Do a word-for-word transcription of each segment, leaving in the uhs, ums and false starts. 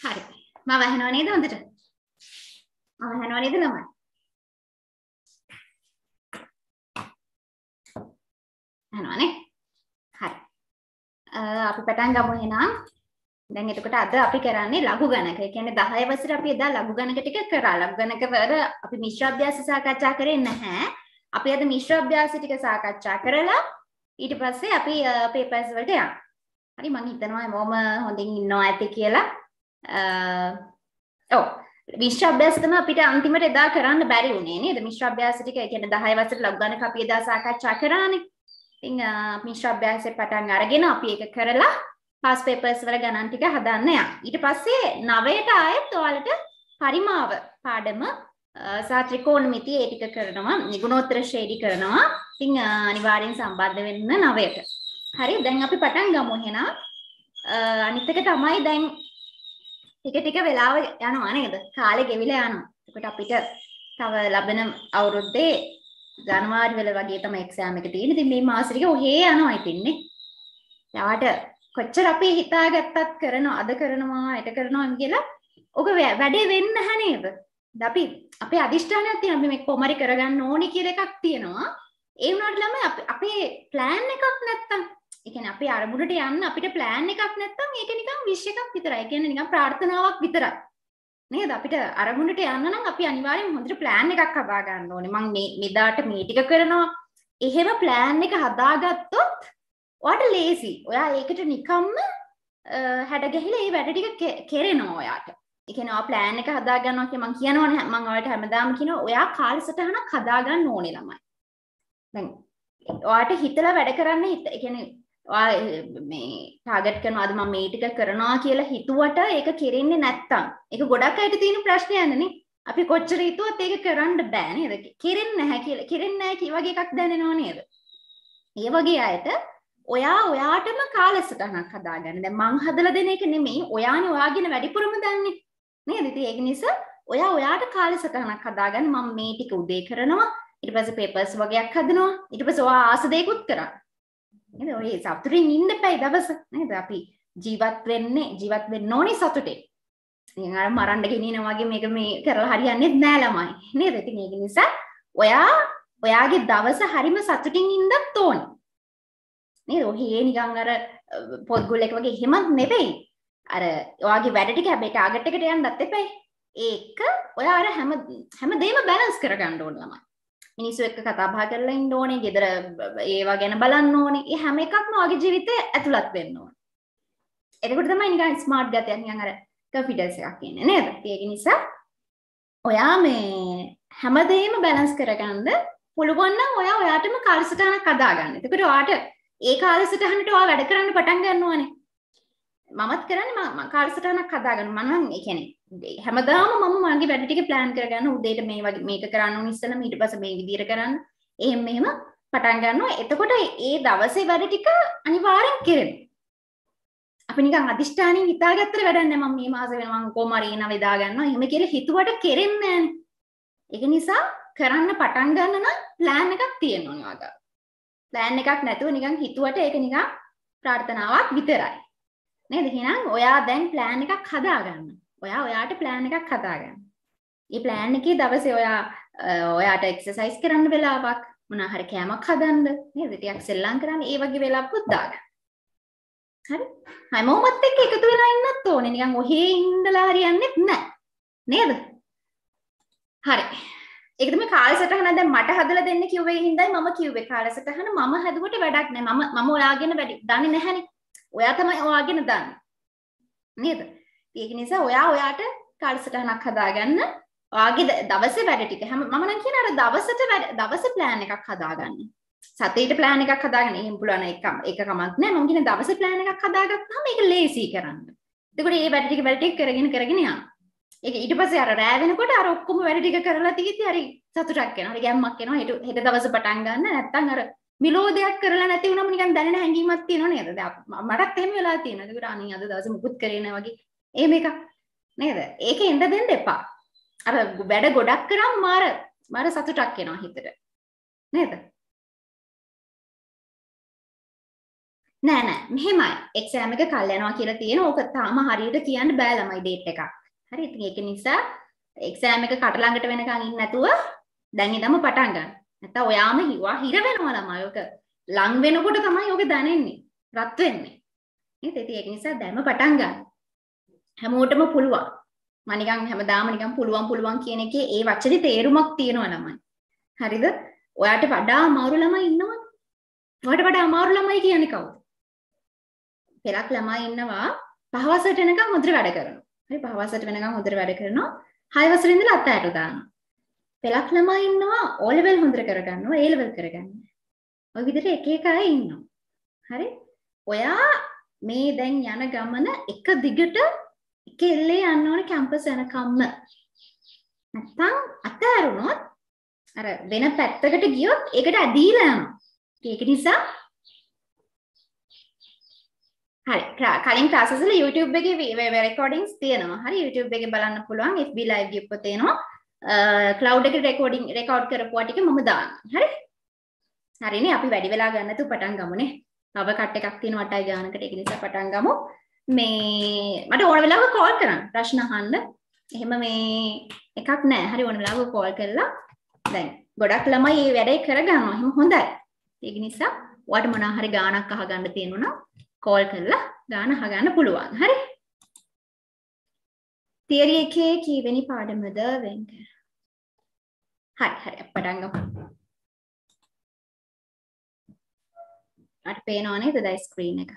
හරි. මම අහනව නේද හොඳට? මම අහනව නේද ළමයි? අහනවනේ. හරි. අපි පටන් ගමු එහෙනම්. දැන් එතකොට අද අපි කරන්නේ ලඝු ගණක. ඒ කියන්නේ දහය වසරේ අපි එදා ලඝු ගණක ටික කරා. ලඝු ගණක වල අපි මිශ්‍ර අභ්‍යාස සාකච්ඡා කරේ නැහැ. අපි අද මිශ්‍ර අභ්‍යාස ටික සාකච්ඡා කරලා ඊට පස්සේ අපි පේපර්ස් වලට යමු. හරි මම හිතනවා හැමෝම හොඳින් ඉන්නවා ඇති කියලා. ඔව් මිශ්‍ර අභ්‍යාස තමයි අපිට අන්තිමට එදා කරන්න බැරි වුණේ නේද? මිශ්‍ර අභ්‍යාස ටික ඒ කියන්නේ දහය වසරේ ලඝු ගණක අපි එදා සාකච්ඡා කරානේ. ඉතින් මිශ්‍ර අභ්‍යාසයේ පටන් අරගෙන අපි ඒක කරලා පාස් පේපර්ස් වල ගණන් ටික හදන්න යනවා. ඊට පස්සේ නවයට ආයෙත් ඔයාලට පරිමාව පාඩම සහ ත්‍රිකෝණමිතිය ඒ ටික කරනවා. නිගුණෝත්තර ශ්‍රේණි කරනවා. ඉතින් අනිවාර්යෙන් සම්බන්ධ වෙන්න නවයට. හරි දැන් අපි පටන් ගමු එහෙනම්. අනිත් එක තමයි දැන් ටික ටික වෙලාව යනවා නේද? කාලේ ගෙවිලා යනවා. ඒකට අපිට තව ලබන අවුරුද්දේ ජනවාරි වල වගේ තමයි එක්සෑම් එක තියෙන්නේ. ඉතින් මේ මාසෙ ටික ඔහේ යනවා ඉතින්නේ. යාට කොච්චර අපි හිතාගත්තත් කරනවා අද කරනවා ඊට කරනවා කියලා ඔක වැඩේ වෙන්නේ නැහැ නේද? අපි අපේ අදිෂ්ඨානයක් තියෙනවා අපි මේක කොහොමරි කරගන්න ඕනි කියලා එකක් තියෙනවා. ඒ වුණාට ළමයි අපේ ප්ලෑන් එකක් නැත්තම් ඒ කියන්නේ අපේ අරමුණට යන්න අපිට ප්ලෑන් එකක් නැත්තම් ඒක නිකන් විශ් එකක් විතරයි. ඒ කියන්නේ නිකන් ප්‍රාර්ථනාවක් විතරයි. නේද? අපිට අරමුණට යන්න නම් අපි අනිවාර්යෙන් හොඳට ප්ලෑන් එකක් හදා ගන්න ඕනේ. මම මේ මෙදාට මේ ටික කරනවා. එහෙම ප්ලෑන් එක හදාගත්තොත් ඔයාට ලේසි. ඔයා ඒකට නිකම්ම හැඩ ගැහිලා මේ වැඩ ටික කෙරෙනවා ඔයාට. ඒ කියන්නේ ඔයා ප්ලෑන් එක හදා ගන්නවා කියලා මම කියනවනේ මම ඔයාලට හැමදාම කියනවා ඔයා කාලසටහනක් හදා ගන්න ඕනේ ළමයි. දැන් ඔයාට හිතලා වැඩ කරන්න හිත ඒ කියන්නේ ඔයා මේ ටාගට් කරනවා අද මම මේ ටික කරනවා කියලා හිතුවට ඒක කෙරෙන්නේ නැත්තම් ඒක ගොඩක් අයට තියෙන ප්‍රශ්නයක් නේ. අපි කොච්චර හිතුවත් ඒක කරන්න බෑ නේද? කෙරෙන්නේ නැහැ කියලා කෙරෙන්නේ නැහැ කී වගේ එකක් දැනෙනව නේද? ඒ වගේ අයට ඔයා ඔයාටම කාලසටහනක් හදාගන්න. දැන් මං හදලා දෙන එක නෙමෙයි ඔයානේ ඔයාගෙන වැඩිපුරම දන්නේ. නේද? ඉතින් ඒක නිසා ඔයා ඔයාට කාලසටහනක් හදාගන්න. මම මේ ටික උදේ කරනවා. ඊට පස්සේ පේපර්ස් වගේක් හදනවා. ඊට පස්සේ ඔයා ආස දෙයක්ත් කරා. නේද? ඔය සතුටින් ඉන්න එපයි දවස. නේද? අපි ජීවත් වෙන්නේ ජීවත් වෙන්න ඕනේ සතුටින්. ඉතින් අර මරන්න ගෙනියන වගේ මේක මේ කරලා හරියන්නේ නැහැ ළමයි. නේද? ඉතින් ඒක නිසා ඔයා ඔයාගේ දවස හරිම සතුටින් ඉන්නත් ඕනේ. නේද? ඔහේ නිකන් අර පොත්ගුල් එක වගේ එහෙමත් නෙවෙයි. අර ඔයාගේ වැඩ ටික හැබැයි ටාගට් එකට යන්නත් එපයි. ඒක ඔයා අර හැම හැමදේම බැලන්ස් කරගන්න ඕන ළමයි. මිනිස්සු එක්ක කතා බහ කරලා ඉන්න ඕනේ, ගෙදර ඒවා ගැන බලන්න ඕනේ. ඒ හැම එකක්ම ඔයාගේ ජීවිතේ ඇතුළත් වෙන්න ඕනේ. එතකොට තමයි නිකන් ස්මාර්ට් ගතියක් නිකන් අර කොන්ෆිඩන්ස් එකක් එන්නේ නේද? ඒක නිසා ඔයා මේ හැමදේම බැලන්ස් කරගන්න පුළුවන් නම් ඔයා ඔයාටම කාලසටහනක් හදාගන්න. එතකොට ඔයාට ඒ කාලසටහනට ඔයා වැඩ කරන්න පටන් ගන්නවානේ. මමත් කරන්නේ මම කාලසටහනක් හදාගන්න. මම නම් ඒ කියන්නේ හැමදාම මම මගේ වැඩ ටික ප්ලෑන් කරගන්න. උදේට මේ වගේ මේක කරන්න ඕන ඉස්සෙල්ලා ඊට පස්සේ මේ විදියට කරන්න. එහෙම මෙහෙම පටන් ගන්නවා. එතකොට ඒ දවසේ වැඩ ටික අනිවාර්යෙන් කෙරෙනවා. අපි නිකන් අදිෂ්ඨානින් හිතාගත්තට වැඩක් නැහැ. මම මේ මාසෙ වෙන මම කොහොම හරි එනවා වේදා ගන්නවා. එහෙම කියලා හිතුවට කෙරෙන්නේ නැහැ. ඒක නිසා කරන්න පටන් ගන්න නම් ප්ලෑන් එකක් තියෙන්න ඕනේ වගේ. ප්ලෑන් එකක් නැතුව නිකන් හිතුවට ඒක නිකන් ප්‍රාර්ථනාවක් විතරයි. නේද? එහෙනම් ඔයා දැන් ප්ලෑන් එකක් හදාගන්න. ඔයා ඔයාට ප්ලෑන් එකක් හදාගන්න. මේ ප්ලෑන් එකේ දවසේ ඔයා ඔයාට එක්සර්සයිස් කරන්න වෙලාවක් මොනවා හරි කෑමක් හදන්න නේද? ටිකක් සෙල්ලම් කරන්න ඒ වගේ වෙලාවකුත් දාගන්න. හරි? හැමෝමත් එක්ක එකතු වෙලා ඉන්නත් ඕනේ. නිකන් ඔහේ ඉඳලා හරියන්නේ නැහැ. නේද? හරි. ඒක තමයි කාලසටහන දැන් මට හදලා දෙන්න කිව්වේ හින්දායි මම කිව්වේ කාලසටහන මම හදුවට වැඩක් නැහැ. මම මම ඔයාගෙන වැඩි දන්නේ නැහැනේ. ඔයා තමයි ඔයාගෙන දන්නේ. නේද? ඒක නිසා ඔයා ඔයාට කාලසටහනක් හදාගන්න. ඔයාගේ දවසේ වැඩ ටික හැම මම නම් කියන අර දවසට දවසේ ප්ලෑන් එකක් හදාගන්න. සතියේට ප්ලෑන් එකක් හදාගන්න. එහෙම පුළුවන් එක එක කමක් නැහැ. මම කියන දවසේ ප්ලෑන් එකක් හදාගත්තාම ඒක ලේසි කරන්න. එතකොට මේ වැඩ ටික වැඩ ටික කරගෙන කරගෙන යනවා. ඒක ඊට පස්සේ අර රෑ වෙනකොට අර ඔක්කොම වැඩ ටික කරලා තියෙද්දි හරි සතුටක් එනවා. හරි ගැම්මක් එනවා. හෙට හෙට දවස පටන් ගන්න. නැත්තම් අර මිලෝදයක් කරලා නැති වුණාම නිකන් දැනෙන හැඟීමක් තියෙනව නේද? දැන් මටත් එහෙම වෙලා තියෙනවා. ඒකට අනේ අද දවසේ මුකුත් කරේ නැහැ වගේ. එහෙම එකක් නේද? ඒකේ එන්න දෙන්න එපා. අර වැඩ ගොඩක් කරාම මාර මාර සතුටක් එනවා හිතට. නේද? නෑ නෑ මෙහෙමයි එක්සෑම් එක කල් යනවා කියලා තියෙන ඕක තාම හරියට කියන්න බෑ ළමයි ඩේට් එකක්. හරි ඉතින් ඒක නිසා එක්සෑම් එක කට ළඟට වෙනකන් ඉන්න නැතුව දැන් ඉඳන්ම පටන් ගන්න. නැත්නම් ඔයාම හිවා හිර වෙනවා ළමයි. ඔක ලං වෙනකොට තමයි ඔක දැනෙන්නේ. රත් වෙන්නේ. නේද? ඉතින් ඒක නිසා දැන්ම පටන් ගන්න. හැමෝටම පුළුවන්. මම නිකන් හැමදාම නිකන් පුළුවන් පුළුවන් කියන එකේ ඒ වචනේ තේරුමක් තියෙනවා ළමයි. හරිද? ඔයාට වඩා අමාරු ළමයි ඉන්නවද? ඔයාට වඩා අමාරු ළමයි කියන්නේ කවුද? පෙරක් ළමයි ඉන්නවා පහ වසරට වෙනකන් හොඳට වැඩ කරනවා. හරි පහ වසරට වෙනකන් හොඳට වැඩ කරනවා. හය වසරේ ඉඳලා අතෑරලා දානවා. පෙරක් ළමයි ඉන්නවා O level හොඳට කරගන්නවා A level කරගන්නවා. ඔය විදිහට එක එක අය ඉන්නවා. හරි? ඔයා මේ දැන් යන ගමන එක දිගට එක එල්ලේ යන්න ඕනේ කැම්පස් යනකම්ම. නැත්තම් අතෑරුණොත් අර වෙන පැත්තකට ගියොත් ඒකට ඇදීලා යනවා. ඒක නිසා හරි කලින් ක්ලාසස් වල YouTube එකේ රෙකෝඩින්ග්ස් තියෙනවා. හරි YouTube එකේ බලන්න පුළුවන් F B live ගියපොත් තේනවා. ක්ලවුඩ් එකේ රෙකෝඩින් රෙකෝඩ් කරපුවා ටික මම දානවා. හරි? හරිනේ අපි වැඩි වෙලා ගන්න නැතුව පටන් ගමුනේ. තව කට් එකක් තියෙනවා අටයි ගානකට ඒක නිසා පටන් ගමු. මේ මට ඕන වෙලාවක කෝල් කරන්න. ප්‍රශ්න අහන්න. එහෙම මේ එකක් නැහැ. හරි ඕන වෙලාවක කෝල් කරලා දැන් ගොඩක් ළමයි මේ වැඩේ කරගන්නවා. එහෙම හොඳයි. ඒක නිසා ඔයාලට මොනවා හරි ගානක් අහගන්න තියෙනවා නම් කෝල් කරලා ගාන අහගන්න පුළුවන්. හරි? තියරි එකේ කීවෙනි පාඩමද වෙන් කර. හරි හරි පටන් ගමු. අට පේනව නේද දැන් ස්ක්‍රීන් එක?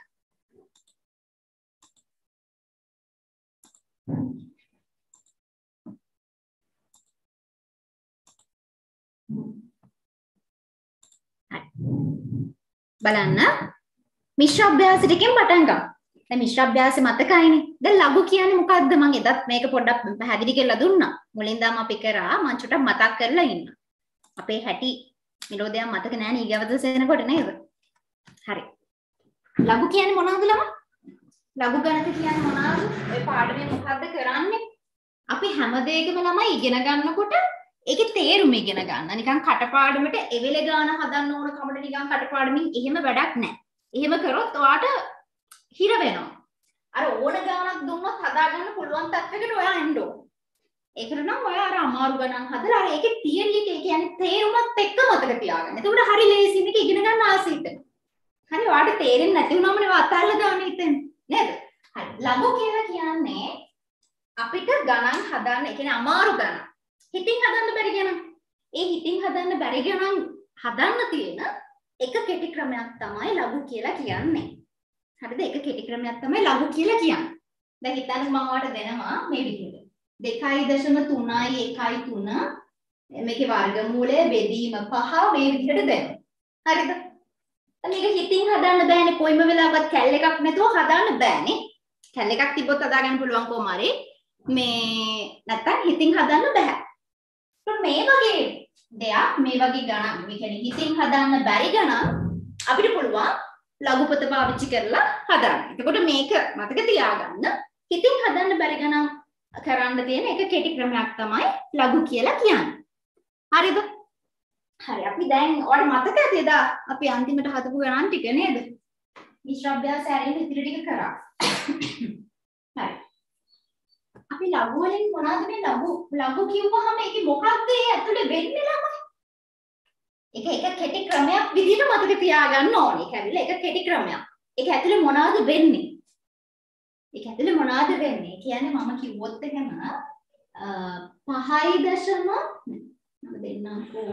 බලන්න මිශ්‍ර අභ්‍යාස ටිකෙන් පටන් ගමු. දැන් මිශ්‍ර අභ්‍යාසෙ මතකයිනේ. දැන් ලඝු කියන්නේ මොකක්ද? මම එදත් මේක පොඩ්ඩක් පැහැදිලි කරලා දුන්නා. මුලින් දාම අපි කරා මම චුට්ටක් මතක් කරලා ඉන්න. අපේ හැටි මිලෝදයක් මතක නැහැ නේ ඊගවද සෙනකොට නේද? හරි. ලඝු කියන්නේ මොනවද ළමයි? ලඝු ගණිත කියන්නේ මොනවද? ඔය පාඩමේ මොකද්ද කරන්නේ? අපි හැම දෙයකම ළමයි ඉගෙන ගන්නකොට ඒකේ තේරුම ඉගෙන ගන්න. නිකන් කටපාඩමට එවෙල ගාන හදන්න ඕන කමඩ නිකන් කටපාඩමින් එහෙම වැඩක් නැහැ. එහෙම කරොත් ඔයාට හිර වෙනවා. අර ඕන ගානක් දුන්නොත් හදා ගන්න පුළුවන් තත්යකට ඔයා එන්න ඕන. ඒකට නම් ඔයා අර අමාරු ගණන් හදලා අර ඒකේ තියරි එක ඒ කියන්නේ තේරුමත් එක්ක මතක තියාගන්න. එතකොට හරි ලේසි මේක ඉගෙන ගන්න ආසෙට. හරි ඔයාට තේරෙන්නේ නැති වුණාම නේ අතල්ලා දාන්න හිතෙන්නේ නේද? හරි. ලඝු කියලා කියන්නේ අපිට ගණන් හදන්න, ඒ කියන්නේ අමාරු ගණන්. හිතින් හදන්න බැරි ගණන්. ඒ හිතින් හදන්න බැරි ගණන් හදන්න තියෙන එක කෙටි ක්‍රමයක් තමයි ලඝු කියලා කියන්නේ. හරිද? එක කෙටි ක්‍රමයක් තමයි ලඝු කියලා කියන්නේ. දැන් හිතන්න මම ඔයාලට දෙනවා මේ විදිහට. දෙකයි දශම තුනයි එකයි තුන මේකේ වර්ගමූලය බෙදීම පහ මේ විදිහට දෙනවා. හරිද? මේක හිතින් හදන්න බෑනේ. කොයිම වෙලාවකත් කැල් එකක් නැතුව හදන්න බෑනේ. කැල් එකක් තිබ්බොත් හදාගන්න පුළුවන් කොහොම හරි. මේ නැත්තම් හිතින් හදන්න බෑ. මේ වගේ දෙයක් මේ වගේ ගණන් මේ කියන්නේ හිතින් හදන්න බැරි ගණන් අපිට පුළුවන් ලඝු පොත පාවිච්චි කරලා හදන්න. එතකොට මේක මතක තියාගන්න හිතින් හදන්න බැරි ගණන් කරන්න තියෙන එක කෙටි ක්‍රමයක් තමයි ලඝු කියලා කියන්නේ. හරිද? හරි අපි දැන් ඔයාලට මතක ඇතිද අපි අන්තිමට හදපු ගණන් ටික නේද? මිශ්‍ර අභ්‍යාස ඇරින් ඉතිරි ටික කරා. හරි. අපි ලඝු වලින් මොනවද මේ ලඝු ලඝු කියවුවහම ඒකේ මොකක්ද ඒ ඇතුලේ වෙන්නේ ළමයි? ඒක එක කෙටි ක්‍රමයක් විදිහට මතක තියාගන්න ඕනේ. ඒක ඇවිල්ලා එක කෙටි ක්‍රමයක්. ඒක ඇතුලේ මොනවද වෙන්නේ? ඒක ඇතුලේ මොනවද වෙන්නේ? කියන්නේ මම කිව්වොත් එහෙම පහයි දශම මම දෙන්නම්කෝ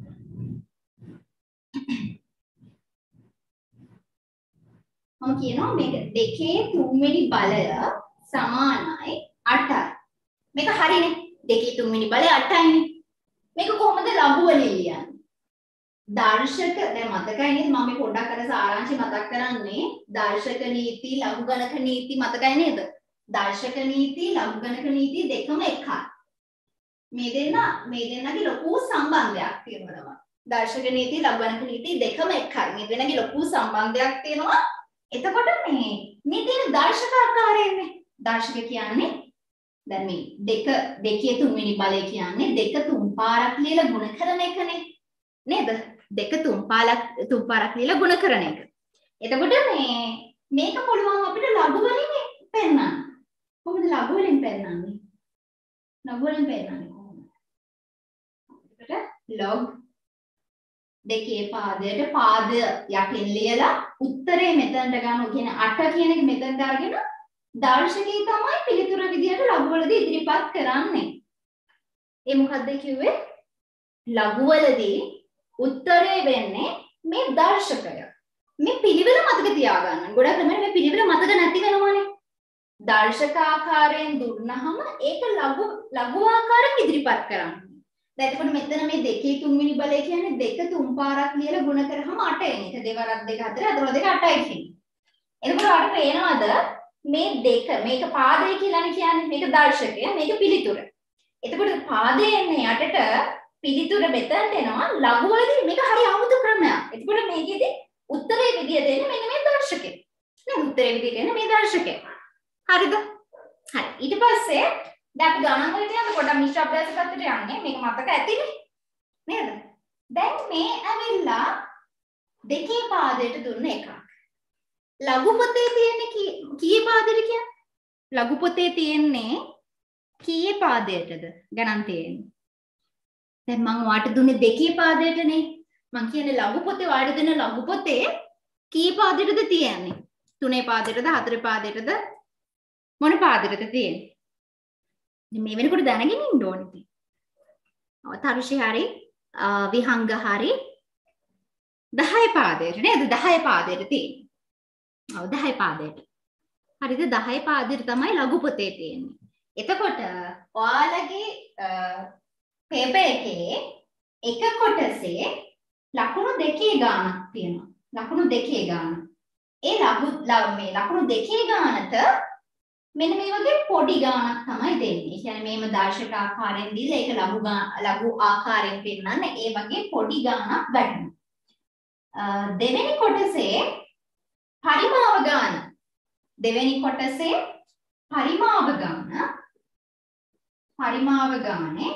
මම කියනවා මේක දෙකේ තුන්වෙනි බලය සමානයි අටයි. මේක හරිනේ. දෙකේ තුන්වෙනි බලය අටයිනේ. මේක කොහොමද ලඝු වලින් ලියන්නේ? දර්ශක දැන් මතකයි නේද මම මේ පොඩ්ඩක් අර සාරාංශය මතක් කරන්නේ. දර්ශක නීති ලඝු ගණක නීති මතකයි නේද? දර්ශක නීති ලඝු ගණක නීති දෙකම එකයි. මේ දෙන්න මේ දෙන්නගේ ලොකු සම්බන්ධයක් තියෙනවා. දර්ශක නීති ලඝු ගණක නීති දෙකම එකයි. මේ දෙන්නගේ ලොකු සම්බන්ධයක් තියෙනවා. එතකොට මේ මේ තියෙන දර්ශක ආකාරයෙන්නේ දර්ශක කියන්නේ දැන් මේ දෙක දෙකේ තුන්වෙනි බලය කියන්නේ දෙක තුන් පාරක් ලියලා ගුණ කරන එකනේ නේද? දෙක තුන් පාරක් තුන් පාරක් ලියලා ගුණ කරන එක. එතකොට මේ මේක පුළුවන් අපිට ලඝු වලින් පෙන්නන්න. කොහොමද ලඝු වලින් පෙන්නන්නේ? ලඝු වලින් පෙන්නන්නේ කොහොමද? එතකොට log දෙකේ පාදයට පාද යටින් ලියලා උත්තරේ මෙතනට ගන්නවා. කියන්නේ අට කියන එක මෙතනට අරගෙන දර්ශකයේ තමයි පිළිතුර විදියට ලඝු වලදී ඉදිරිපත් කරන්නේ. ඒ මොකද්ද කිව්වේ? ලඝු වලදී උත්තරේ වෙන්නේ මේ දර්ශකය. මේ පිළිවෙල මතක තියාගන්න. ගොඩක් ළමයි මේ පිළිවෙල මතක නැති වෙනවනේ. දර්ශක ආකාරයෙන් දුන්නහම ඒක ලඝු ලඝු ආකාරයෙන් ඉදිරිපත් කරන්න. දැන් එතකොට මෙතන මේ දෙකේ තුන්වෙනි බලය කියන්නේ දෙක තුන් පාරක් ලියලා ගුණ කරාම අට එන එක. දෙවරක් දෙක හතර හතර දෙක අටයි කියන්නේ. එතකොට ඔයාලට පේනවද මේ දෙක මේක පාදය කියලානේ කියන්නේ. මේක දර්ශකය මේක පිළිතුර. එතකොට පාදේ එන්නේ යටට පිළිතුර මෙතනට එනවා. ලඝු වලදී මේක හරි අමුතු ක්‍රමයක්. එතකොට මේකෙදි උත්තරේ විදියට එන්නේ මෙන්න මේ දර්ශකය. නේද? උත්තරේ විදියට එන්නේ මේ දර්ශකය. හරිද? හරි. ඊට පස්සේ දැන් අපි ගණන් වලට යන්න පොඩ්ඩක් මිශ්‍ර අභ්‍යාස පැත්තට යන්නේ. මේක මතක ඇතිනේ. නේද? දැන් මේ ඇවිල්ලා දෙකේ පාදයට දුන්න එකක්. ලඝු පොතේ තියෙන්නේ කීයේ පාදෙට කියන්නේ? ලඝු පොතේ තියෙන්නේ කීයේ පාදයටද ගණන් තියෙන්නේ? දැන් මම ඔයාලට දුන්නේ දෙකේ පාදයටනේ. මම කියන්නේ ලඝු පොතේ ඔයාලට දෙන ලඝු පොතේ කී පාදයටද තියෙන්නේ? තුනේ පාදයටද හතරේ පාදයටද මොන පාදයටද තියෙන්නේ? මේ වෙනකොට දැනගෙන ඉන්න ඕනේ ඉතින්. ඔව් තරුෂි හරි විහංග හරි දහය පාදයට නේද? දහය පාදයට තියෙන්නේ. ඔව් දහය පාදයට. හරිද? දහය පාදයට තමයි ලඝු පොතේ තියෙන්නේ. එතකොට ඔයාලගේ පේපර් එකේ එක කොටසේ ලකුණු දෙකේ ගානක් තියෙනවා. ලකුණු දෙකේ ගාන. ඒ ලඝු මේ ලකුණු දෙකේ ගානට මෙන්න මේ වගේ පොඩි ගානක් තමයි දෙන්නේ. ඒ කියන්නේ මේම දර්ශක ආකාරයෙන් දීලා ඒක ලඝු ලඝු ආකාරයෙන් පෙන්නන්න ඒ වගේ පොඩි ගානක් වැටෙනවා. දෙවෙනි කොටසේ පරිමාව ගාන. දෙවෙනි කොටසේ පරිමාව ගාන. පරිමාව ගානේ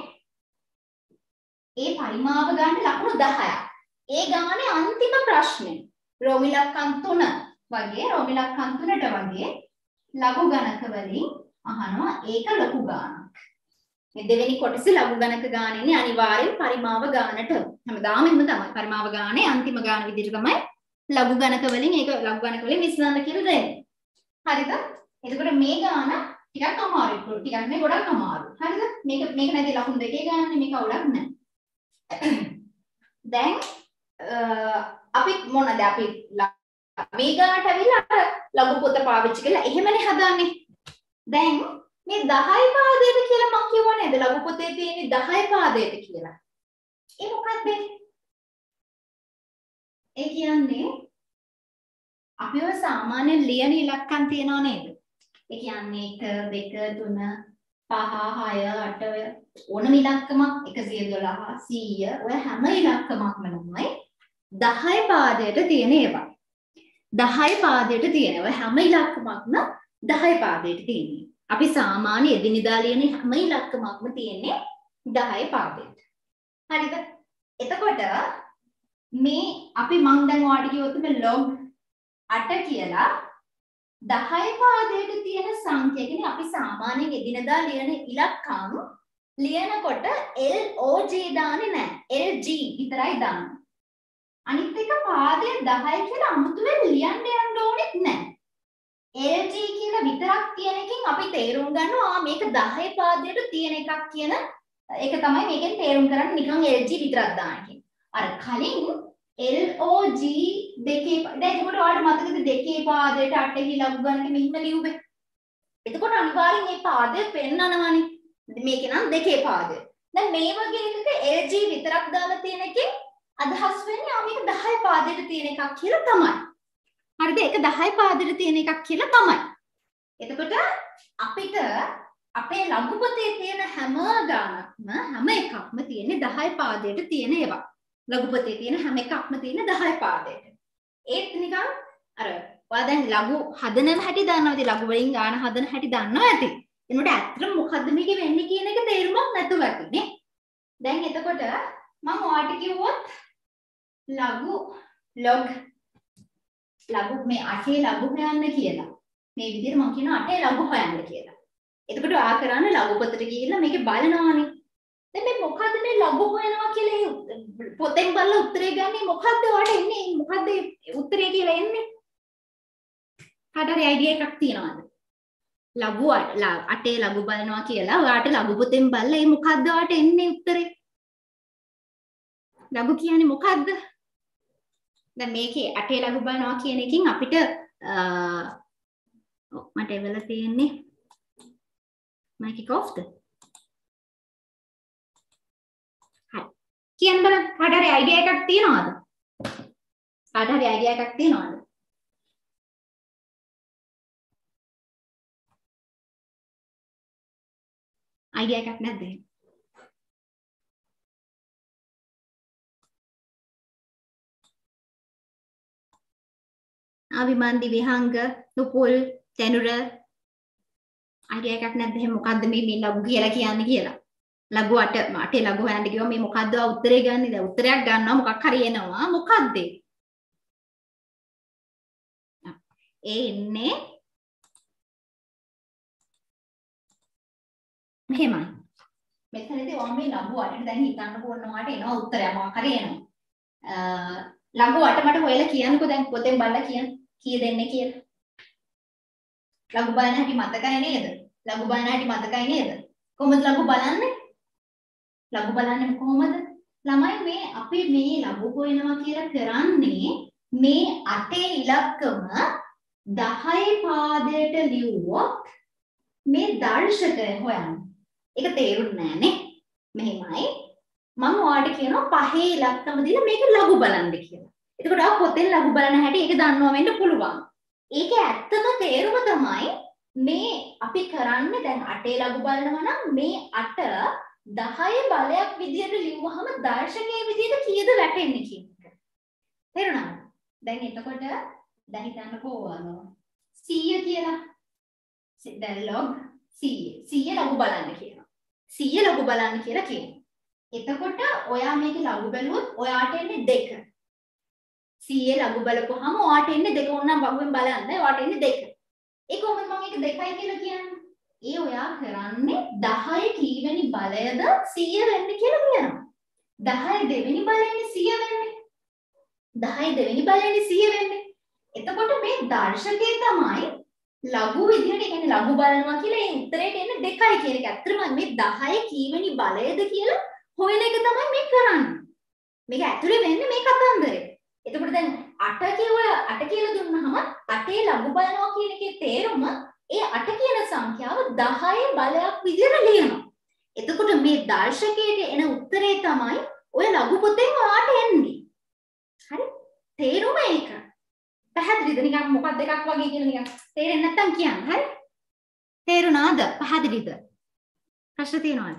ඒ පරිමාව ගාන ලකුණු දහයක්. ඒ ගානේ අන්තිම ප්‍රශ්නේ රෝමි ඉලක්කම් තුන වගේ රෝමි ඉලක්කම් තුනට වගේ ලඝු ගණක වලින් අහනවා ඒක ලොකු ගානක්. මේ දෙවෙනි කොටසේ ලඝු ගණක ගාන ඉන්නේ අනිවාර්යෙන් පරිමාව ගානට. හැමදාම එහෙම තමයි. පරිමාව ගානේ අන්තිම ගාන විදිහට තමයි ලඝු ගණක වලින් ඒක ලඝු ගණක වලින් විසඳන්න කියලා දෙන්නේ. හරිද? එතකොට මේ ගාන ටිකක් අමාරුයි. ටිකක් නේ ගොඩක් අමාරුයි. හරිද? මේක මේක නැති ලකුණු දෙකේ ගානනේ මේක අවුලක් නැහැ. දැන් අපි මොනවද අපි මේ ගානට අවිලා ලඝු පොත පාවිච්චි කරලා එහෙමනේ හදාන්නේ. දැන් මේ දහය පාදයට කියලා මම කිව්වා නේද? ලඝු පොතේ තියෙන්නේ දහය පාදයට කියලා. ඒ මොකක්ද? ඒ කියන්නේ අපි ඔය සාමාන්‍ය ලියන ඉලක්කම් තියනවා නේද? ඒ කියන්නේ එක දෙක තුන පහ හය අට ඕනම ඉලක්කමක් එකසිය දොළහ සීය ඔය හැම ඉලක්කමක්ම තමයි දහය පාදයට තියෙන ඒවා. දහය පාදයට තියෙනවා. හැම ඉලක්කමක්ම දහය පාදයට තියෙන්නේ. අපි සාමාන්‍ය එදිනෙදා ලියන හැම ඉලක්කමක්ම තියෙන්නේ දහය පාදයට. හරිද? එතකොට මේ අපි මං දැන් ඔයාලට කිව්වොත් මේ log අට කියලා දහය පාදයට තියෙන සංඛ්‍යා කියන්නේ අපි සාමාන්‍යයෙන් එදිනෙදා ලියන ඉලක්කම් ලියනකොට L O G දාන්නේ නැහැ. L G විතරයි දාන්නේ. අනිත් එක පාදයේ දහය කියලා අමුතුවෙන් ලියන්න යන්න ඕනෙත් නැහැ. L G කියලා විතරක් තියෙන එකෙන් අපි තේරුම් ගන්නවා මේක දහය පාදයට තියෙන එකක් කියන ඒක තමයි මේකෙන් තේරුම් කරන්නේ නිකන් L G විතරක් දාන එකෙන්. අර කලින් L O G දෙකේ දැන් ඒකට ඔයාලට මතකද දෙකේ පාදයට අටෙහි ලඝු ගණක මෙහිම ලියුවේ. එතකොට අනිවාර්යෙන් මේ පාදය පෙන්නනවනේ. මේක නම් දෙකේ පාදය. දැන් මේ වගේ එකක L G විතරක් දාලා තියෙන එකෙන් අදහස් වෙන්නේ ආ මේක දහය පාදයට තියෙන එකක් කියලා තමයි. හරිද? ඒක දහය පාදයට තියෙන එකක් කියලා තමයි. එතකොට අපිට අපේ ලඝු පොතේ තියෙන හැම ගානක්ම හැම එකක්ම තියෙන්නේ දහය පාදයට තියෙන ඒවා. ලඝු පොතේ තියෙන හැම එකක්ම තියෙන්නේ දහය පාදයට. ඒත් නිකන් අර ඔයා දැන් ලඝු හදන හැටි දන්නවද? ලඝු වලින් ගාන හදන හැටි දන්නව ඇති. එනකොට ඇත්තටම මොකද්ද මේකේ වෙන්නේ කියන එක තේරුමක් නැතුව ඇතිනේ. දැන් එතකොට මම ඔයාලට කිව්වොත් ලඝු log ලඝු මේ අටේ ලඝු හොයන්න කියලා. මේ විදිහට මම කියනවා අටේ ලඝු හොයන්න කියලා. එතකොට ආ කරන්න ලඝුපතට ගිහිල්ලා මේකේ බලනවානේ. දැන් මේ මොකද්ද මේ ලඝු හොයනවා කියලා පොතෙන් බලලා උත්තරේ ගන්නේ මොකද්ද ඔයාලට එන්නේ? මොකද්ද උත්තරේ කියලා එන්නේ? කාටද අයිඩියා එකක් තියනවද? ලඝු අටේ ලඝු බලනවා කියලා ඔයාලට ලඝු පොතෙන් බලලා ඒ මොකද්ද ඔයාලට එන්නේ උත්තරේ? ලඝු කියන්නේ මොකද්ද? දැන් මේකේ අටේ ලඝු බලනවා කියන එකකින් අපිට මට එවල තියෙන්නේ මයික් එක ඔෆ්ද? හරි. කියන්න බලන්න කාට හරි අයිඩියා එකක් තියනවද? කාට හරි අයිඩියා එකක් තියනවද? අයිඩියා එකක් නැද්ද? අවිමන්දි විහංග නුපුල් තැනුර අයිඩියා එකක් නැද්ද? එහෙනම් මොකද්ද මේ මේ ලඝු කියලා කියන්නේ කියලා? ලඝු අට අටේ ලඝු හොයන්න ගියොත් මේ මොකද්ද උත්තරේ ගන්න? දැන් උත්තරයක් ගන්නවා මොකක් හරි එනවා. මොකද්ද? ඒ ඉන්නේ මෙහෙමයි. මෙතනදී ඔයා මේ ලඝු අටට දැන් හිතන්න ඕන ඔයාට එනවා උත්තරයක් මොකක් හරි එනවා. ලඝු අට මට හොයලා කියන්නකෝ දැන් පොතෙන් බලලා කියන්න. කී දෙන්නේ කියලා. ලඝු බලන හැටි මතකයි නේද? ලඝු බලන හැටි මතකයි නේද? කොහොමද ලඝු බලන්නේ? ලඝු බලන්නේ කොහොමද? ළමයි මේ අපි මේ ලඝු හොයනවා කියලා කරන්නේ මේ අටේ ඉලක්කම දහය පාදයට ලියුවොත් මේ දර්ශකය හොයන්න. ඒක තේරුන්නේ නැහනේ. මෙහෙමයි. මම ඔයාලට කියනවා පහේ ඉලක්කම දීලා මේක ලඝු බලන්න කියලා. එතකොට ආ පොතෙන් ලඝු බලන හැටි ඒක දන්නවා වෙන්න පුළුවන්. ඒක ඇත්තම තේරුම තමයි මේ අපි කරන්නේ දැන් අටේ ලඝු බලනවා නම් මේ අට දහය බලයක් විදියට ලිව්වහම දර්ශකයේ විදියට කීයද වැටෙන්නේ කියන එක. තේරුණාද? දැන් එතකොට දැන් හිතන්නකෝ සීය කියලා. දැන් log සීය. සීය ලඝු බලන්න කියනවා. සීය ලඝු බලන්න කියලා කියනවා. එතකොට ඔයා මේකේ ලඝු බැලුවොත් ඔයාට එන්නේ දෙක. සීය ලඝු බලපුවාම ඔයාට එන්නේ දෙක. ඕනනම් වගුවෙන් බලන්න. ඔයාට එන්නේ දෙක. ඒ කොහොමද මම මේක දෙකයි කියලා කියන්නේ? ඒ ඔයා කරන්නේ දහය කීවෙනි බලයද සීය වෙන්නේ කියලා කියනවා. දහය දෙවෙනි බලයනේ සීය වෙන්නේ. දහය දෙවෙනි බලයනේ සීය වෙන්නේ. එතකොට මේ දර්ශකයේ තමයි ලඝු විදිහට කියන්නේ ලඝු බලනවා කියලා ඒ උත්තරේට එන්නේ දෙකයි කියන එක. ඇත්තටම මේ දහය කීවෙනි බලයද කියලා හොයන එක තමයි මේ කරන්නේ. මේක ඇතුලේ වෙන්නේ මේ කතන්දරේ. එතකොට දැන් අට කියලා අට කියලා දුන්නාම අටේ ලඝු බලනවා කියන එකේ තේරුම ඒ අට කියන සංඛ්‍යාව දහය බලයක් විදිහට ලියනවා. එතකොට මේ දර්ශකයේ එන උත්තරේ තමයි ඔය ලඝු පොතෙන් ඔයාට එන්නේ. හරි? තේරුම ඒක. පැහැදිලිද? නිකන් මොකක් දෙකක් වගේ කියලා නිකන් තේරෙන්නේ නැත්තම් කියන්න. හරි? තේරුණාද? පැහැදිලිද? ප්‍රශ්න තියෙනවද?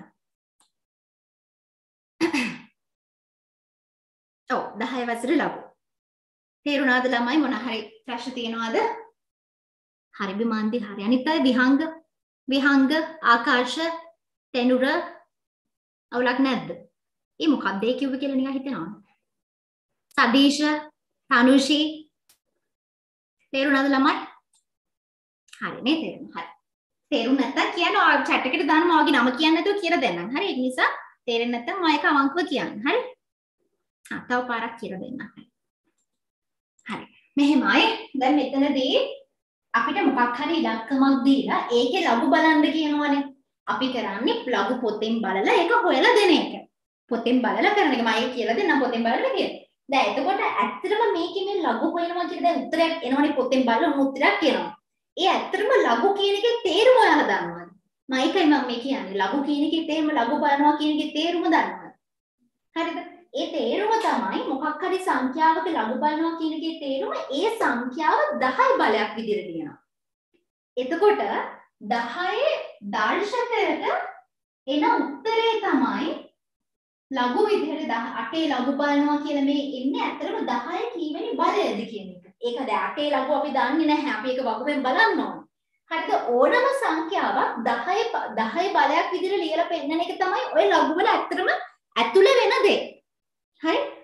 ඔව් දහය වසරේ ලඝු. තේරුණාද ළමයි මොන හරි ප්‍රශ්න තියෙනවද? හරි විමාන්ති හරි. අනිත් අය විහංග විහංග ආකාශ තෙනුර අවුලක් නැද්ද? ඒ මොකක්ද ඒ කිව්වේ කියලා නිකන් හිතනවා. සදීෂ තනුෂි තේරුණාද ළමයි? හරි නේ තේරුණා. හරි. තේරුම් නැත්තම් කියන්න ඔය chat එකට දාන්න මම ඔයගේ නම කියන්න නැතුව කියලා දෙන්නම්. හරි. ඒ නිසා තේරෙන්නේ නැත්තම් මම ඒක අවංකව කියන්න. හරි. හා තව පාරක් කියලා දෙන්නම්. හරි. මෙහෙමයි. දැන් මෙතනදී අපිට මොකක් හරි ඉලක්කමක් දීලා ඒකේ ලඝු බලන්න කියනවනේ. අපි කරන්නේ ලඝු පොතෙන් බලලා ඒක හොයලා දෙන එක. පොතෙන් බලලා කරන එක මම කියලා දෙන්නම් පොතෙන් බලලා කියලා. දැන් එතකොට ඇත්තටම මේකේ මේ ලඝු හොයනවා කියන දැන් උත්තරයක් එනවනේ පොතෙන් බලලා උත්තරයක් කියනවා. ඒ ඇත්තටම ලඝු කියන එකේ තේරුම ඔයාලා දන්නවද? මම ඒකයි මම මේ කියන්නේ. ලඝු කියන එකේ තේරුම ලඝු බලනවා කියන එකේ තේරුම දන්නවද? හරිද? ඒ තේරුම තමයි මොකක් හරි සංඛ්‍යාවක ලඝු බලනවා කියන එකේ තේරුම ඒ සංඛ්‍යාව දහය බලයක් විදිහට තියෙනවා. එතකොට දහය දර්ශකයට එන උත්තරේ තමයි ලඝු විදිහට අටේ ලඝු බලනවා කියලා මේ ඉන්නේ ඇත්තටම දහය කීවෙනි බලයද කියන එක. ඒක දැන් අටේ ලඝු අපි දන්නේ නැහැ. අපි ඒක වගුවෙන් බලන්න ඕන. හරිද? ඕනම සංඛ්‍යාවක් දහය දහය බලයක් විදිහට ලියලා පෙන්නන එක තමයි ඔය ලඝු වල ඇත්තටම ඇතුලේ වෙන දේ. හරි?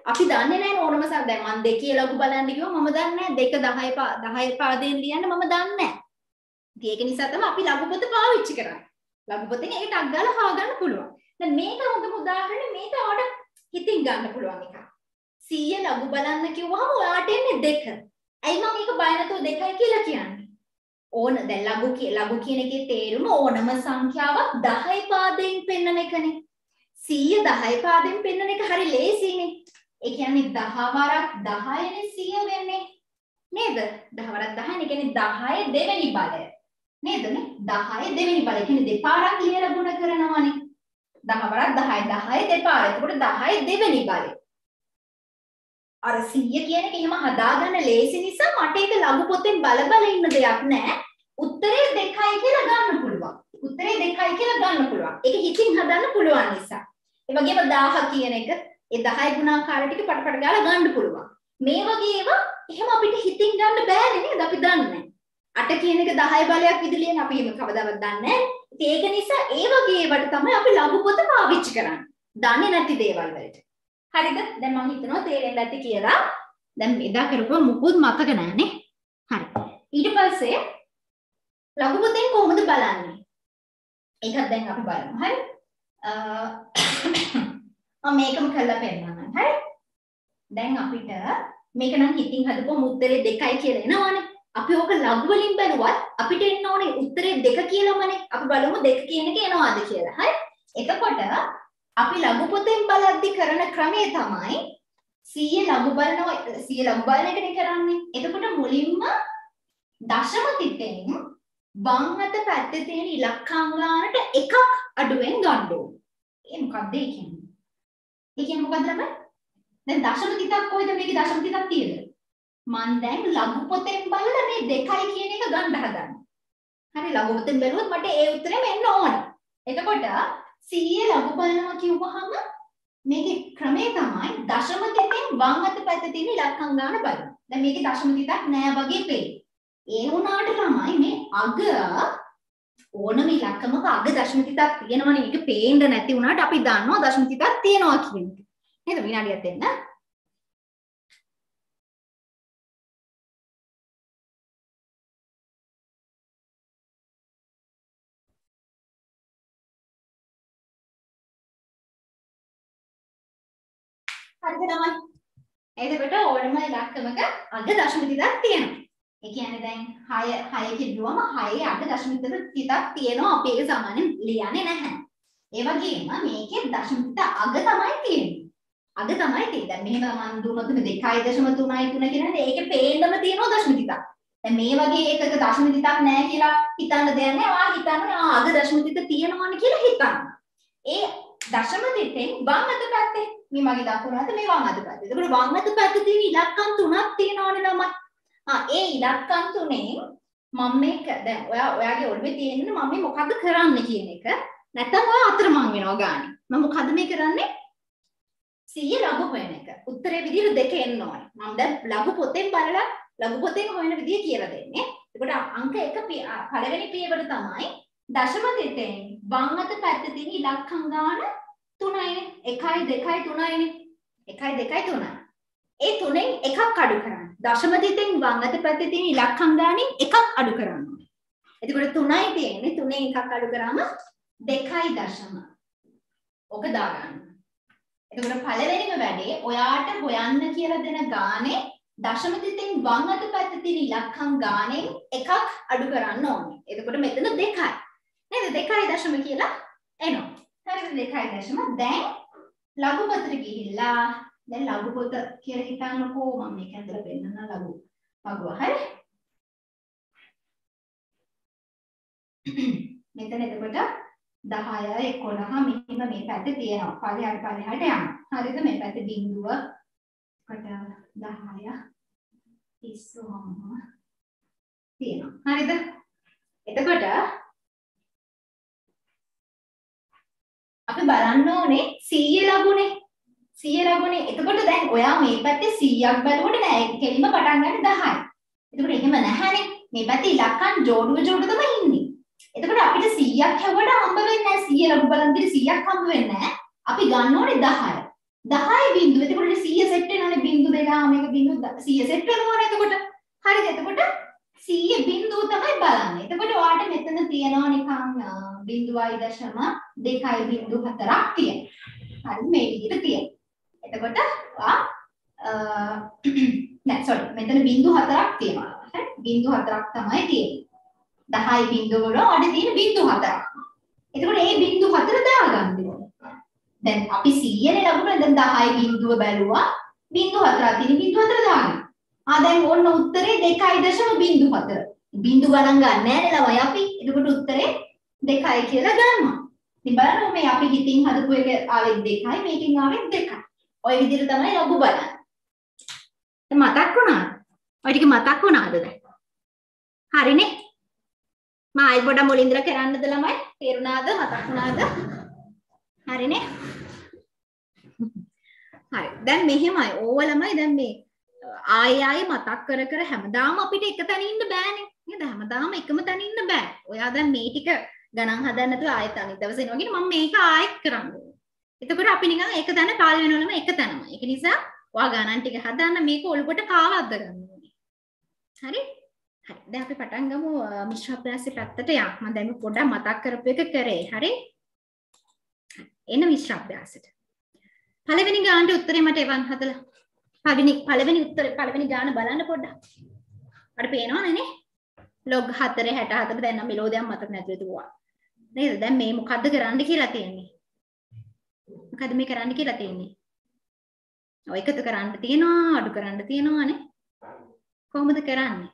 අපි දන්නේ නැහැ ඕනම සම දැන් මම දෙකේ ලඝු බලන්න කිව්වා මම දන්නේ නැහැ දෙක දහය දහය පාදයෙන් ලියන්න මම දන්නේ නැහැ. ඉතින් ඒක නිසා තමයි අපි ලඝු පොත පාවිච්චි කරන්නේ. ලඝු පොතෙන් ඒක ටක් ගාලා හොයාගන්න පුළුවන්. දැන් මේක හොඳම උදාහරණය මේක ඔයාලට හිතින් ගන්න පුළුවන් එකක්. සීය ලඝු බලන්න කිව්වහම ඔයාට එන්නේ දෙක. ඇයි මම මේක බය නැතුව දෙකයි කියලා කියන්නේ? ඕන දැන් ලඝු කිය ලඝු කියන එකේ තේරුම ඕනම සංඛ්‍යාවක් දහය පාදයෙන් පෙන්වන එකනේ. සීය දහය පාදයෙන් පෙන්වන එක හරි ලේසියිනේ. ඒ කියන්නේ දහ වරක් දහයනේ සීය වෙන්නේ. නේද? දහ වරක් දහයනේ කියන්නේ දහය දෙවෙනි බලය. නේදනේ? දහය දෙවෙනි බලය. කියන්නේ දෙපාරක් ලියලා ගුණ කරනවානේ. දහ වරක් දහය දහය දෙපාර. එතකොට දහය දෙවෙනි බලය. අර සීය කියන එක එහෙම හදාගන්න ලේසි නිසා මට ඒක ලඝු පොතෙන් බල බල ඉන්න දෙයක් නෑ. උත්තරේ දෙකයි කියලා ගන්න පුළුවන්. උත්තරේ දෙකයි කියලා ගන්න පුළුවන්. ඒක හිතින් හදන්න පුළුවන් නිසා. ඒ වගේම දහය කියන එක ඒ දහය ගුණාකාර ටික පට පට ගාලා ගන්න පුළුවන්. මේ වගේ ඒවා එහෙම අපිට හිතින් ගන්න බෑනේ නේද? අපි දන්නේ. අට කියන එක දහය බලයක් විදිලියන අපි එහෙම කවදාවත් දන්නේ නැහැ. ඉතින් ඒක නිසා ඒ වගේ ඒවට තමයි අපි ලඝු පොත පාවිච්චි කරන්නේ. දන්නේ නැති දේවල් වලට. හරිද? දැන් මම හිතනවා තේරෙන්න ඇති කියලා. දැන් එදා කරපුවා මුකුත් මතක නැහනේ. හරි. ඊට පස්සේ ලඝු පොතෙන් කොහොමද බලන්නේ? ඒකත් දැන් අපි බලමු. හරි? මම මේකම කරලා පෙන්නන්නම්. හරි? දැන් අපිට මේක නම් හිතින් හදපුවම උත්තරේ දෙකයි කියලා එනවනේ. අපි ඕක ලඝු වලින් බැලුවත් අපිට එන්න ඕනේ උත්තරේ දෙක කියලාමනේ. අපි බලමු දෙක කියන එක එනවාද කියලා. හරි? එතකොට අපි ලඝු පොතෙන් බලද්දි කරන ක්‍රමය තමයි සීය ලඝු බලනවා සීය ලඝු බලන එකනේ කරන්නේ. එතකොට මුලින්ම දශම තිතෙන් වම් අත පැත්තේ තියෙන ඉලක්කම් ගානට එකක් අඩුවෙන් ගන්න ඕනේ. ඒ මොකක්ද ඒ කියන්නේ? ඒ කියන්නේ මොකක්ද ළමයි? දැන් දශම තිතක් කොයිද මේකේ දශම තිතක් තියෙන්නේ? මම දැන් ලඝු පොතෙන් බලලා මේ දෙකයි කියන එක ගන්න හදන්නේ. හරි ලඝු පොතෙන් බැලුවොත් මට ඒ උත්තරෙම එන්න ඕනේ. එතකොට සීය ලඝු බලනවා කිව්වහම මේකේ ක්‍රමය තමයි දශම තිතෙන් වම් අත පැත්තේ තියෙන ඉලක්කම් ගාන බලන්න. දැන් මේකේ දශම තිතක් නෑ වගේ පේනවා. ඒ වුණාට ළමයි මේ අග ඕනම ඉලක්කමක අග දශම තිතක් තියෙනවනේ. ඒක පේන්න නැති වුණාට අපි දන්නවා දශම තිතක් තියෙනවා කියන එක. නේද? විනාඩියක් දෙන්න. හරිද ළමයි? එතකොට ඕනම ඉලක්කමක අග දශම තිතක් තියෙනවා. ඒ කියන්නේ දැන් හය හය කිව්වම හයේ අග දශම තිතක් තියෙනවා. අපි ඒක සාමාන්‍යයෙන් ලියන්නේ නැහැ. ඒ වගේම මේකේ දශම තිත අග තමයි තියෙන්නේ. අග තමයි තියෙන්නේ. දැන් මෙහෙම මම දුන්නොත් මේ දෙකයි දශම තුනයි තුන කියන්නේ ඒකේ පේන්නම තියෙනවා දශම තිතක්. දැන් මේ වගේ එකක දශම තිතක් නැහැ කියලා හිතන්න දෙයක් නැහැ. ඔයා හිතන්නේ ආ අග දශම තිත තියෙනවනේ කියලා හිතන්න. ඒ දශම තිතෙන් වම් අත පැත්තේ මේ මගේ දකුණු අත මේ වම් අත පැත්තේ. ඒකට වම් අත පැත්තේ තියෙන ඉලක්කම් තුනක් තියෙනවනේ ළමයි. ආ ඒ ඉලක්කම් තුනෙන් මම මේක දැන් ඔයා ඔයාගේ ඔළුවේ තියෙන්නේ මම මේ මොකද්ද කරන්න කියන එක. නැත්නම් ඔයා අතරමං වෙනවා ගානේ. මම මොකද්ද මේ කරන්නේ? සීය ලඝු හොයන එක. උත්තරේ විදිහට දෙක එන්න ඕනේ. මම දැන් ලඝු පොතෙන් බලලා ලඝු පොතෙන් හොයන විදිය කියලා දෙන්නේ. ඒකට අංක එක පළවෙනි පියවර තමයි දශම තිතෙන් වම් අත පැත්තේ තියෙන ඉලක්කම් ගාන තුනයිනේ. එකයි දෙකයි තුනයිනේ. එකයි දෙකයි තුනයි. ඒ තුනෙන් එකක් අඩු කරන්න. දශම තිතෙන් වම් අත පැත්තේ තියෙන ඉලක්කම් ගානෙන් එකක් අඩු කරන්න ඕනේ. එතකොට තුනයි තියෙන්නේ. තුනෙන් එකක් අඩු කරාම දෙකයි දශම. ඔක දාගන්න. එතකොට පළවෙනිම වැඩේ ඔයාට හොයන්න කියලා දෙන ගානේ දශම තිතෙන් වම් අත පැත්තේ තියෙන ඉලක්කම් ගානෙන් එකක් අඩු කරන්න ඕනේ. එතකොට මෙතන දෙකයි. නේද? දෙකයි දශම කියලා එනවා. හරිද? දෙකයි දශම. දැන් ලඝු පොතට ගිහිල්ලා දැන් ලඝු පොත කියලා හිතන්නකෝ මම මේක ඇතුළේ පෙන්නන ලඝු පගුව. හරි? මෙතන එතකොට දහය එකොළහ මෙහෙම මේ පැත්තේ තියෙනවා. පළයට පළයට යනවා. හරිද? මේ පැත්තේ බිංදුව කට දහය ඉස්සුවම තියෙනවා. හරිද? එතකොට අපි බලන්න ඕනේ සීය ලඝුනේ. සීය ලඝුනේ. එතකොට දැන් ඔයා මේ පැත්තේ සීයක් බලනකොට නෑ කෙලින්ම පටන් ගන්න දහයයි. එතකොට එහෙම නැහැනේ. මේ පැත්තේ ඉලක්කම් ජෝඩුව ජෝඩුව තමයි ඉන්නේ. එතකොට අපිට සීයක් හැවුවට හම්බ වෙන්නේ නැහැ. සීය ලඝු බලන් දිහා සීයක් හම්බ වෙන්නේ නැහැ. අපි ගන්න ඕනේ දහය. දහය බිංදුව. එතකොට සියය සෙට් වෙනවනේ බිංදුව දෙකම මේක බිංදුව සියය සෙට් වෙනවනේ එතකොට. හරිද? එතකොට සියය බිංදුව තමයි බලන්නේ. එතකොට ඔයාට මෙතන තියෙනවා නිකන් බිංදුවයි දශම දෙකයි බිංදුව හතරක් තියෙනවා. හරි මේ විදිහට තියෙනවා. එතකොට ආ නෑ sorry මෙතන බිංදුව හතරක් තියෙනවා. හරි බිංදුව හතරක් තමයි තියෙන්නේ. දහය බිංදුව වල ඔයාට තියෙන බිංදුව හතරක්. එතකොට මේ බිංදුව හතර දාගන්න ඕනේ. දැන් අපි සියයනේ ලකුණ දැන් දහය බිංදුව බැලුවා බිංදුව හතරක් තියෙන බිංදුව හතර දාගන්න. ආ දැන් ඕන්න උත්තරේ දෙකයි දශම බිංදුව හතර. බිංදුව ගණන් ගන්න නෑනේ ළමයි අපි. එතකොට උත්තරේ දෙකයි කියලා ගන්නවා. ඉතින් බලන්න මේ අපි හිතින් හදපු එක ආවේ දෙකයි මේකෙන් ආවේ දෙකයි. ඔය විදිහට තමයි ලඝු බලන්නේ. මතක් වුණාද? ඔය ටික මතක් වුණාද දැන්? හරිනේ. මම ආයි පොඩ මුලින්දර කරන්නද ළමයි? තේරුණාද? මතක් වුණාද? හරිනේ. හරි. දැන් මෙහෙමයි. ඕව ළමයි දැන් මේ ආයි ආයි මතක් කර කර හැමදාම අපිට එක තැන ඉන්න බෑනේ. නේද? හැමදාම එකම තැන ඉන්න බෑ. ඔයා දැන් මේ ටික ගණන් හදන්න නැතුව ආයෙත් අනිත් දවසේ එනවා කියන මම මේක ආයෙත් කරන්න ඕනේ. එතකොට අපි නිකන් එක තැන කාල වෙනවලම එක තැනම. ඒක නිසා ඔයා ගණන් ටික හදන්න මේක ඔලුවට කාවද්ද ගන්න ඕනේ. හරි? හරි. දැන් අපි පටන් ගමු මිශ්‍ර අභ්‍යාසයේ පැත්තට යන්න. මම දැන් පොඩ්ඩක් මතක් කරපු එක කරේ. හරි? එන මිශ්‍ර අභ්‍යාසෙට. පළවෙනි ගානට උත්තරේ මට එවන්න හදලා. පළවෙනි පළවෙනි උත්තරේ පළවෙනි ගාන බලන්න පොඩ්ඩක්. අපිට පේනවනේ නේ? log හතර හැට හතර දැන් නම් මෙලෝදියක් මතක නැතුව තුවා. නේද? දැන් මේ මොකද්ද කරන්න කියලා තියෙන්නේ? මොකද්ද මේ කරන්න කියලා තියෙන්නේ? ඔය එකතු කරන්න තියෙනවා, අඩු කරන්න තියෙනවානේ. කොහොමද කරන්නේ?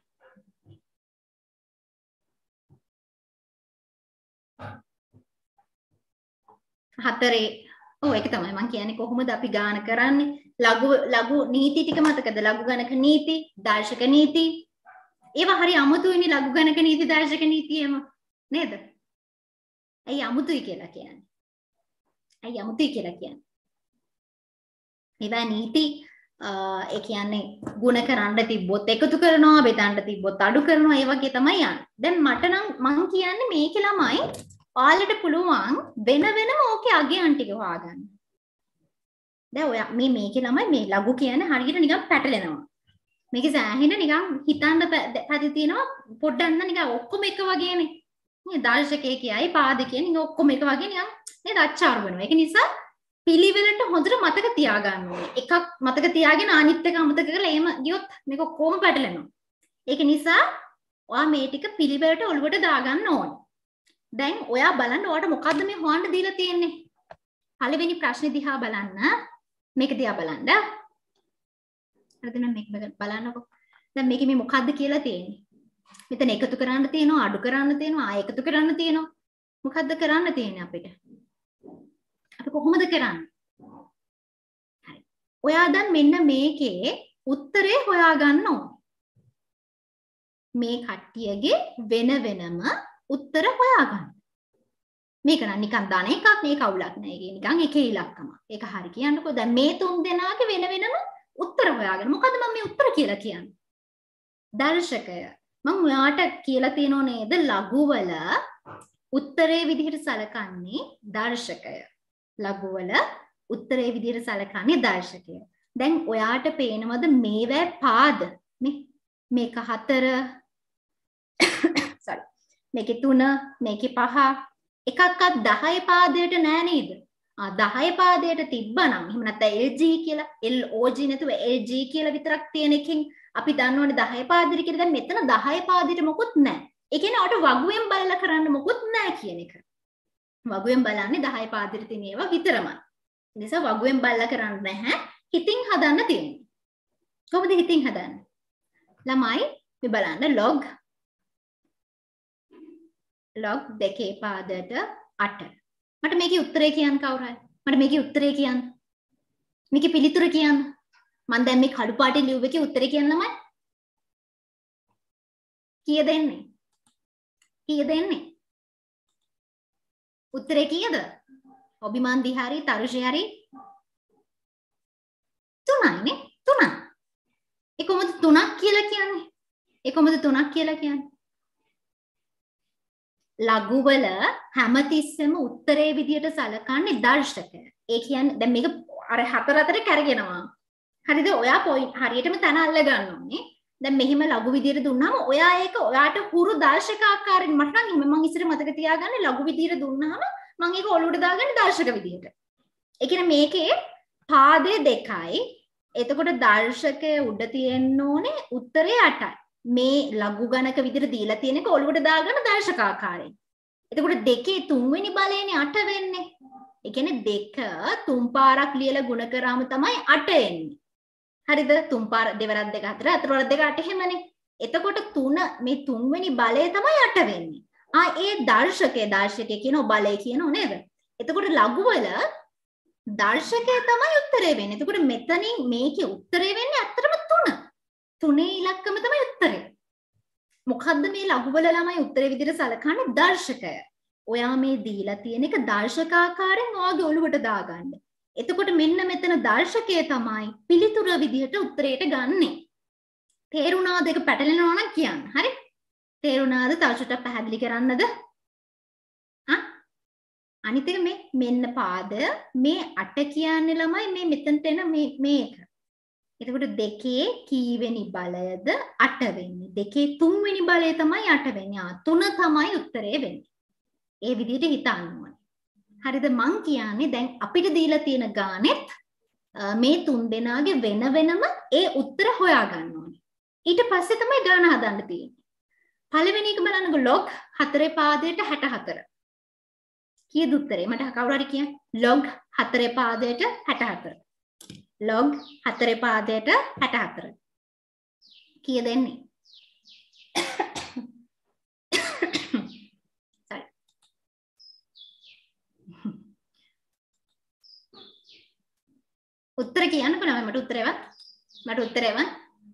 හතරේ ඔව් ඒක තමයි මම කියන්නේ කොහොමද අපි ගාන කරන්නේ? ලඝු ලඝු නීති ටික මතකද? ලඝු ගණක නීති, දාර්ශනික නීති. ඒවා හරි අමුතුයිනේ ලඝු ගණක නීති, දාර්ශනික නීති එම නේද? ඇයි අමුතුයි කියලා කියන්නේ? ඇයි අමුතුයි කියලා කියන්නේ? ඒවා නීති ඒ කියන්නේ ಗುಣ කරන්න තිබ්බොත් එකතු කරනවා, බෙදන්න තිබ්බොත් අඩු කරනවා, ඒ වගේ තමයි යන්නේ. දැන් මට නම් මං කියන්නේ මේකේ ළමයි ඔයාලට පුළුවන් වෙන වෙනම ඕකේ අගයන් ටික හොයාගන්න. දැන් ඔයා මේ මේකේ ළමයි මේ ලඝු කියන්නේ හරියට නිකන් පැටලෙනවා. මේකේ සෑහෙන නිකන් හිතන්න පැති තියෙනවා පොඩ්ඩක් නිකන් ඔක්කොම එක වගේනේ. මේ දාර්ශනිකයේ කියයි පාදකයේ නිකන් ඔක්කොම එක වගේ නිකන් නේද අච්චාරු වෙනවා. ඒක නිසා පිළිවෙලට හොඳට මතක තියාගන්න ඕනේ. එකක් මතක තියාගෙන අනිත් එක අමතක කරලා එහෙම ගියොත් මේක කොහොම පැටලෙනවා. ඒක නිසා ඔයා මේ ටික පිළිවෙලට ඔලුවට දාගන්න ඕනේ. දැන් ඔයා බලන්න ඔයාට මොකද්ද මේ හොයන්න දීලා තියෙන්නේ? පළවෙනි ප්‍රශ්නේ දිහා බලන්න. මේක දිහා බලන්න. හරිද නම් මේක බලන්නකො. දැන් මේකේ මේ මොකද්ද කියලා තියෙන්නේ? මෙතන එකතු කරන්න තියෙනවා, අඩු කරන්න තියෙනවා, ආයෙ එකතු කරන්න තියෙනවා. මොකද්ද කරන්න තියෙන්නේ අපිට? අපි කොහොමද කරන්නේ? හරි. ඔයා දැන් මෙන්න මේකේ උත්තරේ හොයාගන්න ඕනේ. මේ කට්ටියගේ වෙන වෙනම උත්තර හොයාගන්න. මේක නම් නිකන් දාන එකක් මේක අවුලක් නෑ. ඒක නිකන් එකේ ඉලක්කම. ඒක හරි කියන්නකෝ. දැන් මේ තුන් දෙනාගේ වෙන වෙනම උත්තර හොයාගන්න. මොකද මම මේ උත්තර කියලා කියන්නේ? දර්ශකය. මම ඔයාට කියලා තියෙනව නේද ලඝු වල උත්තරේ විදිහට සලකන්නේ දර්ශකය. ලඝු වල උත්තරේ විදිහට සලකන්නේ දර්ශකය. දැන් ඔයාට පේනවද මේවැ පාද? මේ මේක හතර sorry මේකේ තුන මේකේ පහ එකක්වත් දහය පාදයට නෑ නේද? ආ දහය පාදයට තිබ්බනම් එහෙම නැත්නම් L G කියලා L O G නැතුව L G කියලා විතරක් තියෙන එකෙන් අපි දන්නවනේ දහය පාදයට කියලා. දැන් මෙතන දහය පාදයට මොකුත් නෑ. ඒ කියන්නේ ඔයාට වගුවෙන් බලලා කරන්න මොකුත් නෑ කියන එක. වගුවෙන් බලන්නේ දහය පාදයට තියෙන ඒවා විතරමයි. ඒ නිසා වගුවෙන් බලලා කරන්න නැහැ. හිතින් හදන්න තියෙන්නේ. කොහොමද හිතින් හදන්නේ? ළමයි මේ බලන්න log log දෙකේ පාදයට අට. මට මේකේ උත්තරේ කියන්න කවුරු හරි? මට මේකේ උත්තරේ කියන්න. මේකේ පිළිතුර කියන්න. මම දැන් මේ කළු පාටින් ලියුව එකේ උත්තරේ කියන්න ළමයි. කීයද එන්නේ? කීයද එන්නේ? උත්තරේ කීයද? ඔබිමන්දි හරි තරුෂි හරි තුනයි නේ? තුනයි. ඒ කොහොමද තුනක් කියලා කියන්නේ? ඒ කොහොමද තුනක් කියලා කියන්නේ? ලඝු වල හැමතිස්සෙම උත්තරේ විදියට සලකන්නේ දර්ශකය. ඒ කියන්නේ දැන් මේක අර හතර අතර කැරගෙනවා. හරිද? ඔයා පොයින්ට් හරියටම තන අල්ල ගන්න ඕනේ. දැන් මෙහිම ලඝු විදියට දුන්නාම ඔයා ඒක ඔයාට හුරු දර්ශක ආකාරයෙන් මට නම් මම ඉස්සර මතක තියාගන්න ලඝු විදියට දුන්නාම මම ඒක ඔලුවට දාගන්නේ දර්ශක විදියට. ඒ කියන්නේ මේකේ පාදේ දෙකයි. එතකොට දර්ශකයේ උඩ තියෙන්න ඕනේ උත්තරේ අටයි. මේ ලඝු ගණක විදියට දීලා තියෙන එක ඔලුවට දාගන්න දර්ශක ආකාරයෙන්. එතකොට දෙකේ තුන්වෙනි බලයනේ අට වෙන්නේ. ඒ කියන්නේ දෙක තුන් පාරක් ලියලා ගුණ කරාම තමයි අට එන්නේ. හරිද? තුන් පාර දෙවරක් දෙක හතර හතර වරක් දෙක අට එහෙමනේ. එතකොට තුන මේ තුන්වෙනි බලය තමයි අට වෙන්නේ. ආ ඒ දර්ශකයේ දර්ශකයේ කියනෝ බලය කියනෝ නේද? එතකොට ලඝු වල දර්ශකය තමයි උත්තරේ වෙන්නේ. එතකොට මෙතනින් මේකේ උත්තරේ වෙන්නේ අත්‍තරම තුන. තුනේ ඉලක්කම තමයි උත්තරේ. මොකද්ද මේ ලඝු වල ළමයි උත්තරේ විදිහට සලකන්නේ දර්ශකය. ඔයා මේ දීලා තියෙන එක දර්ශකාකාරයෙන් ඔයාගේ ඔළුවට දාගන්න. එතකොට මෙන්න මෙතන දර්ශකය තමයි පිළිතුර විදිහට උත්තරයට ගන්නෙ. තේරුණාද? ඒක පැටලෙනවා නම් කියන්න. හරි? තේරුණාද? තව චුට්ටක් පැහැදිලි කරන්නද? හා? අනිත් එක මේ මෙන්න පාද මේ අට කියන්නේ ළමයි මේ මෙතනට එන මේ මේක. එතකොට දෙකේ කීවෙනි බලයද අට වෙන්නේ. දෙකේ තුන්වෙනි බලය තමයි අට වෙන්නේ. ආ තුන තමයි උත්තරේ වෙන්නේ. ඒ විදිහට හිතන්න ඕනේ. හරිද? මං කියන්නේ දැන් අපිට දීලා තියෙන ගානෙත් මේ තුන් දෙනාගේ වෙන වෙනම ඒ උත්තර හොයා ගන්න ඕනේ. ඊට පස්සේ තමයි ගාන හදන්න තියෙන්නේ. පළවෙනි එක බලන්නකො log හතරේ පාදයට හැට හතර. කීයද උත්තරේ? මට කවුරු හරි කියන්න. log හතරේ පාදයට හැට හතර. log හතරේ පාදයට හැට හතර. කීයද එන්නේ? උත්තර කියන්නකෝ නම මට උත්තරේවත් මට උත්තරේවත්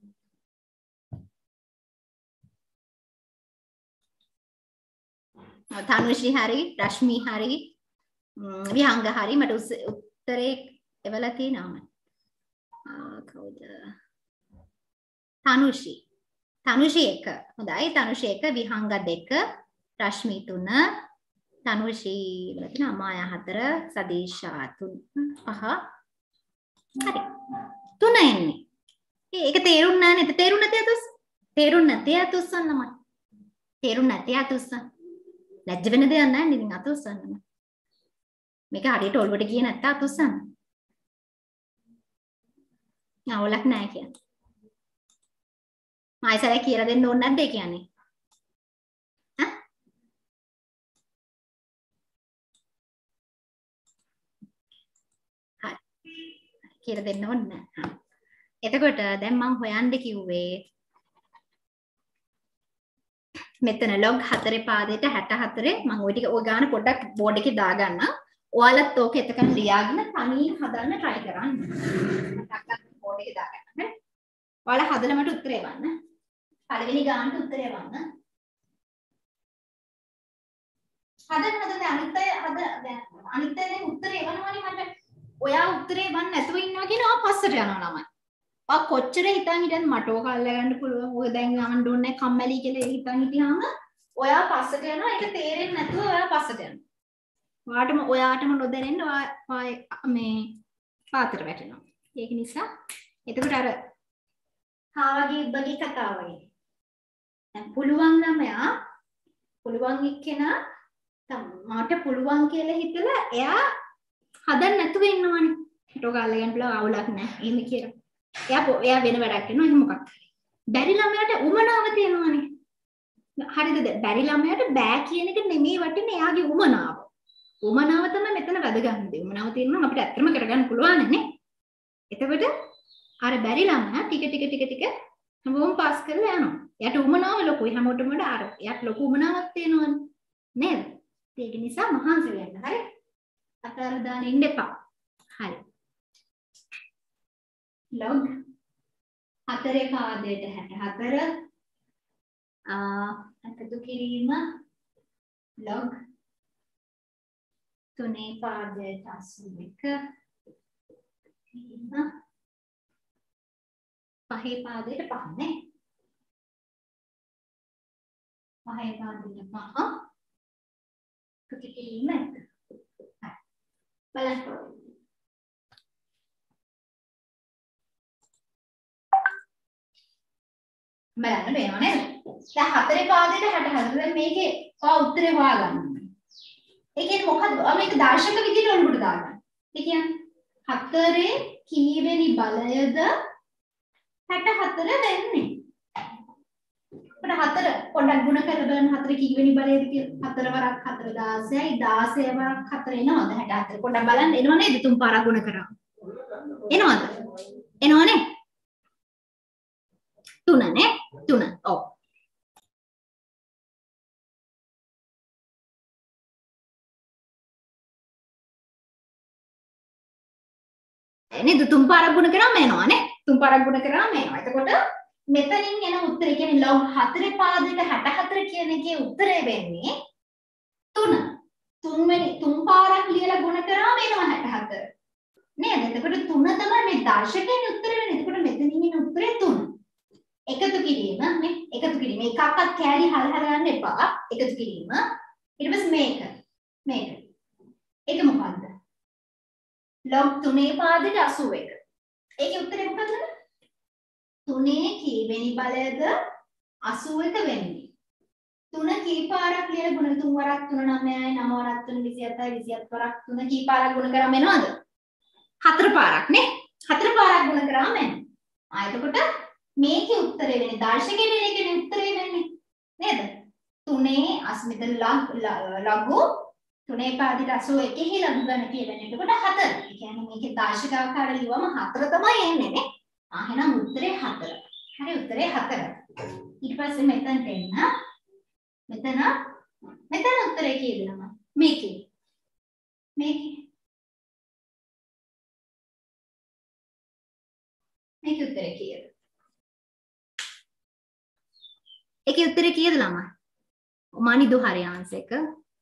තනුශ්‍රී හරි රශ්මි හරි විහංග හරි මට උත්තරේ එවලා තියෙනවා කවුද තනුශ්‍රී තනුශ්‍රී එක හොඳයි තනුශ්‍රී එක විහංග දෙක රශ්මි තුන තනුශ්‍රී වල තියෙන අමායා හතර සදීෂා තුන පහ හරි තුන එන්නේ ඒක තේරුම් නැහැ නේද තේරුම් නැති අතොස් තේරුම් නැති අතොස්සන්නම තේරුම් නැති අතොස්සන්න ලැජ්ජ වෙන දෙයක් නැහැ නේද ඉතින් අතොස්සන්නම මේක හරියට ඔළුවට ගියේ නැත්නම් අතොස්සන්න අවුලක් නැහැ කියන්නේ මායිසරේ කියලා දෙන්න ඕනේ නැද්ද ඒ කියන්නේ ඈ කියලා දෙන්න ඕනේ නැහැ. එතකොට දැන් මම හොයන්න කිව්වේ මෙතන log හතරේ පාදයට හැට හතරේ මම ওই ටික ওই ගාන පොඩ්ඩක් බෝඩ් එකේ දාගන්න. ඔයාලත් ඕක එතකන් ලියාගෙන තනියෙන් හදන්න try කරන්න. මතක් ගන්න බෝඩ් එකේ දාගන්න. හරි? ඔයාලා හදලා මට උත්තරේ එවන්න. පළවෙනි ගානට උත්තරේ එවන්න. හදන්න හදන්න අනිත් අය හද දැන් අනිත් අය උත්තරේ එවනවනේ මට. ඔයා උත්තරේ එවන්න නැතුව ඉන්නවා කියනවා පස්සට යනවා ළමයි. ඔයා කොච්චර හිතන් හිටියත් මට ඕක අල්ල ගන්න පුළුවන්. ඔය දැන් අහන්න ඕනේ කම්මැලි කියලා හිතන් හිටියාම ඔයා පස්සට යනවා. ඒක තේරෙන්නේ නැතුව ඔයා පස්සට යනවා. ඔයාටම ඔයාටම නොදැනෙන්න ඔයා මේ පාතර වැටෙනවා. ඒක නිසා එතකොට අර කාවගේ බගේ කතාව වගේ. දැන් පුළුවන් ළමයා පුළුවන් එක්කෙනා මට පුළුවන් කියලා හිතලා එයා හදන්න නැතුව ඉන්නවනේ. ටෝ ගාලා ගන්න පුළුවන් අවුලක් නැහැ. එහෙම කියලා. එයා එයා වෙන වැඩක් කරනවා එහෙම මොකක් හරි. බැරි ළමයාට උමනාව තියෙනවනේ. හරිද? බැරි ළමයාට බෑ කියන එක නෙමෙයි වටින්නේ එයාගේ උමනාව. උමනාව තමයි මෙතන වැදගත් දේ. උමනාව තියෙනවා අපිට ඇත්තම කරගන්න පුළුවන් නේ. එතකොට අර බැරි ළමයා ටික ටික ටික ටික හැමෝම පාස් කරලා යනවා. එයාට උමනාව ලොකුයි හැමෝටම වඩා අර එයාට ලොකු උමනාවක් තියෙනවනේ. නේද? ඒක නිසා මහන්සි වෙන්න. හරි? අතර දාන්න ඉන්න එපා. හරි. log හතරේ පාදයට හැට හතර එකතු කිරීම log තුනේ පාදයට අසූ එක පහේ පාදයට පහ නේ පහේ පාදයට පහ එකතු කිරීම එක බලන්න බලන්න වෙනව නේද? දැන් හතරේ පාදයට හැට හතර. දැන් මේකේ ඔය උත්තරේ හොයාගන්න. ඒ කියන්නේ මොකද්ද? මේක දර්ශක විදිහට ඔළුවට දාගන්න. ඒ කියන්නේ හතරේ කීවෙනි බලයද හැට හතර වෙන්නේ. අපිට හතර පොඩ්ඩක් ගුණ කරලා බලන්න හතර කීවෙනි බලයද කියලා. හතර වරක් හතර දාසයයි දාසය වරක් හතර එනවද හැට හතර. පොඩ්ඩක් බලන්න එනව නේද? තුන් පාරක් ගුණ කරා. එනවද? එනවනේ. තුන නේ? තුන. ඔව්. නේද? තුන් පාරක් ගුණ කරාම එනවනේ. තුන් පාරක් ගුණ කරාම එනවා. එතකොට මෙතනින් එන උත්තරේ කියන්නේ log හතරේ පාදයට හැට හතර කියන එකේ උත්තරේ වෙන්නේ තුන. තුන් වෙනි තුන් පාරක් ලියලා ගුණ කරාම එනවා හැට හතර. නේද? එතකොට තුන තමයි මේ දර්ශකයේ උත්තරේ වෙන්නේ. එතකොට මෙතනින් එන උත්තරේ තුන. එකතු කිරීම නේ එකතු කිරීම එකක්වත් කෑලි හල හල ගන්න එපා. එකතු කිරීම. ඊට පස්සේ මේක. මේක. ඒක මොකද්ද? log තුනේ පාදයට අසූ එක. ඒකේ උත්තරේ මොකද්ද? තුනේ කීවෙනි බලයද අසූ එක වෙන්නේ. තුන කී පාරක් ලියලා ගුණ තුන් වරක් තුන නවයයි නව වරක් තුන විසි හතයි විසි හත වරක් තුන කී පාරක් ගුණ කරාම එනවද? හතර පාරක් නේ. හතර පාරක් ගුණ කරාම එනවා. ආ එතකොට මේකේ උත්තරේ වෙන්නේ දර්ශකයේ එකේ උත්තරේ වෙන්නේ නේද? තුනේ අස්මිත ලඝු තුනේ පාදයට අසූ එකෙහි ලඝු ගණන කියන්නේ. එතකොට හතර. ඒ කියන්නේ මේකේ දර්ශක ආකාරය ලියවම හතර තමයි එන්නේ නේ. ආ එහෙනම් උත්තරේ හතර. හරි උත්තරේ හතර. ඊට පස්සේ මෙතනට එන්න. මෙතන මෙතන උත්තරේ කියනවා. මේකේ. මේකේ. මේකේ උත්තරේ කීයද? ඒකේ උත්තරේ කීයද ළමයි? මානිදු හරි ආන්සර් එක.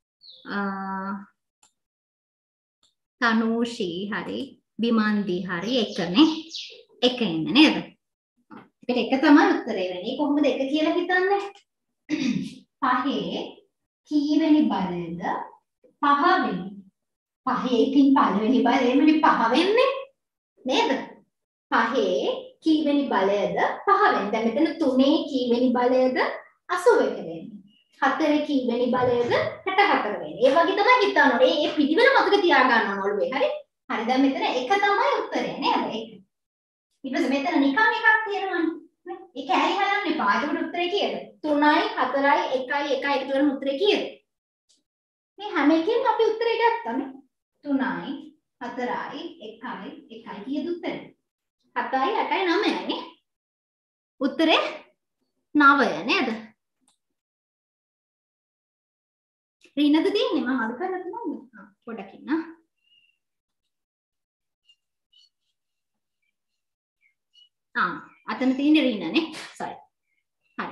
තනුෂී හරි බිමන්දි හරි එකනේ. එක එන්නේ නේද? ඒකට එක තමයි උත්තරේ වෙන්නේ. කොහොමද එක කියලා හිතන්නේ? පහේ කීවෙනි බලයද පහ වෙන්නේ. පහේ ඉතින් පළවෙනි බලයමනේ පහ වෙන්නේ. නේද? පහේ කීවෙනි බලයද පහ වෙන්නේ. දැන් මෙතන තුනේ කීවෙනි බලයද අසූ එක වෙන්නේ. හතරේ කීවෙනි බලයද හැට හතර වෙන්නේ. ඒ වගේ තමයි හිතන්න ඕනේ. මේ පිළිවෙල මතක තියාගන්න ඕන ඔළුවේ. හරි? හරි දැන් මෙතන එක තමයි උත්තරේ නේද? එක. ඊට පස්සේ මෙතන නිකන් එකක් තියෙනවනේ. ඒ කෑලි හලන්න එපා. ඒකට උත්තරේ කීයද? තුනයි හතරයි එකයි එකයි එකතු කරන උත්තරේ කීයද? මේ හැම එකකින්ම අපි උත්තරේ ගත්තානේ. තුනයි හතරයි එකයි එකයි කීයද උත්තරේ? හතයි අටයි නවයයි නේ. උත්තරේ නවය නේද? රීනද තියෙන්නේ මම අද කරලා තියෙනවද? ආ පොඩක් ඉන්න. ආ අතන තියෙන්නේ රීනනේ. sorry. හරි.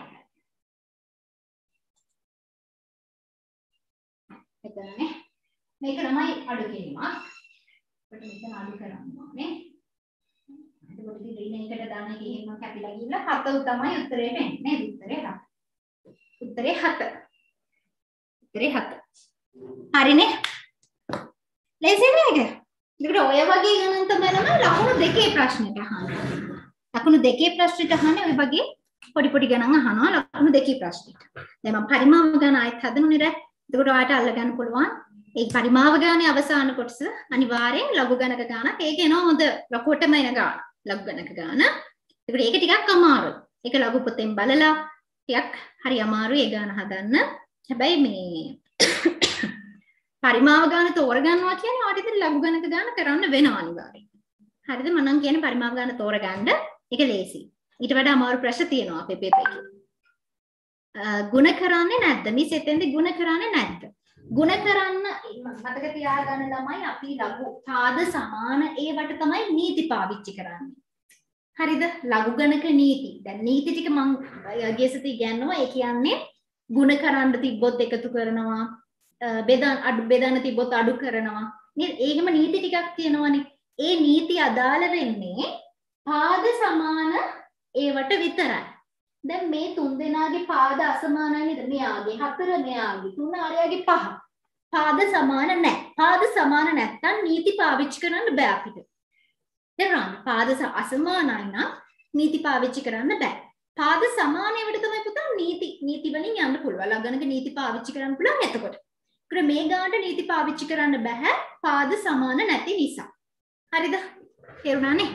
එතනනේ. මේක තමයි අඩු කිරීමක්. අපිට මෙතන අඩු කරන්න ඕනේ. එතකොට ඉතින් රීන එකට දාන එක එහෙම කැපිලා ගිහිල්ලා හත තමයි උත්තරේ වෙන්නේ නේද? උත්තරේ හත. උත්තරේ හත. උත්තරේ හත. හරිනේ? ලේසි නේද? ඒකට ඔය වගේ ගණන් තමයි ළමයි ලකුණු දෙකේ ප්‍රශ්නෙට අහන්නේ. ලකුණු දෙකේ ප්‍රශ්නෙට අහන්නේ ඔය වගේ පොඩි පොඩි ගණන් අහනවා ලකුණු දෙකේ ප්‍රශ්නෙට. දැන් මම පරිමාව ගණන් ආයෙත් හදනුනේ රැ. එතකොට ඔයාලට අල්ල ගන්න පුළුවන්. ඒ පරිමාව ගණනේ අවසාන කොටස අනිවාර්යෙන් ලඝු ගණක ගණක්. ඒක එනවා හොඳ ලකුවටම එන ගාන. ලඝු ගණක ගාන. ඒකට ඒක ටිකක් අමාරුයි. ඒක ලඝු පොතෙන් බලලා ටිකක් හරි අමාරුයි ඒ ගාන හදන්න. හැබැයි මේ පරිමාව ගාන තෝරගන්නවා කියන්නේ ඔයාලට ඉතින් ලඝු ගණක ගාන කරන්න වෙනවා අනිවාර්යෙන්. හරිද? මම නම් කියන්නේ පරිමාව ගාන තෝරගන්න. ඒක ලේසි. ඊට වඩා අමාරු ප්‍රශ්න තියෙනවා අපේ පේපර් එකේ. ගුණ කරන්නේ නැද්ද? මිස් එතෙන්ද ගුණ කරන්නේ නැද්ද? ගුණ කරන්න මතක තියාගන්න ළමයි අපි ලඝු පාද සමාන ඒවට තමයි නීති පාවිච්චි කරන්නේ. හරිද? ලඝු ගණක නීති. දැන් නීති ටික මම ගිය සතියේ ඉගෙනනවා. ඒ කියන්නේ ගුණ කරන්න තිබ්බොත් එකතු කරනවා. බෙදන්න අඩු බෙදන්න තිබ්බොත් අඩු කරනවා. නේද? ඒකම නීති ටිකක් තියෙනවනේ. ඒ නීති අදාළ වෙන්නේ පාද සමාන ඒවට විතරයි. දැන් මේ තුන් දෙනාගේ පාද අසමානයි නේද? මෙයාගේ හතර මෙයාගේ තුන අරයාගේ පහ. පාද සමාන නැහැ. පාද සමාන නැත්තම් නීති පාවිච්චි කරන්න බෑ අපිට. තේරුණාද? පාද අසමානයි නම් නීති පාවිච්චි කරන්න බෑ. පාද සමානයකට තමයි පුතා නීති නීති වලින් යන්න පුළුවන්. ලගනක නීති පාවිච්චි කරන්න පුළුවන් එතකොට. ඒකර මේ ගානට නීති පාවිච්චි කරන්න බෑ පාද සමාන නැති නිසා. හරිද? තේරුණානේ?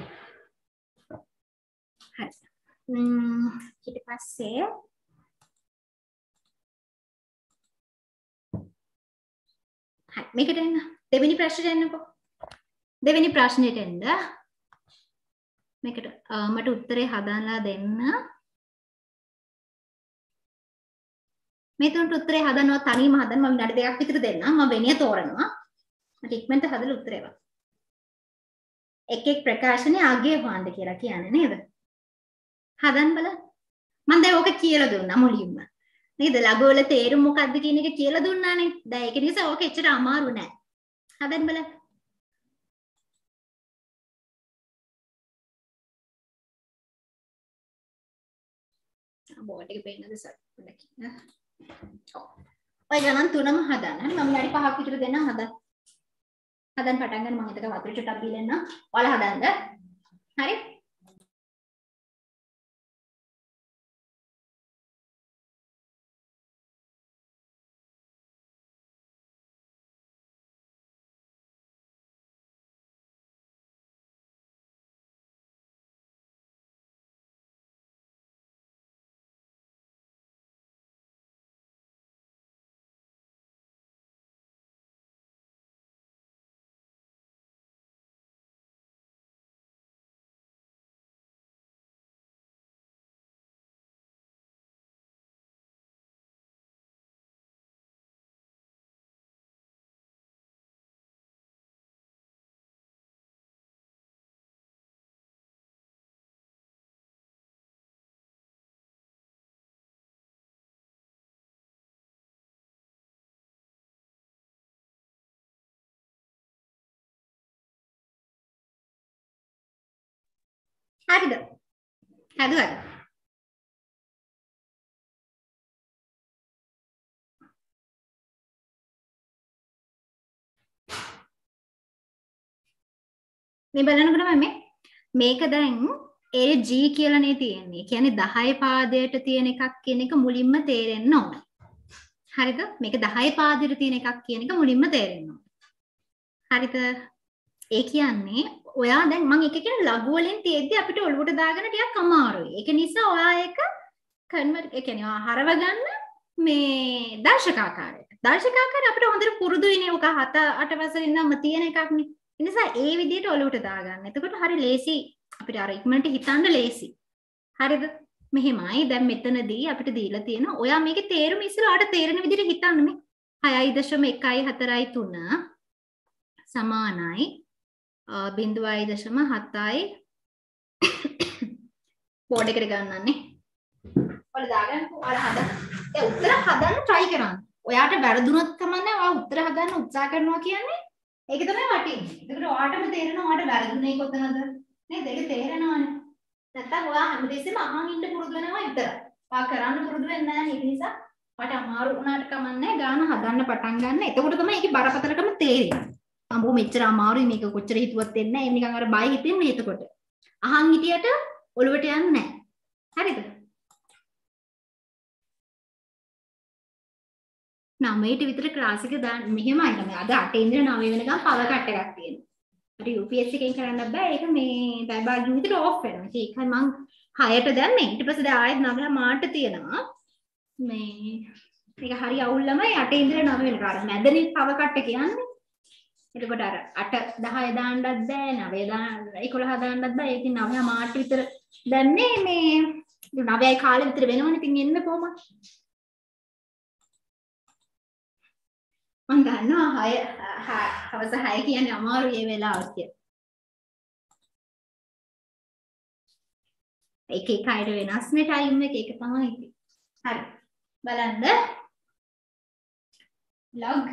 හරි. ම්ම් ඊට පස්සේ හරි මේකට එන්න. දෙවෙනි ප්‍රශ්නෙට එන්නකෝ. දෙවෙනි ප්‍රශ්නෙට එන්න. මේකට මට උත්තරේ හදාලා දෙන්න. මේ තුනට උත්තරේ හදනවා තනියම හදන්න මම විනාඩි දෙකක් විතර දෙන්නම්. මම වෙනිය තෝරනවා. මට ඉක්මනට හදලා උත්තරේ වා. එක් එක් ප්‍රකාශනයේ අගය හොයන්න කියලා කියන්නේ නේද? හදන්න බලන්න. මම දැන් ඕක කියලා දුන්නා මුලින්ම. නේද? ලඝු වල තේරුම මොකක්ද කියන එක කියලා දුන්නානේ. දැන් ඒක නිසා ඕක එච්චර අමාරු නෑ. හදන්න බලන්න. බෝඩ් එක පෙන්නද සර් පොඩ්ඩක්. ඔව්. ඔය ගණන් තුනම හදන්න. හරි මම විනාඩි පහක් විතර දෙන්නම් හදන්න. හදන්න පටන් ගන්න මම හිතක වතුර ටිකක් බීලා එන්නම්. ඔයාලා හදන්න. හරි? හරිද? හදුවද? මේ බලනකොට මම මේක දැන් A G කියලානේ තියෙන්නේ. කියන්නේ දහය පාදයට තියෙන එකක් කියන එක මුලින්ම තේරෙන්න ඕන. හරිද? මේක දහය පාදයට තියෙන එකක් කියන එක මුලින්ම තේරෙන්න ඕන. හරිද? ඒ කියන්නේ ඔයා දැන් මම එක කියන ලඝු වලින් තියෙද්දි අපිට ඔළුවට දාගන්න ටිකක් අමාරුයි. ඒක නිසා ඔයා ඒක කන්වර්ට් ඒ කියන්නේ ඔයා හරව ගන්න මේ දර්ශකාකාරයට. දර්ශකාකාරය අපිට හොඳට පුරුදුයිනේ. ඔක හත අට වසරේ ඉඳන්ම තියෙන එකක් නේ. ඒ නිසා ඒ විදිහට ඔළුවට දාගන්න. එතකොට හරි ලේසි අපිට අර ඉක්මනට හිතන්න ලේසි. හරිද? මෙහෙමයි දැන් මෙතනදී අපිට දීලා තියෙන ඔයා මේකේ තේරුම ඉස්සරහට තේරෙන විදිහට හිතන්න මේ හයයි දශම එකයි හතරයි තුන සමානයි බිංදුවයි දශම හතයි බෝඩ් එකට ගන්නන්නේ. ඔයාලා දාගන්න ඔයාලා හදන්න. ඒ උත්තර හදන්න try කරන්න. ඔයාට වැරදුනොත් කමන්නේ ඔයා උත්තර හදන්න උත්සාහ කරනවා කියන්නේ ඒක තමයි වටින්නේ. ඒකට ඔයාටම තේරෙනවා ඔයාට වැරදුනේ කොතනද? නේද? ඒක තේරෙනවනේ. නැත්තම් ඔයා හැමදෙස්සෙම අහන් ඉන්න පුරුදු වෙනවා විතරයි. ඔයා කරන්න පුරුදු වෙන්නේ නැහැ. ඒක නිසා ඔයාට අමාරු වුණාට කමන්නේ ගාන හදන්න පටන් ගන්න. එතකොට තමයි ඒකේ බරපතලකම තේරෙන්නේ. අම්බෝ මෙච්චර අමාරුයි මේක කොච්චර හිතුවත් වෙන්නේ නැහැ. නිකන් අර බය හිතෙන්නේ එතකොට. අහන් හිටියට ඔළුවට යන්නේ නැහැ. හරිද? නවයට විතර ක්ලාස් එක දාන්න මෙහෙමයි තමයි. අද අටේ ඉඳන් නවය වෙනකම් පවර් කට් එකක් තියෙනවා. අර U P S C එකෙන් කරන්න බෑ. ඒක මේ පැය භාගයක් විතර ඕෆ් වෙනවා. ඒකයි මං හයට දැම්මේ. ඊට පස්සේ දැන් ආයෙත් නවය මාට තියෙනවා. මේ මේක හරි අවුල් ළමයි අටේ ඉඳන් නවය වෙනකම්. අර මැදනේ පවර් කට් එක කියන්නේ. එතකොට අර අට දහය දාන්නත් බෑ. නවය දාන්න එකොළහ දාන්නත් බෑ. ඒකෙන් නවය මාට විතර දැම්මේ මේ නවයයි කාලෙ විතර වෙනවනේ. ඉතින් එන්න කොහොමද? මම දන්නවා හය හවස හය කියන්නේ අමාරුයි මේ වෙලාවට කියලා. එක එක අයට වෙනස් නේ ටයිම් එක ඒක තමයි ඉතින්. හරි. බලන්න. log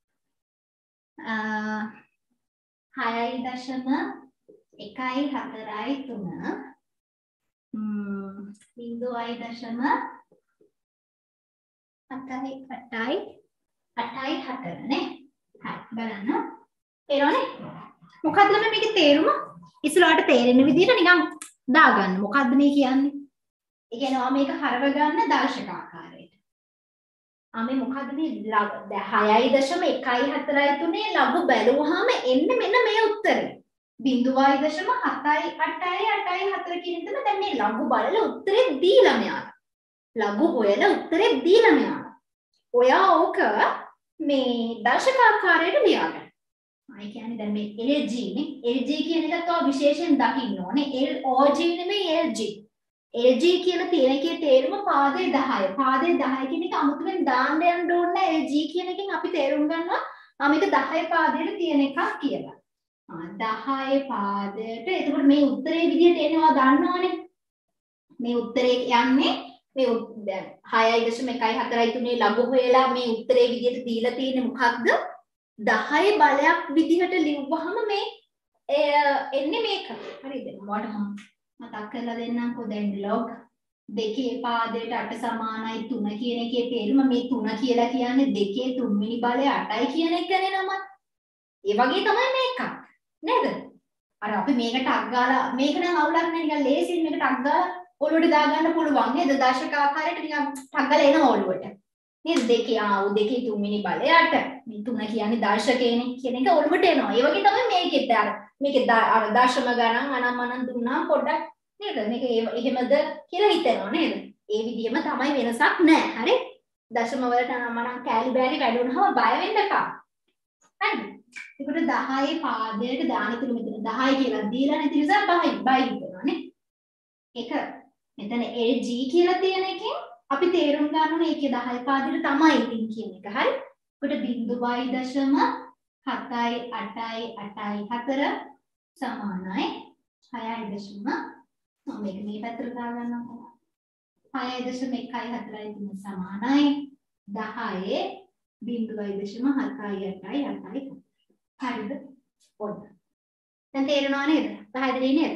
හයයි දශම එකයි හතරයි තුන බිංදුවයි දශම හතයි අටයි අටයි හතර නේ. හරි බලන්න. තේරෙනවනේ? මොකද්ද මේකේ තේරුම? ඉස්සරහට තේරෙන විදිහට නිකන් දාගන්න. මොකද්ද මේ කියන්නේ? ඒ කියන්නේ මේක හරව ගන්න දර්ශක ආකාරයට. ආ මේ මොකද්ද මේ හයයි දශම එකයි හතරයි තුනේ ලඝු බැලුවාම එන්නේ මෙන්න මේ උත්තරේ. බිංදුවයි දශම හතයි අටයි අටයි හතර කියන එක දැන් මේ ලඝු බලලා උත්තරේ දීලා මෙයාලා. ලඝු හොයලා උත්තරේ දීලා මෙයාලා. ඔයා ඕක මේ දර්ශක ආකාරයට ලියාගන්න. ආ ඒ කියන්නේ දැන් මේ L G නේ L G කියන එකත් ඔය විශේෂයෙන් දකින්න ඕනේ. L O G නෙමෙයි L G. L G කියලා තියෙන එකේ තේරුම පාදේ දහය. පාදේ දහය කියන එක අමුතුවෙන් දාන්න යන්න ඕනේ නැහැ. L G කියන එකෙන් අපි තේරුම් ගන්නවා ආ මේක දහය පාදයට තියෙන එකක් කියලා. ආ දහය පාදයට එතකොට මේ උත්තරේ විදිහට එනවා දන්නවනේ. මේ උත්තරේ යන්නේ මේ දැන් හයයි දශම එකයි හතරයි තුනේ ලඝු හොයලා මේ උත්තරේ විදිහට දීලා තියෙන්නේ මොකක්ද? දහය බලයක් විදිහට ලිව්වහම මේ එන්නේ මේක. හරිද? මොකට මම මතක් කරලා දෙන්නම්කෝ දැන් log දෙකේ පාදයට අට සමානයි තුන කියන එකේ තේරුම මේ තුන කියලා කියන්නේ දෙකේ තුන්වෙනි බලය අටයි කියන එකනේ නම. ඒ වගේ තමයි මේක. නේද? අර අපි මේකට අක් ගාලා මේක නම් අවුලක් නැහැ නිකන් ලේසියෙන් මේකට අක් ගාලා ඔළුවට දාගන්න පුළුවන් නේද? දර්ශක ආකාරයට නිකන් ටක් ගාලා එනවා ඔළුවට. නේද? දෙකේ ආ දෙකේ තුන්වෙනි බලය අට. මේ තුන කියන්නේ දර්ශකේනේ කියන එක ඔළුවට එනවා. ඒ වගේ තමයි මේකෙත් අර මේකේ අර දශම ගණන් අනම් අනම් දුන්නා පොඩ්ඩක් නේද? මේක එහෙමද කියලා හිතෙනවා නේද? ඒ විදිහම තමයි වෙනසක් නැහැ. හරි? දශම වලට අනම් අනම් කැලි බෑලි වැඩුණාම බය වෙන්න එපා. හරිද? ඒකට දහයේ පාදයට දාන තුරු මෙතන දහය කියලා දීලා නැති නිසා බයි බයි හිතනවා නේ. ඒක මෙතන L G කියලා තියෙන එකෙන් අපි තේරුම් ගන්න ඕනේ ඒකේ දහය පාදයට තමයි ඉතින් කියන එක. හරි? ඒකට බිංදුවයි දශම හතයි අටයි අටයි හතර සමානයි හයයි දශම මම මේක මේ පැත්තට දාගන්නවා. හයයි දශම එකයි හතරයි තුන සමානයි දහයේ බිංදුවයි දශම හතයි අටයි අටයි හතර. හරිද? ඔන්න. දැන් තේරෙනව නේද? පැහැදිලි නේද?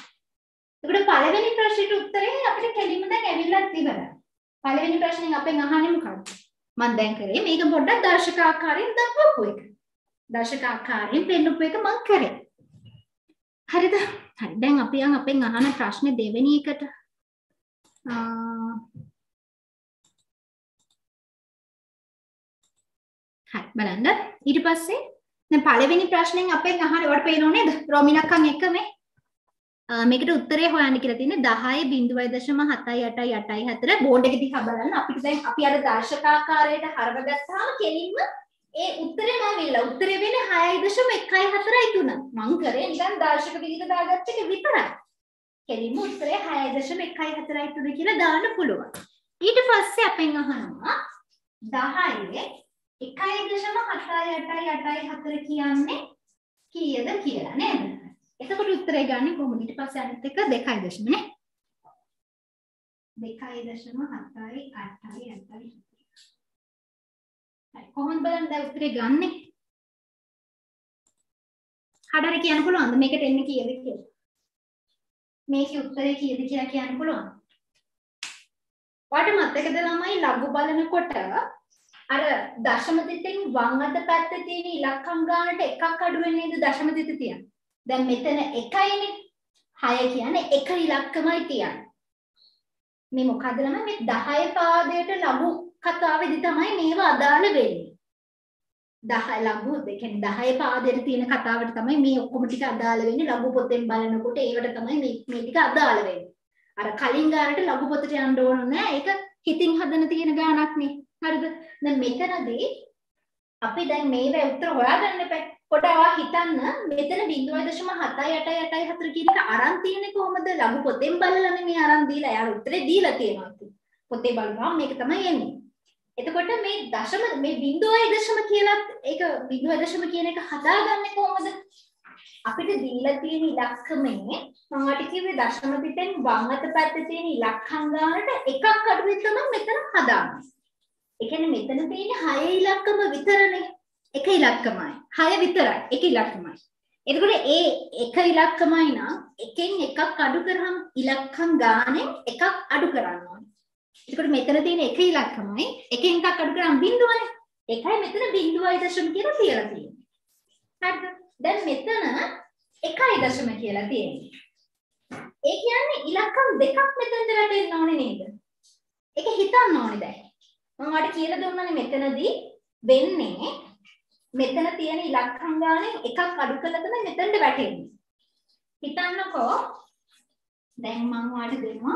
ඒකට පළවෙනි ප්‍රශ්නෙට උත්තරේ අපිට කෙලින්ම දැන් ඇවිල්ලා ඉවරයි. පළවෙනි ප්‍රශ්نين අපෙන් අහන්නේ මොකක්ද? මම දැන් කරේ මේක පොඩ්ඩක් දර්ශක ආකාරයෙන් දක්වපු එක. දර්ශක ආකාරයෙන් පෙන්නපු එක මම කරේ. හරිද? හරි. දැන් අපි යන් අපෙන් අහන ප්‍රශ්නේ දෙවෙනි එකට. හරි බලන්න. ඊට පස්සේ දැන් පළවෙනි ප්‍රශ්نين අපෙන් අහන්නේ ඔයාලට පේනව නේද? රොමිනක්කන් එක මේ මේකට උත්තරේ හොයන්න කියලා තියෙන්නේ දහය බිංදුවයි දශම හතයි අටයි අටයි හතර බෝඩ් එක දිහා බලන්න අපිට දැන් අපි අර දර්ශක ආකාරයට හරවගත්තාම කෙලින්ම ඒ උත්තරේ නැවිලා උත්තරේ වෙන්නේ හයයි දශම එකයි හතරයි තුන මං කරේ නිකන් දර්ශක විදිහට දාගත්ත එක විතරයි කෙලින්ම උත්තරේ හයයි දශම එකයි හතරයි තුන කියලා දාන්න පුළුවන් ඊට පස්සේ අපෙන් අහනවා දහයේ එකයි දශම හතයි අටයි අටයි හතර කියන්නේ කීයද කියලා නේද එතකොට උත්තරේ ගන්න කොහොමද ඊට පස්සේ අනිත් එක දෙකයි දශම නේ දෙකයි දශම හතයි අටයි අටයි හරි කොහොමද බලන්න දැන් උත්තරේ ගන්නෙ හඩර කියන්න පුළුවන්ද මේකට එන්නේ කීයද කියලා මේකේ උත්තරේ කීයද කියලා කියන්න පුළුවන් ඔයාලට මතකද ළමයි ලඝු බලනකොට අර දශම තිතෙන් වම් අත පැත්තේ තියෙන ඉලක්කම් ගන්නට එකක් අඩු වෙන්නේ නේද දශම තිත තියන දැන් මෙතන එකයිනේ හය කියන්නේ එක ඉලක්කමයි තියන්නේ මේ මොකද ළමයි මේ දහය පාදයට ලඝු කතාවේදී තමයි මේව අදාළ වෙන්නේ දහය ලඝු ඒ කියන්නේ දහය පාදයට තියෙන කතාවට තමයි මේ ඔක්කොම ටික අදාළ වෙන්නේ ලඝු පොතෙන් බලනකොට ඒවට තමයි මේ මේ ටික අදාළ වෙන්නේ අර කලින් ගානට ලඝු පොතට යන්න ඕන නෑ ඒක හිතින් හදන තියෙන ගානක් නේ හරිද දැන් මෙතනදී අපි දැන් මේවේ උත්තර හොයාගන්න එපා පොඩ්ඩක් හිතන්න මෙතන බිංදුවයි දශම හතයි අටයි අටයි හතර කියන එක අරන් තියෙන්නේ කොහමද ලඝු පොතෙන් බලලානේ මේ අරන් දීලා යාර උත්තරේ දීලා තියෙනවා ඉතින් පොතේ බලනවා මේක තමයි එන්නේ එතකොට මේ දශම මේ බිංදුවයි දශම කියලා ඒක බිංදුවයි දශම කියන එක හදාගන්නේ කොහමද අපිට දීලා තියෙන ඉලක්කමේ මම අට කිව්වේ දශම පිටෙන් වම් අත පැත්තේ තියෙන ඉලක්කම් ගන්නට එකක් අඩුවෙන් තමයි මෙතන හදාගන්නේ ඒ කියන්නේ මෙතන තියෙන හය ඉලක්කම විතරනේ එක ඉලක්කමයි හය විතරයි එක ඉලක්කමයි එතකොට ඒ එක ඉලක්කමයි නම් එකෙන් එකක් අඩු කරාම ඉලක්කම් ගානෙන් එකක් අඩු කරන්න ඕනේ එතකොට මෙතන තියෙන එක ඉලක්කමයි එකෙන් එකක් අඩු කරාම බිංදුවනේ ඒකයි මෙතන බිංදුවයි දශම කියලා තියලා තියෙන්නේ හරිද දැන් මෙතන එකයි දශම කියලා තියෙන්නේ ඒ කියන්නේ ඉලක්කම් දෙකක් මෙතනට වැටෙන්න ඕනේ නේද? ඒක හිතන්න ඕනේ දැන්. මම ඔයාලට කියලා දුන්නානේ මෙතනදී වෙන්නේ මෙතන තියෙන ඉලක්කම් ගානේ එකක් අඩු කළා තමයි මෙතනට වැටෙන්නේ. හිතන්නකෝ දැන් මම ඔයාලට දෙනවා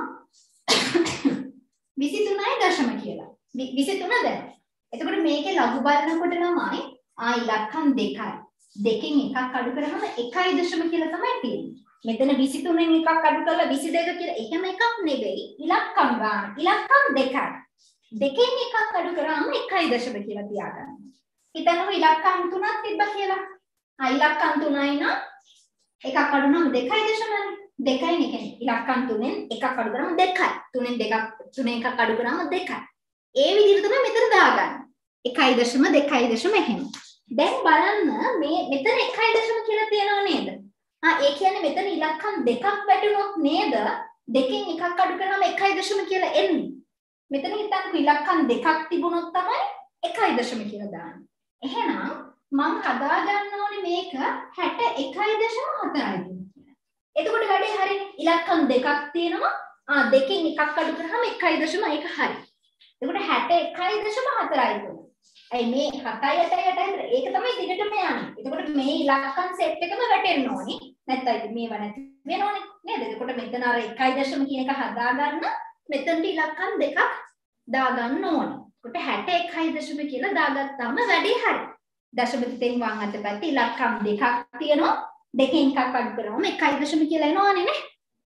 විසි තුනයි දශම කියලා. විසි තුන දැන්. එතකොට මේකේ ලඝු බලනකොට ළමයි ආ ඉලක්කම් දෙකයි. දෙකෙන් එකක් අඩු කරාම එකයි දශම කියලා තමයි තියෙන්නේ. මෙතන විසි තුනෙන් එකක් අඩු කරලා විසි දෙක කියලා එහෙම එකක් නෙවෙයි. ඉලක්කම් ගන්න. ඉලක්කම් දෙකයි. දෙකෙන් එකක් අඩු කරාම එකයි දශම කියලා තියාගන්න. හිතන්නකො ඉලක්කම් තුනක් තිබ්බා කියලා. ආ ඉලක්කම් තුනයි නම් එකක් අඩු නම් දෙකයි දශමනේ. දෙකයි නේ කියන්නේ. ඉලක්කම් තුනෙන් එකක් අඩු කරාම දෙකයි. තුනෙන් දෙකක් තුනෙන් එකක් අඩු කරාම දෙකයි. ඒ විදිහට තමයි මෙතන දාගන්නේ. එකයි දශම දෙකයි දශම එහෙම. දැන් බලන්න මේ මෙතන එකයි දශම කියලා තියෙනව නේද? ආ ඒ කියන්නේ මෙතන ඉලක්කම් දෙකක් වැටුනොත් නේද දෙකෙන් එකක් අඩු කරාම එකයි දශම කියලා එන්නේ. මෙතන හිතන්නකො ඉලක්කම් දෙකක් තිබුණොත් තමයි එකයි දශම කියලා දාන්නේ. එහෙනම් මම හදා ගන්න ඕනේ මේක හැට එකයි දශම හතරයි කියලා. එතකොට වැඩේ හරිනේ. ඉලක්කම් දෙකක් තියෙනවා. ආ දෙකෙන් එකක් අඩු කරාම එකයි දශම ඒක හරි. එතකොට හැට එකයි දශම හතරයි කියලා. ඇයි මේ හතයි අටයි අටයි ඒක තමයි දිගටම යන්නේ. එතකොට මේ ඉලක්කම් සෙට් එකම වැටෙන්න ඕනේ. නැත්නම් මේව නැති වෙනවනේ නේද? එතකොට මෙතන අර එකයි දශම කියන එක හදා ගන්න මෙතනට ඉලක්කම් දෙකක් දා ගන්න ඕනේ. එතකොට හැට එකයි දශම කියලා දාගත්තාම වැඩේ හරි. දශම පිටෙන් වම් අත පැත්තේ ඉලක්කම් දෙකක් තියෙනවා. දෙකෙන් එකක් අඩු කරාම එකයි දශම කියලා එනවනේ නේ.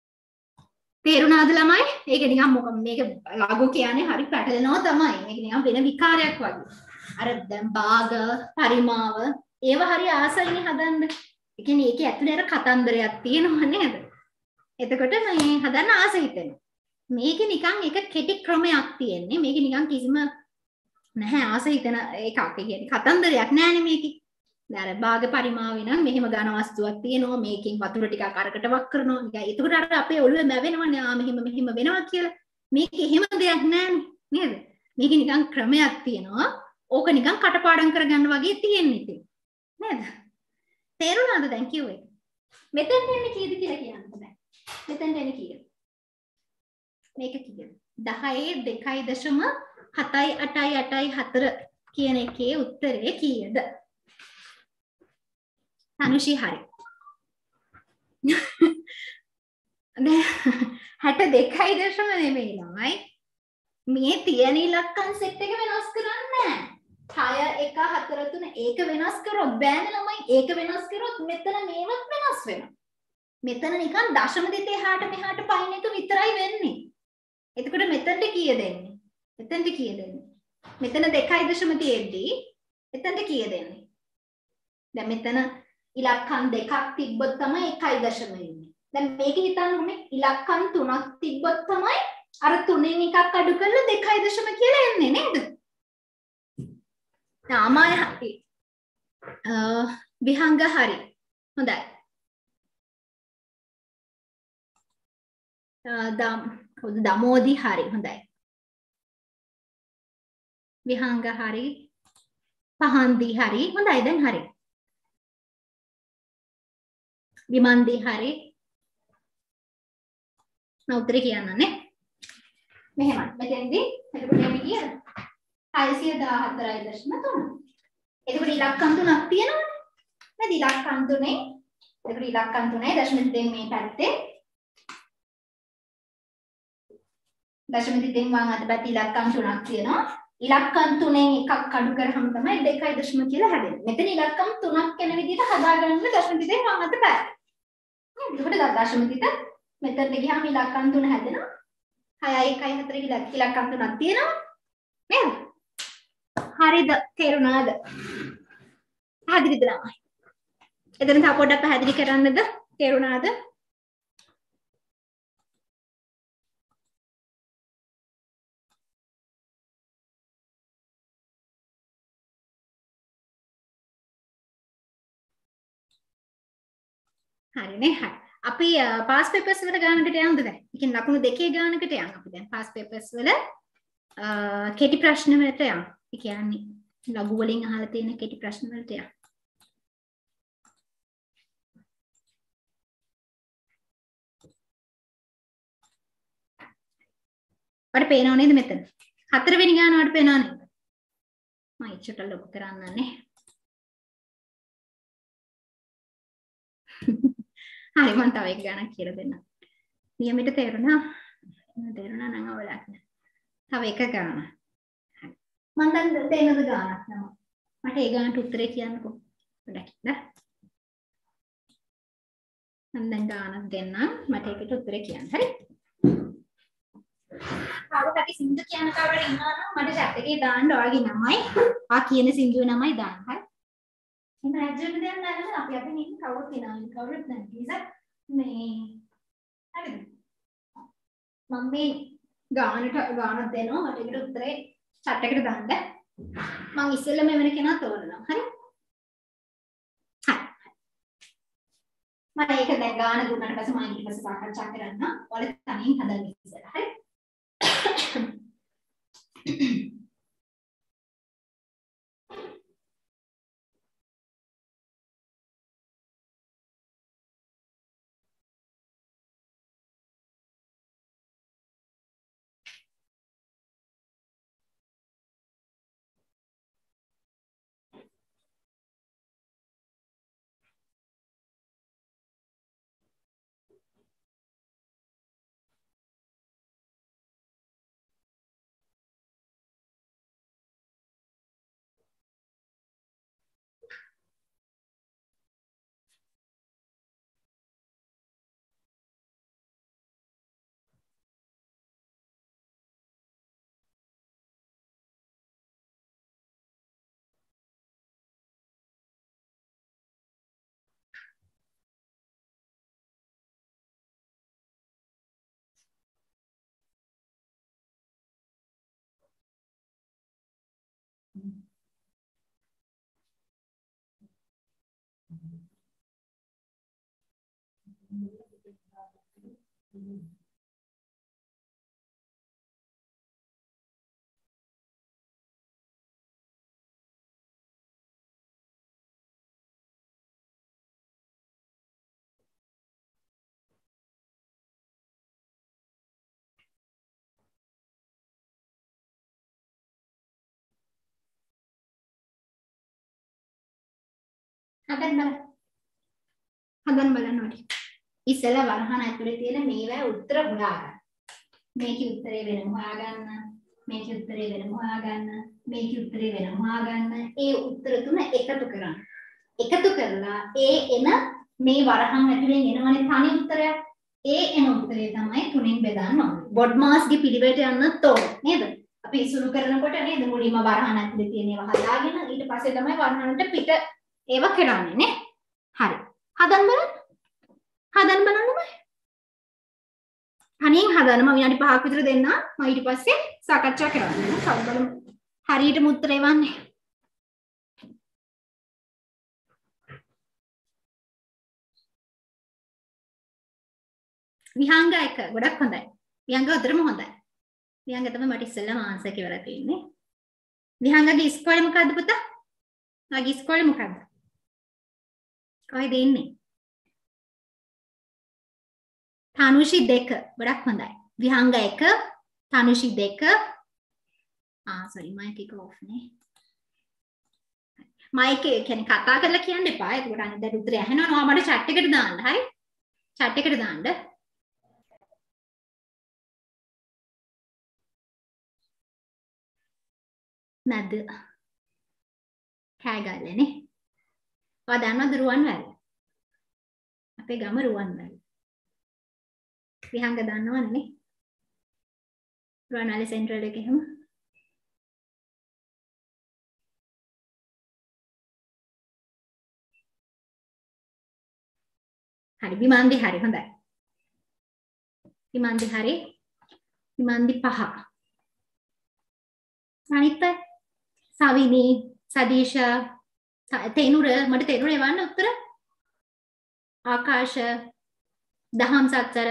තේරුණාද ළමයි? ඒක නිකන් මොකක් මේක ලඝු කියන්නේ හරි පැටලෙනවා තමයි. මේක නිකන් වෙන විකාරයක් වගේ. අර දැන් භාග පරිමාව ඒව හරි ආසයිනේ හදන්න. ඒ කියන්නේ ඒකේ ඇතුලේ අර කතන්දරයක් තියෙනව නේද? එතකොට මේ හදන්න ආස හිතෙනවා. මේක නිකන් එක කෙටි ක්‍රමයක් තියෙන්නේ. මේක නිකන් කිසිම නැහැ ආස හිතන එකක්. ඒ කියන්නේ කතන්දරයක් නෑනේ මේකේ. දැන් අර භාග පරිමාවේ නම් මෙහෙම ඝන වස්තුවක් තියෙනවා. මේකෙන් වතුර ටිකක් අරකට වක් කරනවා. නිකන් එතකොට අර අපේ ඔළුවේ මැවෙනවනේ. ආ මෙහෙම මෙහෙම වෙනවා කියලා. මේක එහෙම දෙයක් නෑනේ නේද? මේක නිකන් ක්‍රමයක් තියෙනවා. ඕක නිකන් කටපාඩම් කරගන්න වගේ තියෙන්නේ ඉතින් නේද? තේරුණාද දැන් කිව්වේ? මෙතෙන් එන්නේ කීයද කියලා කියන්න බෑ. මෙතෙන් එන්නේ කීයද? මේක කීයද? දහයේ දෙකයි දශම හතයි අටයි අටයි හතර කියන එකේ උත්තරේ කීයද? තනුෂි හරි. දැන් හැට දෙකයි දශම නෙමෙයි ළමයි. මේ තියෙන ඉලක්කම් සෙට් එක වෙනස් කරන්නේ නැහැ. හය එක හතර තුන ඒක වෙනස් කරොත් බෑනේ ළමයි. ඒක වෙනස් කරොත් මෙතන මේවත් වෙනස් වෙනවා. මෙතන නිකන් දශම දෙක එහාට මෙහාට පයින් එක විතරයි වෙන්නේ. එතකොට මෙතනට කීයද එන්නේ? මෙතනට කීයද එන්නේ? මෙතන දෙකයි දශම තියෙද්දි එතනට කීයද එන්නේ? දැන් මෙතන ඉලක්කම් දෙකක් තිබ්බොත් තමයි එකයි දශම එන්නේ. දැන් මේක හිතන්න මේ ඉලක්කම් තුනක් තිබ්බොත් තමයි අර තුනෙන් එකක් අඩු කරලා දෙකයි දශම කියලා එන්නේ නේද? නාමය හරි. අ විහංග හරි. හොඳයි. දම් දමෝදි හරි. හොඳයි. විහංග හරි. පහන්දි හරි. හොඳයි දැන් හරි. විමන්දි හරි. නෞත්‍රි කියන්නනේ. මෙහෙමයි. මෙතෙන්දී එතකොට එන්නේ කීයද? හයසිය දහහතරයි දශම තුන. එතකොට ඉලක්කම් තුනක් තියෙනවනේ. නේද? ඉලක්කම් තුනේ එතකොට ඉලක්කම් තුනේ දශම දෙකෙන් මේ පැත්තේ දශම දෙකෙන් වම් අත පැත්තේ ඉලක්කම් තුනක් තියෙනවා. ඉලක්කම් තුනෙන් එකක් අඩු කරාම තමයි දෙකයි දශම කියලා හැදෙන්නේ. මෙතන ඉලක්කම් තුනක් යන විදිහට හදාගන්න දශම දෙකෙන් වම් අත පැත්තේ. නේද? එතකොට දශම දෙක මෙතනට ගියාම ඉලක්කම් තුන හැදෙනවා. හයයි එකයි හතරයි ඉලක්කම් තුනක් තියෙනවා. නේද? හරිද? තේරුණාද? පැහැදිලිද ළමයි? එතන තව පොඩ්ඩක් පැහැදිලි කරන්නද? තේරුණාද? හරිනේ හරි. අපි පාස් පේපර්ස් වල ගානකට යන්නද දැන්? ඒ කියන්නේ ලකුණු දෙකේ ගානකට යන්න අපි දැන් පාස් පේපර්ස් වල කෙටි ප්‍රශ්න වලට යන්න. ඒ කියන්නේ ලඝු වලින් අහලා තියෙන කෙටි ප්‍රශ්න වලට යන්න. ඔයාලට පේනව නේද මෙතන? හතරවෙනි ගාන ඔයාලට පේනව නේද? මම ඉච්චට ලොකු කරන්නනේ. හරි මම තව එක ගානක් කියලා දෙන්නම්. නියමිට තේරුණා? තේරුණා නම් අවලක් නෑ. තව එක ගානක්. මම දැන් දෙන්නද ගානක් නම. මට ඒ ගානට උත්තරේ කියන්නකෝ. ගොඩක් නේද? මම දැන් ගානක් දෙන්නම්. මට ඒකට උත්තරේ කියන්න. හරි? කවුරුහරි සින්දු කියන කවුරුහරි ඉන්නවා නම් මට chat එකේ දාන්න ඔයාගේ නමයි. ආ කියන සින්දුවේ නමයි දාන්න. හරි? එහෙනම් ඇජ්ජුට දෙන්න නැත්නම් අපි අපි ඉන්න කවුරුත් ඉනවා. කවුරුත් නැහැ. ප්ලීස් මේ හරිද? මම මේ ගානට ගානක් දෙනවා. මට ඒකට උත්තරේ chat එකට දාන්න. මම ඉස්සෙල්ලා මෙවන කෙනා තෝරනවා. හරි? හරි. මම ඒක දැන් ගාන දුන්නාට පස්සේ මම ඊට පස්සේ සාකච්ඡා කරන්න. ඔයාලා තනියෙන් හදන්න ඉස්සෙල්ලා. හරි? හදන්න බලන්න. හදන්න බලන්න ඕනේ. ඉස්සෙල්ලා වරහන ඇතුලේ තියෙන මේවා උත්තර හොයාගන්න. මේකේ උත්තරේ වෙනම හොයාගන්න. මේකේ උත්තරේ වෙනම හොයාගන්න. මේකේ උත්තරේ වෙනම හොයාගන්න. ඒ උත්තර තුන එකතු කරන්න. එකතු කරලා ඒ එන මේ වරහන් ඇතුලෙන් එනවනේ තනි උත්තරයක්. ඒ එන උත්තරේ තමයි තුනෙන් බෙදන්න ඕනේ. බොඩ්මාස්ගේ පිළිවෙලට යන්නත් ඕනේ නේද? අපි ඉසුරු කරනකොට නේද මුලින්ම වරහන් ඇතුලේ තියෙන ඒවා හදාගෙන ඊට පස්සේ තමයි වරහනට පිට ඒව කරන්නේ නේ. හරි. හදන්න බලන්න. හදන්න බලන්නම. අනින් හදන්න මම විනාඩි පහක් විතර දෙන්න. මම ඊට පස්සේ සාකච්ඡා කරන්න. කවුද බලමු. හරියටම උත්තරේ වන්නේ. විහංග එක ගොඩක් හොඳයි. විහංග උතරම හොඳයි. විහංග තමයි මට ඉස්සෙල්ලාම ආන්සර් කියලා තියෙන්නේ. විහංගගේ ඉස්කෝලේ මොකද්ද පුතා? ආගේ ඉස්කෝලේ මොකද්ද? කොහෙද ඉන්නේ? තනුෂි දෙක ගොඩක් හොඳයි. විහංග එක, තනුෂි දෙක. ආ sorry mic එක off නේ. mic එක කියන්නේ කතා කරලා කියන්න එපා. ඒකට අනිද්දාට උත්තරය අහනවා. මට chat එකට දාන්න. හරි? chat එකට දාන්න. නැද්ද? කෑ ගාලනේ. ඔයා දන්නවද රුවන්වැලි? අපේ ගම රුවන්වැලි. විහංග දන්නවනේ. රුවන්වැලි සෙන්ට්‍රල් එකේ හැම. හරි විමන්දි හරි හොඳයි. විමන්දි හරි. විමන්දි පහ. අනිත් සවිනි සදීෂ තේනුර මට තේරුනේ වන්න උත්තර ආකාශ දහම් සත්තර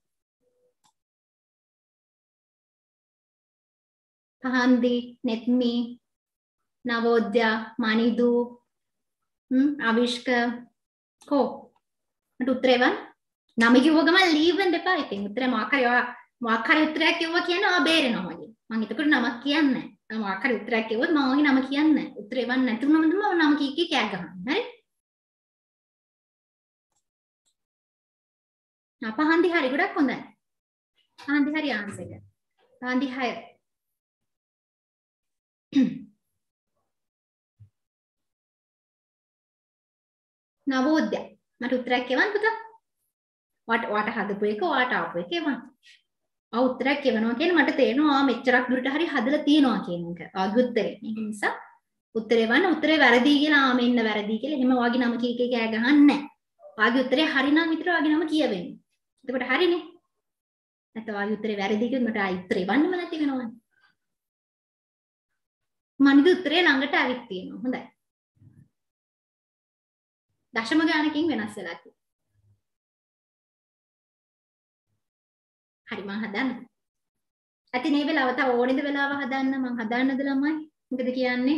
පහන්දි නෙත්මි නවෝද්‍ය මනිදු හ්ම් අවිෂ්ක කෝ මට උත්තරේ වන්න නම කිව්ව ගමන් ලීව් වෙන්න එපා ඉතින් උත්තරේ මොකක් හරි ඔයා මොකක් හරි උත්තරයක් කිව්වා කියන්නේ ආ බේරෙනවා වගේ. මම එතකොට නමක් කියන්නේ නැහැ. මොකක් හරි උත්තරයක් කිව්වොත් මම ඔහි නම කියන්නේ නැහැ. උත්තරේ වන් නැතුනම මම නම කී කී කෑ ගහන්නේ. හරි? අපහන්දි හරි ගොඩක් හොඳයි. පහන්දි හරි ආන්සර් එක. පහන්දි හය. නවෝදය. මට උත්තරයක් එවන්න පුතා. වාට වාට හදපු එක වාට ආපු එක එවන්න. ආ උත්තරයක් එවනවා කියන්නේ මට තේරෙනවා ආ මෙච්චරක් දුරට හරි හදලා තියනවා කියන එක. ආගේ උත්තරේ. ඒක නිසා උත්තරේ වන්න උත්තරේ වැරදි කියලා ආ මෙන්න වැරදි කියලා එහෙම වාගේ නම කී කී කෑ ගහන්නේ නැහැ. වාගේ උත්තරේ හරි නම් විතර වාගේ නම කියවෙන්නේ. එතකොට හරිනේ. නැත්නම් වාගේ උත්තරේ වැරදි කිව්වොත් මට ආ උත්තරේ වන්නම නැති වෙනවා. මනිද උත්තරේ ළඟට ආවිත් තියෙනවා. හොඳයි. දශම ගානකින් වෙනස් වෙලා තියෙනවා. හරි මම හදන්න. ඇති මේ වෙලාව තව ඕනෙද වෙලාව හදන්න මම හදන්නද ළමයි? මොකද කියන්නේ?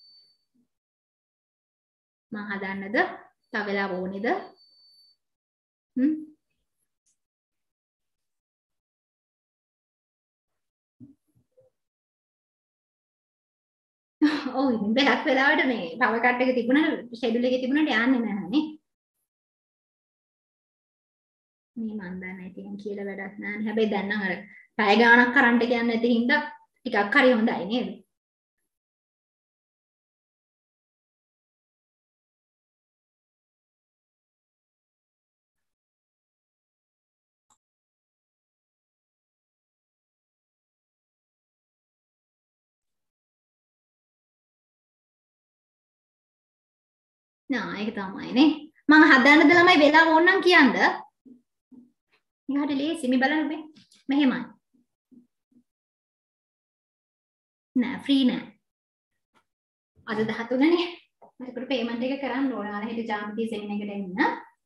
මම හදන්නද? තව වෙලාව ඕනෙද? හ්ම්? ඔව් ඉතින් බැලක් වෙලාවට මේ පවර් කට් එක තිබුණා ෂෙඩියුල් එකේ තිබුණාට යන්නේ නැහැ නේ. මේ මන් දන්නේ ඉතින් කියලා වැඩක් නැහැ. හැබැයි දැන් නම් අර පැය ගාණක් කරන්ට් එක යන්නේ නැති හින්දා ටිකක් හරි හොඳයි නේද? නා ඒක තමයි නේ. මම හදන්නද ළමයි වෙලාව ඕනනම් කියන්න. ඉහට ලේසි මේ බලන්න මේ. මෙහෙමයි. නෑ ෆ්‍රී නෑ. අද දහතුන නේ. මට කොට පේමන්ට් එක කරන්න ඕන. අර හෙට ජාන්ති සෙමින එකට එන්න.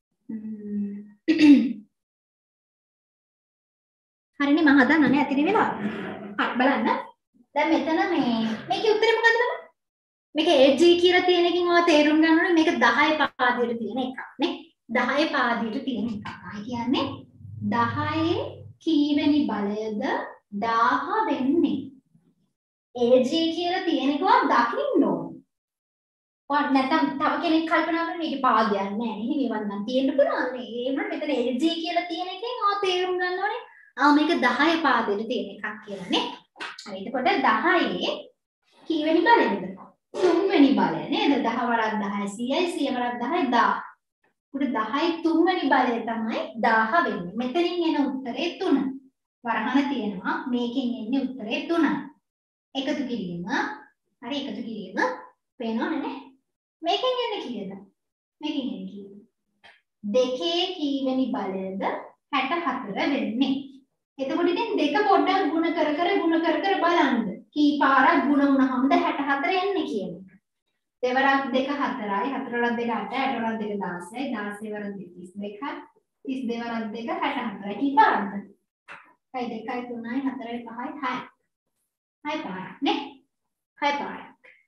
හරිනේ මම හදන්නනේ ඇතිනේ වෙලාව. හරි බලන්න. දැන් මෙතන මේ මේකේ උත්තරේ මොකද්ද බලන්න? මේක A G කියලා තියෙන එකකින් ඔය තේරුම් ගන්න ඕනේ මේක දහය පාදයට තියෙන එකක් නේ. දහය පාදයට තියෙන එකක්. ආයි කියන්නේ දහයේ කීවෙනි බලයද දාහ වෙන්නේ? A G කියලා තියෙන එකව දකින්න ඕනේ. ඔය නැත්නම් තව කෙනෙක් කල්පනා කරන මේකේ පාදයක් නැහැ නේ. මේවත් නම් තියෙන්න පුළුවන් නේ. ඒ වුණාට මෙතන A G කියලා තියෙන එකෙන් ඔය තේරුම් ගන්න ඕනේ. ආ මේක දහය පාදයට තියෙන එකක් කියලා නේ. හරි එතකොට දහයේ කීවෙනි බලයද? තුන්වෙනි බලය නේද? දහ වරක් දහය සීයයි සීය වරක් දහය දාහ. උඩ දහයි තුන්වෙනි බලය තමයි දාහ වෙන්නේ. මෙතනින් එන උත්තරේ තුන. වරහන තියෙනවා මේකෙන් එන්නේ උත්තරේ තුනයි. එකතු කිරීම හරි එකතු කිරීම පේනවනේ නේ? මේකෙන් එන්නේ කීයද? මේකෙන් එන්නේ කීයද? දෙකේ කීවෙනි බලයද හැට හතර වෙන්නේ. එතකොට ඉතින් දෙක පොඩ්ඩක් ගුණ කර කර ගුණ කර කර බලන්න. කී පාරක් ගුණ වුණාමද හැට හතර එන්නේ කියන එක. දෙවරක් දෙක හතරයි, හතර වරක් දෙක අටයි, අට වරක් දෙක දහසයි, දහසයි වරක් දෙක තිස් දෙකයි, තිස් දෙක වරක් දෙක හැට හතරයි. කී පාරක්ද? හයි දෙකයි තුනයි හතරයි පහයි හයයි. හය පාරක් නේ? හය පාරක්.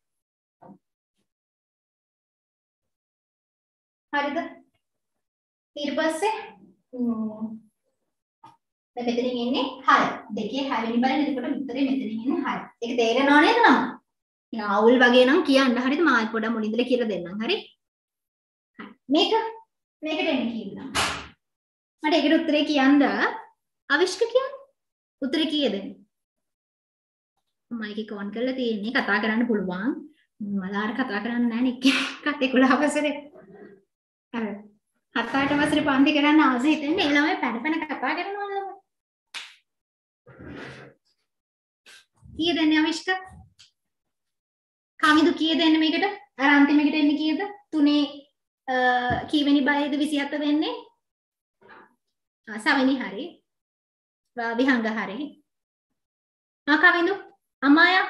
හරිද? ඊට පස්සේ දැන් මෙතනින් එන්නේ හය. දෙකේ හය වෙනි බලයෙන් එතකොට උත්තරේ මෙතනින් එන්නේ හය. ඒක තේරෙනව නේද නම? ඉතින් අවුල් වගේ නම් කියන්න හරිද? මම ආයෙත් පොඩ්ඩක් මුලින් ඉඳලා කියලා දෙන්නම්. හරි? හරි. මේක මේකට එන්නේ කීයද? මට ඒකට උත්තරේ කියන්න අවිෂ්ක කියන්න. උත්තරේ කීයද? මයික් එක ඔන් කරලා තියෙන්නේ කතා කරන්න පුළුවන්. මලාර කතා කරන්න නැහැ නේ. කටේ කුලහ වසරේ. අර හත් අට වසරේ පන්ති කරන්න ආස හිතෙන්නේ ඒ ළමයි පැන පැන කතා කරනවා නේද? කීයද එන්නේ අවිෂ්ක? කමිදු කීයද එන්නේ මේකට? අර අන්තිමේකට එන්නේ කීයද? තුනේ කීවෙනි බලයේද විසිහත වෙන්නේ? ආ සවෙනි හරි. විහංග හරි. ආ කමිදු අමායා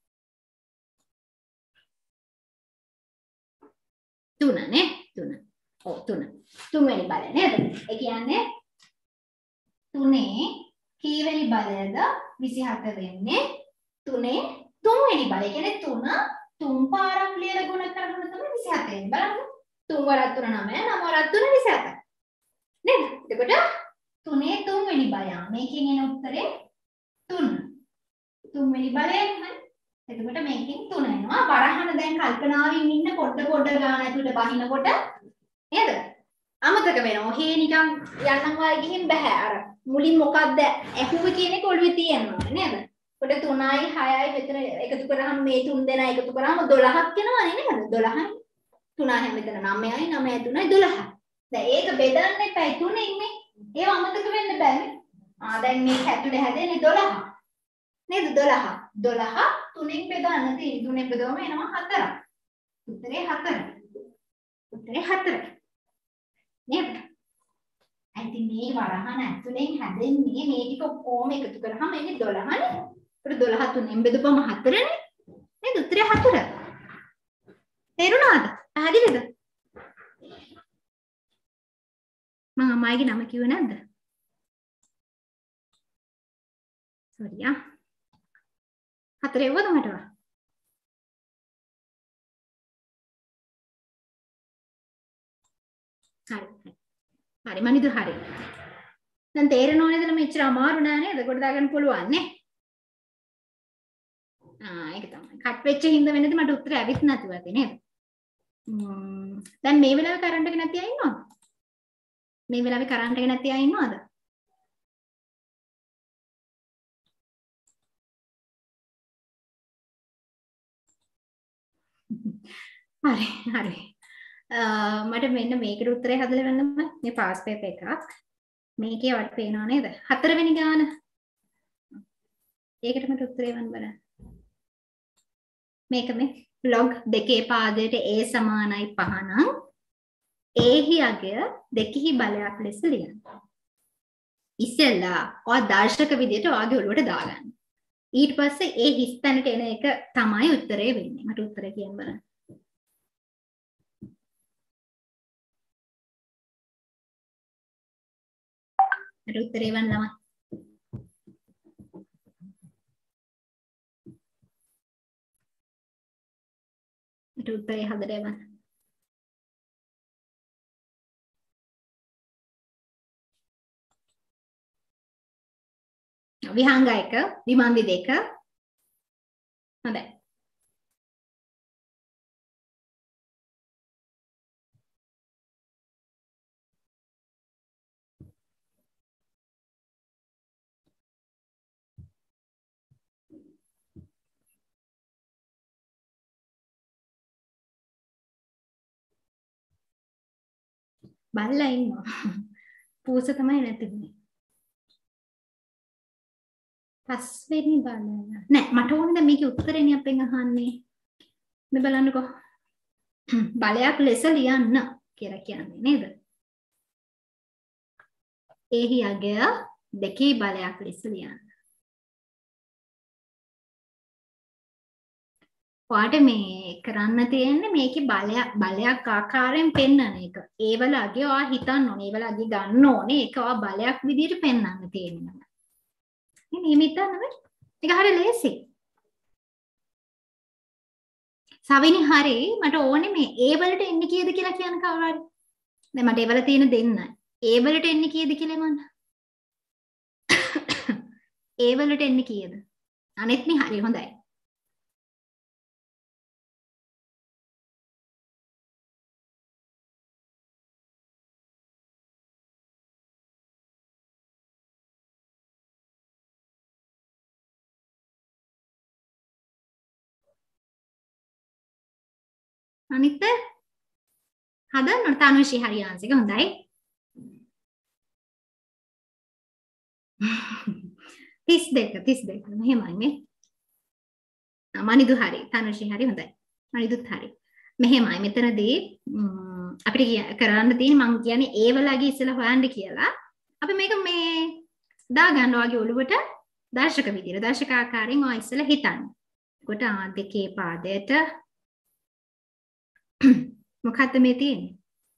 තුන නේ? තුන. ඔව් තුන. තුන්වෙනි බලය නේද? ඒ කියන්නේ තුනේ කීවෙනි බලයද විසිහත වෙන්නේ? තුනේ තුන්වෙනි බලය. ඒ කියන්නේ තුන තුන් පාරක් ලියලා ගුණ කරනකොට තමයි විසිහත වෙන්නේ. බලන්න. තුන් වරක් තුන නවය, නව වරක් තුන විසිහතයි. නේද? එතකොට තුනේ තුන්වෙනි බලය. මේකෙන් එන උත්තරේ තුන. තුන්වෙනි බලයෙන් හරි. එතකොට මේකෙන් තුන එනවා. වරහන දැන් කල්පනාවෙන් ඉන්න පොඩ පොඩ ගාන ඇතුළට බහිනකොට නේද? අමතක වෙනවා. හේ නිකන් යන්නම් වායි ගිහින් බෑ. අර මුලින් මොකද්ද ඇහුවේ කියන එක ඔළුවේ තියෙනවා නේද? කොට තුනයි හයයි මෙතන එකතු කරාම මේ තුන් දෙනා එකතු කරාම දොළහක් වෙනවනේ නේද? දොළහයි. තුනයි මෙතන නවයයි නවයයි තුනයි දොළහ. දැන් ඒක බෙදන්න එපා තුනෙන් නේ. ඒව අමතක වෙන්න බෑනේ. ආ දැන් මේ ඇතුලේ හැදෙන්නේ දොළහ. නේද දොළහ. දොළහ තුනෙන් බෙදන්න තියෙන්නේ. තුනෙන් බෙදුවම එනවා හතරක්. උත්තරේ හතර. උත්තරේ හතර. නේද? ඉතින් මේ වරහන ඇතුලෙන් හැදෙන්නේ මේ ටික ඔක්කොම එකතු කරාම එන්නේ දොළහනේ. ඒක දොළහ තුනෙන් බෙදුවම හතරනේ. නේද? උත්තරේ හතර. තේරුණාද? හරිද? මම අම්මාගේ නම කිව්වේ නැද්ද? සෝරි ආ. හතර එව්වද මට? හරි. හරි මනිදු හරි. දැන් තේරෙනව නේද මෙච්චර අමාරු නෑ නේද? කොට දාගන්න පුළුවන් නේ. ආ ඒක තමයි. කට් වෙච්ච හින්දා වෙනද මට උත්තරය ඇවිත් නැතුව ඇති නේද? ම්ම් දැන් මේ වෙලාවේ කරන්ට් එක නැති අය ඉන්නවද? මේ වෙලාවේ කරන්ට් එක නැති අය ඉන්නවද? හරි හරි. මට මෙන්න මේකට උත්තරේ හදලා වෙන්නම මේ පාස් පේපර් එකක්. මේකේ වට පේනව නේද? හතරවෙනි ගාන. ඒකට මට උත්තරේ වන්න බලන්න. මේක මේ log දෙකේ පාදයට a සමානයි පහ නම් a හි අගය දෙකෙහි බලයක් ලෙස ලියන්න. ඉස්සෙල්ලා ඔය දර්ශක විදියට ඔයාගේ ඔළුවට දාගන්න. ඊට පස්සේ ඒ හිස් තැනට එන එක තමයි උත්තරේ වෙන්නේ. මට උත්තරේ කියන්න බලන්න. මට උත්තරේ වන්න ළමයි. මට උත්තරේ හදලා එවන්න. විහංග එක, විමන්දි දෙක. හොඳයි. බල්ලා ඉන්නවා. පූස තමයි නැතිනේ. පස්වෙනි බලය. නෑ මට ඕනේ දැන් මේකේ උත්තරේනේ අපෙන් අහන්නේ. මේ බලන්නකෝ. බලයක් ලෙස ලියන්න කියලා කියන්නේ නේද? එහි අගය දෙකේ බලයක් ලෙස ලියන්න. ඔයාට මේ කරන්න තියෙන්නේ මේකේ බලයක් බලයක් ආකාරයෙන් පෙන්වන එක. ඒ වල අගය ඔයා හිතන්න ඕනේ. ඒ වල අගය ගන්න ඕනේ. ඒක ඔයා බලයක් විදිහට පෙන්වන්න තියෙනවා. මේ හිතන්න බෑ. ඒක හරිය ලේසි. සවිනි හරි මට ඕනේ මේ ඒ වලට එන්නේ කීයද කියලා කියන්න කවුරු හරි. දැන් මට ඒ වල තියෙන දෙන්න. ඒ වලට එන්නේ කීයද කියලා මන්න. ඒ වලට එන්නේ කීයද? අනෙත් මේ හරි හොඳයි. අනිත් හදන්න තනුෂි හරි ආන්සර් එක හොඳයි. තිස් දෙක තිස් දෙක මෙහෙමයි නේ. මනිදු හරි තනුෂි හරි හොඳයි. මනිදුත් හරි. මෙහෙමයි මෙතනදී අපිට කරන්න තියෙන්නේ මම කියන්නේ ඒ වලගේ ඉස්සලා හොයන්න කියලා. අපි මේක මේ දා ගන්න වගේ ඔළුවට දර්ශක විදියට දර්ශක ආකාරයෙන් ඔය ඉස්සලා හිතන්න. කොට ආ දෙකේ පාදයට මොකක්ද මේ තියෙන්නේ?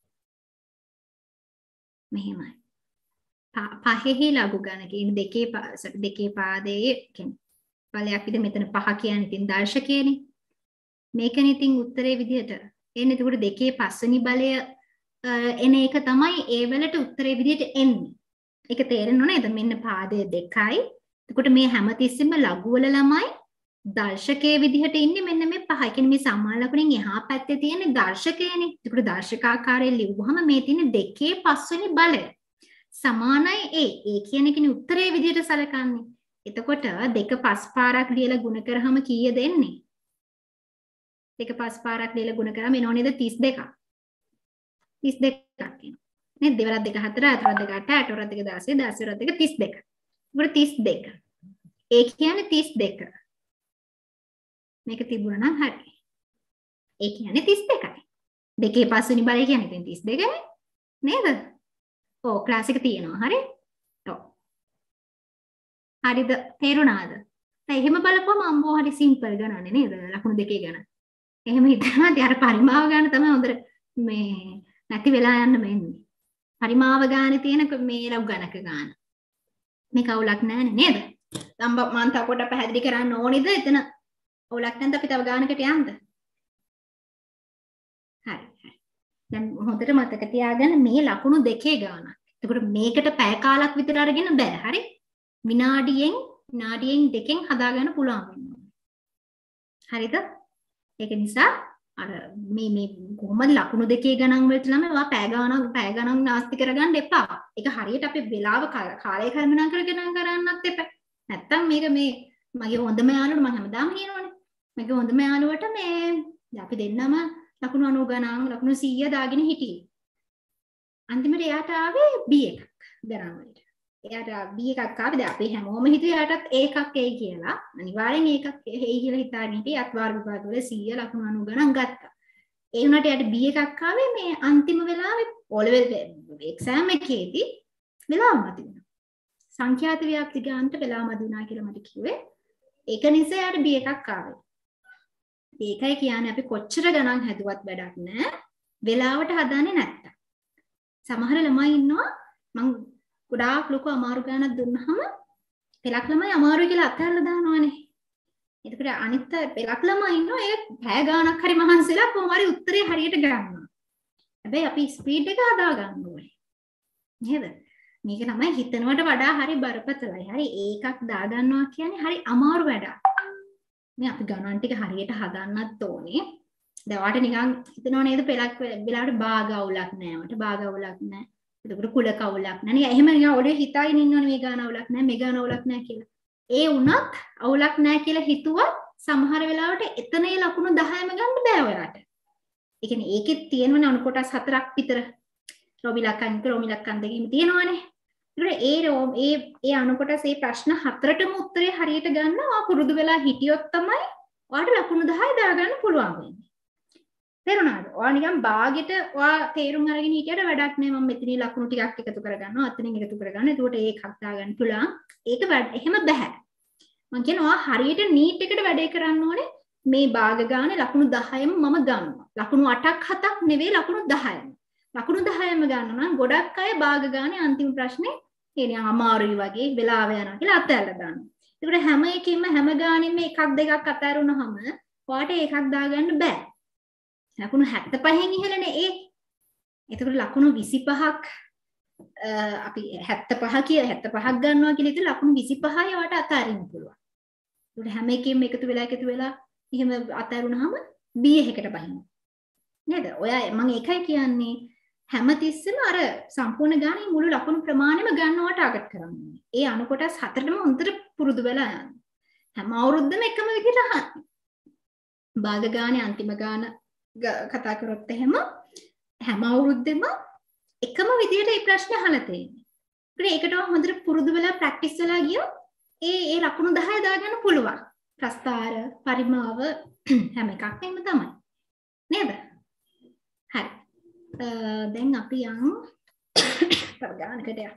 මෙහෙමයි. පහෙහි ලඝු ගණ කියන්නේ දෙකේ දෙකේ පාදයේ කියන්නේ බලයක් විදිහ මෙතන පහ කියන්නේ ඉතින් දර්ශකයනේ. මේකනේ ඉතින් උත්තරේ විදිහට එන්නේ. එතකොට දෙකේ පස්වෙනි බලය එන එක තමයි ඒ වලට උත්තරේ විදිහට එන්නේ. ඒක තේරෙන්න ඕනේද? මෙන්න පාදය දෙකයි. එතකොට මේ හැමතිස්සෙම ලඝු වල ළමයි දර්ශකයේ විදිහට ඉන්නේ මෙන්න මේ පහ. ඒ කියන්නේ මේ සම්මාන ලකුණෙන් එහා පැත්තේ තියෙන දර්ශකයනේ. එතකොට දර්ශකාකාරයෙන් ලියුවහම මේ තියෙන දෙකේ පස්වෙනි බලය සමානයි ඒ. ඒ කියන එකනේ උත්තරේ විදිහට සලකන්නේ. එතකොට දෙක පස් පාරක් ලියලා ගුණ කරාම කීයද එන්නේ? දෙක පස් පාරක් ලියලා ගුණ කරාම එනෝ නේද තිස් දෙකක්. තිස් දෙකක් එනවා. නේද? දෙවරක් දෙක හතර, හතරක් දෙක අට, අට වරක් දෙක දහසය, දහසය වරක් දෙක තිස් දෙක. ඒකට තිස් දෙක. ඒ කියන්නේ තිස් දෙක. මේක තිබුණා නම් හරි. ඒ කියන්නේ තිස් දෙකයි. දෙකේ පස්වෙනි බලය කියන්නේ ඉතින් තිස් දෙකනේ. නේද? ඔව් ක්ලාස් එක තියෙනවා. හරි? ඔව්. හරිද? තේරුණාද? දැන් එහෙම බලපුවම අම්මෝ හරි සිම්පල් ගණන්නේ නේද? ලකුණු දෙකේ ගණන. එහෙම හිතනවාද? අර පරිමාව ගන්න තමයි හොඳට මේ නැති වෙලා යන්න මෙන්නේ. පරිමාව ගානේ තියෙන මේ ලඝු ගණක ගාන. මේක අවුලක් නැහැ නේද? දැන් මම තව පොඩ්ඩක් පැහැදිලි කරන්න ඕනේද? එතන අවුලක් නැන්ද අපි තව ගානකට යන්නද? හරි හරි. දැන් හොඳට මතක තියාගන්න මේ ලකුණු දෙකේ ගානක්. එතකොට මේකට පැය කාලක් විතර අරගෙන බෑ. හරි? විනාඩියෙන් විනාඩියෙන් දෙකෙන් හදාගන්න පුළුවන් වෙනවා. හරිද? ඒක නිසා අර මේ මේ කොහොමද ලකුණු දෙකේ ගණන් වලට ළමයි ඔයා පැය ගණන් පැය ගණන් නාස්ති කරගන්න එපා. ඒක හරියට අපි වෙලාව කාලය කර්මනා කරගෙන කරන්නත් එපා. නැත්තම් මේක මේ මගේ හොඳම යාළුවට මම හැමදාම කියනවනේ. මගේ හොඳම යාළුවට මේ අපි දෙන්නම ලකුණු අනූ ගණන් ලකුණු සීය දාගෙන හිටියේ. අන්තිමට එයාට ආවේ B එකක් ගණන් වලට. එයාට B එකක් ආවේ. දැන් අපි හැමෝම හිතුවේ එයාටත් A එකක් එයි කියලා. අනිවාර්යෙන් A එකක් එයි කියලා හිතාගෙන හිටියේ. අත් වාර විභාග වල සීය ලකුණු අනූ ගණන් ගත්තා. ඒ වුණාට එයාට B එකක් ආවේ මේ අන්තිම වෙලාවේ O level exam එකේදී වෙලාව මදි වුණා. සංඛ්‍යාත ව්‍යාප්ති ගානට වෙලාව මදි වුණා කියලා මට කිව්වේ. ඒක නිසා එයාට B එකක් ආවේ. ඒකයි කියන්නේ අපි කොච්චර ගණන් හැදුවත් වැඩක් නැහැ. වෙලාවට හදාන්නේ නැත්තම්. සමහර ළමයි ඉන්නවා මං ගොඩාක් ලොකු අමාරු ගණනක් දුන්නාම පෙලක් ළමයි අමාරුයි කියලා අතහැරලා දානවනේ. එතකොට අනිත් පෙලක් ළමයි ඉන්නවා ඒ පැය ගාණක් හරි මහන්සිලා කොහොම හරි උත්තරේ හරියට ගන්නවා. හැබැයි අපි ස්පීඩ් එක හදා ගන්න ඕනේ. නේද? මේක තමයි හිතනවට වඩා හරි බරපතලයි. හරි ඒකක් දා ගන්නවා කියන්නේ හරි අමාරු වැඩක්. මේ අපි ගණන් ටික හරියට හදන්නත් ඕනේ. දැන් ඔයාලට නිකන් හිතනව නේද පෙලක් වෙලාවට භාග අවුලක් නැහැ. මට භාග අවුලක් නැහැ. එතකොට කුලක අවුලක් නැහැ. නිකන් එහෙම නිකන් ඔළුවේ හිතාගෙන ඉන්නවනේ මේ ගාන අවුලක් නැහැ, මේ ගාන අවුලක් නැහැ කියලා. ඒ වුණත් අවුලක් නැහැ කියලා හිතුවත් සමහර වෙලාවට එතනේ ලකුණු දහයම ගන්න බෑ ඔයාලට. ඒ කියන්නේ ඒකෙත් තියෙනවනේ අණු කොටස් හතරක් විතර. රොබි ලක්කන් රොමි ලක්කන් දෙකීම තියෙනවනේ. ඒකට ඒ ඒ ඒ අණු කොටස් ඒ ප්‍රශ්න හතරටම උත්තරේ හරියට ගන්න ඔයා පුරුදු වෙලා හිටියොත් තමයි ඔයාලට ලකුණු දහය දාගන්න පුළුවන් වෙන්නේ. තේරුණාද? ඔයා නිකන් භාගෙට ඔයා තේරුම් අරගෙන හිටියට වැඩක් නෑ. මම මෙතනින් ලකුණු ටිකක් එකතු කරගන්නවා, අතනින් එකතු කරගන්න. එතකොට ඒකක් දාගන්න පුළුවන්. ඒක එහෙම බෑ. මම කියනවා ඔයා හරියට නීට් එකට වැඩේ කරන්න ඕනේ. මේ භාග ගානේ ලකුණු දහයම මම ගන්නවා. ලකුණු අටක් හතක් නෙවෙයි ලකුණු දහයම. ලකුණු දහයම ගන්න නම් ගොඩක් අය භාග ගානේ අන්තිම ප්‍රශ්නේ කියන්නේ අමාරුයි වගේ වෙලාව යනවා කියලා අතහැරලා දානවා. ඒකට හැම එකකින්ම හැම ගානෙම එකක් දෙකක් අතහැරුණාම ඔයාට ඒකක් දාගන්න බෑ. ලකුණු හැත්තෑ පහෙන් ඉහළනේ ඒ. එතකොට ලකුණු විසිපහක් අපි හැත්තෑ පහ කියලා හැත්තෑ පහක් ගන්නවා කියලා ඉතින් ලකුණු විසිපහයි ඔයාට අතාරින්න පුළුවන්. ඒකට හැම එකකින්ම එකතු වෙලා එකතු වෙලා එහෙම අතහැරුණාම B එකකට බහිනවා. නේද? ඔයා මම ඒකයි කියන්නේ හැමතිස්සෙම අර සම්පූර්ණ ගානේ මුළු ලකුණු ප්‍රමාණයම ගන්නවා ටාගට් කරන්නේ. ඒ අණු කොටස් හතරටම හොඳට පුරුදු වෙලා යන්න. හැම අවුරුද්දම එකම විදිහට අහන්න. භාග ගානේ අන්තිම ගාන කතා කරොත් එහෙම හැම අවුරුද්දෙම එකම විදිහට මේ ප්‍රශ්න අහලා තියෙන්නේ. ඒකට හොඳට පුරුදු වෙලා ප්‍රැක්ටිස් වෙලා ගියොත් ඒ ඒ ලකුණු දහය දාගන්න පුළුවන්. ප්‍රස්තාර, පරිමාව හැම එකක්ම එහෙම තමයි. නේද? හරි. දැන් අපි යමු තව ගානකට යමු.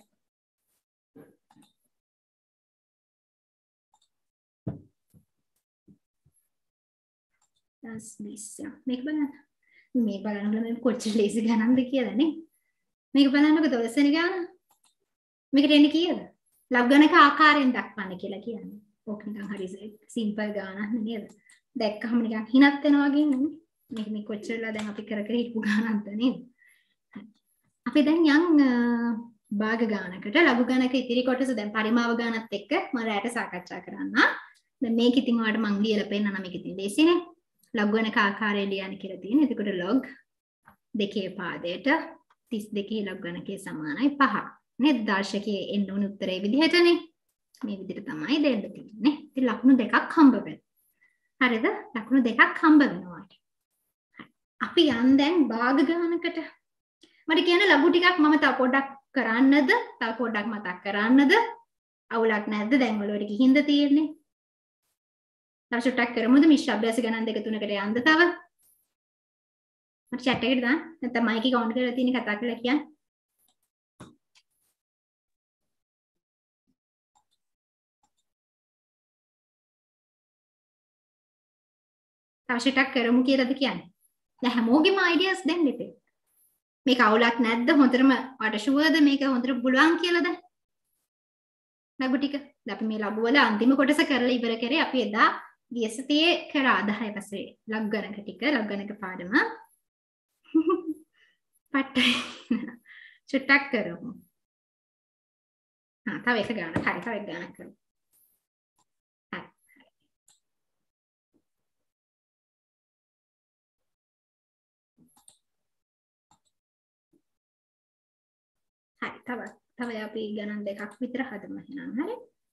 දස් විස්ස. මේක බලන්න. මේ බලනකොට මේ කොච්චර ලේසි ගණන්ද කියලා නේ. මේක බලන්නකො දොළොස් වෙනි ගාන. මේකට එන්නේ කීයද? ලඝු ගණක ආකාරයෙන් දක්වන්න කියලා කියන්නේ. ඕක නිකන් හරි සිම්පල් ගානක් නේද? දැක්කහම නිකන් හිනත් වෙනවා වගේ නේ. මේක මේ කොච්චරලා දැන් අපි කර කර හිටපු ගානක්ද නේද? අපි දැන් යන් භාග ගානකට ලඝු ගණක ඉතිරි කොටස දැන් පරිමාව ගානත් එක්ක මම රැට සාකච්ඡා කරන්න. දැන් මේක ඉතින් ඔයාලට මං ලියලා පෙන්නන්න මේක ඉතින් ලේසිනේ. ලඝු ගණක ආකාරයෙන් ලියන්න කියලා තියෙන. එතකොට log දෙකේ පාදයට තිස් දෙකේ ලඝු ගණකයේ සමානයි පහ. නේද? දර්ශකයේ එන්න ඕන උත්තරේ විදිහටනේ. මේ විදිහට තමයි දෙන්න තියෙන්නේ. ඉතින් ලකුණු දෙකක් හම්බ වෙනවා. හරිද? ලකුණු දෙකක් හම්බ වෙනවා. අපි යන් දැන් භාග ගානකට. මට කියන්න ලඝු ටිකක් මම තව පොඩ්ඩක් කරන්නද? තව පොඩ්ඩක් මතක් කරන්නද? අවුලක් නැද්ද? දැන් වලට ගිහින්ද තියෙන්නේ? තව ෂොට්ටක් කරමුද? මිශ්‍ර අභ්‍යාස ගණන් දෙක තුනකට යන්න තව. මට chat එකට දාන්න. නැත්නම් මයික් එක ඔන් කරලා තියෙන කතා කරලා කියන්න. තව ෂොට්ටක් කරමු කියලාද කියන්නේ? දැන් හැමෝගෙම ideas දෙන්න ඉතින්. මේක අවුලක් නැද්ද? හොඳටම වට ෂුවර්ද මේක හොඳට පුළුවන් කියලාද? ලඝු ටික. දැන් අපි මේ ලඝු වල අන්තිම කොටස කරලා ඉවර කරේ අපි එදා ගිය සතියේ කරා දහය පස්සේ ලඝු ගණක ටික ලඝු ගණක පාඩම. පට්ටයි. චුට්ටක් කරමු. හා තව එක ගානක්. හරි තව එක ගානක් කරමු. හරි තව තව අපි ගණන් දෙකක් විතර හදමු එහෙනම් හරි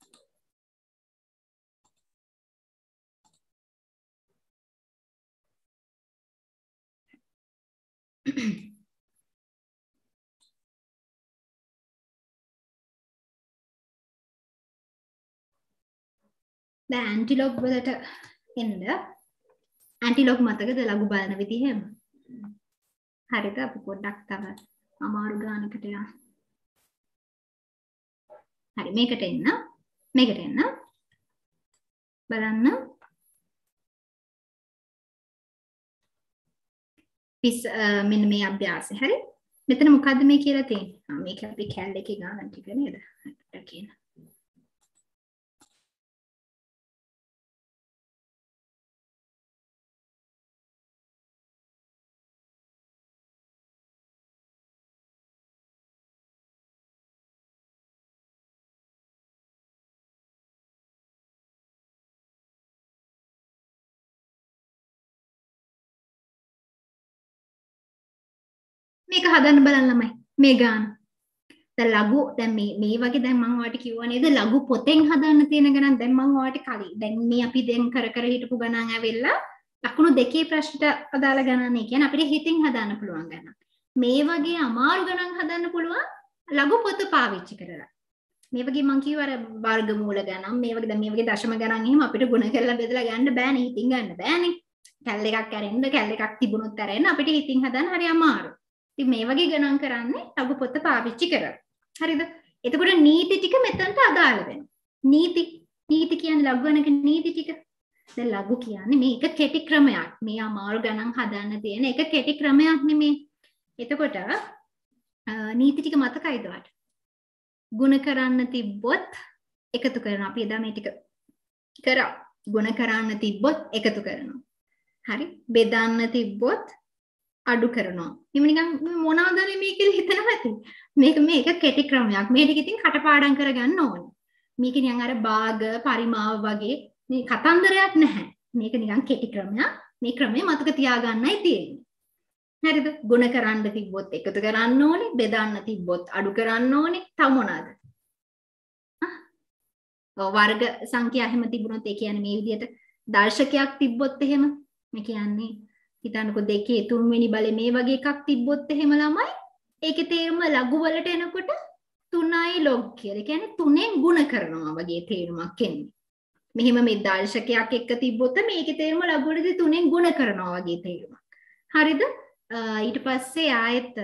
දැන් ඇන්ටිලොග් වලට එන්න ඇන්ටිලොග් මතකද ලඝු බලන විදිහ එහෙම හරිද අපි පොඩ්ඩක් තව අමාරු ගානකට යන්න හරි මේකට එන්න මේකට එන්න බලන්න පිස් මෙන්න මේ අභ්‍යාසය හරි මෙතන මොකද්ද මේ කියලා තියෙන්නේ මේක අපි කැල් එකේ ගානක් ටික නේද හරියට කියන මේක හදන්න බලන්න ළමයි මේ ගාන දැන් ලඝු දැන් මේ මේ වගේ දැන් මම ඔයාලට කිව්වා නේද ලඝු පොතෙන් හදන්න තියෙන ගණන් දැන් මම ඔයාලට කලින් දැන් මේ අපි දැන් කර කර හිටපු ගණන් ඇවිල්ලා ලකුණු දෙකේ ප්‍රශ්නට අදාළ ගණන් ඒ කියන්නේ අපිට හිතින් හදන්න පුළුවන් ගණන් මේ වගේ අමාරු ගණන් හදන්න පුළුවන් ලඝු පොත පාවිච්චි කරලා මේ වගේ මම කිව්වා අර වර්ගමූල ගණන් මේ වගේ දැන් මේ වගේ දශම ගණන් එහෙම අපිට ගුණ කරලා බෙදලා ගන්න බෑනේ හිතින් ගන්න බෑනේ කැල් එකක් අරින්න කැල් එකක් තිබුණොත් අරගෙන අපිට හිතින් හදන්න හරි අමාරුයි ඉතින් මේ වගේ ගණන් කරන්නේ ලඝු පොත පාවිච්චි කරලා. හරිද? එතකොට නීති ටික මෙතනට අදාළ වෙනවා. නීති නීති කියන්නේ ලඝු ගණක නීති ටික. දැන් ලඝු කියන්නේ මේක කෙටි ක්‍රමයක්. මේ අමාරු ගණන් හදන්න තියෙන එක කෙටි ක්‍රමයක් නෙමේ. එතකොට නීති ටික මතකයිද ඔයාලට? ගුණ කරන්න තිබ්බොත් එකතු කරනවා. අපි එදා මේ ටික කරා. ගුණ කරන්න තිබ්බොත් එකතු කරනවා. හරි? බෙදන්න තිබ්බොත් අඩු කරනවා. එහෙම නිකන් මොනවද මේ කියලා හිතනවා ඇති. මේක මේක කෙටි ක්‍රමයක්. මේ ටික ඉතින් කටපාඩම් කරගන්න ඕනේ. මේක නිකන් අර භාග පරිමාව වගේ මේ කතන්දරයක් නැහැ. මේක නිකන් කෙටි ක්‍රමයක්. මේ ක්‍රමය මතක තියාගන්නයි තියෙන්නේ. හරිද? ගුණ කරන්න තිබ්බොත් එකතු කරන්න ඕනේ. බෙදන්න තිබ්බොත් අඩු කරන්න ඕනේ. තව මොනවාද? ආ වර්ග සංඛ්‍යා එහෙම තිබුණොත් ඒ කියන්නේ මේ විදිහට දර්ශකයක් තිබ්බොත් එහෙම මේ කියන්නේ හිතන්නකො දෙකේ තුන්වෙනි බලේ මේ වගේ එකක් තිබ්බොත් එහෙම ළමයි ඒකේ තේරුම ලඝු වලට එනකොට තුනයි log කියලා. ඒ කියන්නේ තුනෙන් ගුණ කරනවා වගේ තේරුමක් එන්නේ. මෙහෙම මේ දර්ශකයක් එක්ක තිබ්බොත් මේකේ තේරුම ලඝු වලදී තුනෙන් ගුණ කරනවා වගේ තේරුමක්. හරිද? ඊට පස්සේ ආයෙත්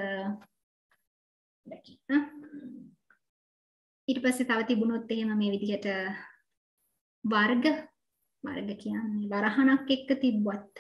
ඊට පස්සේ තව තිබුණොත් එහෙම මේ විදිහට වර්ග වර්ග කියන්නේ වරහණක් එක්ක තිබ්බත්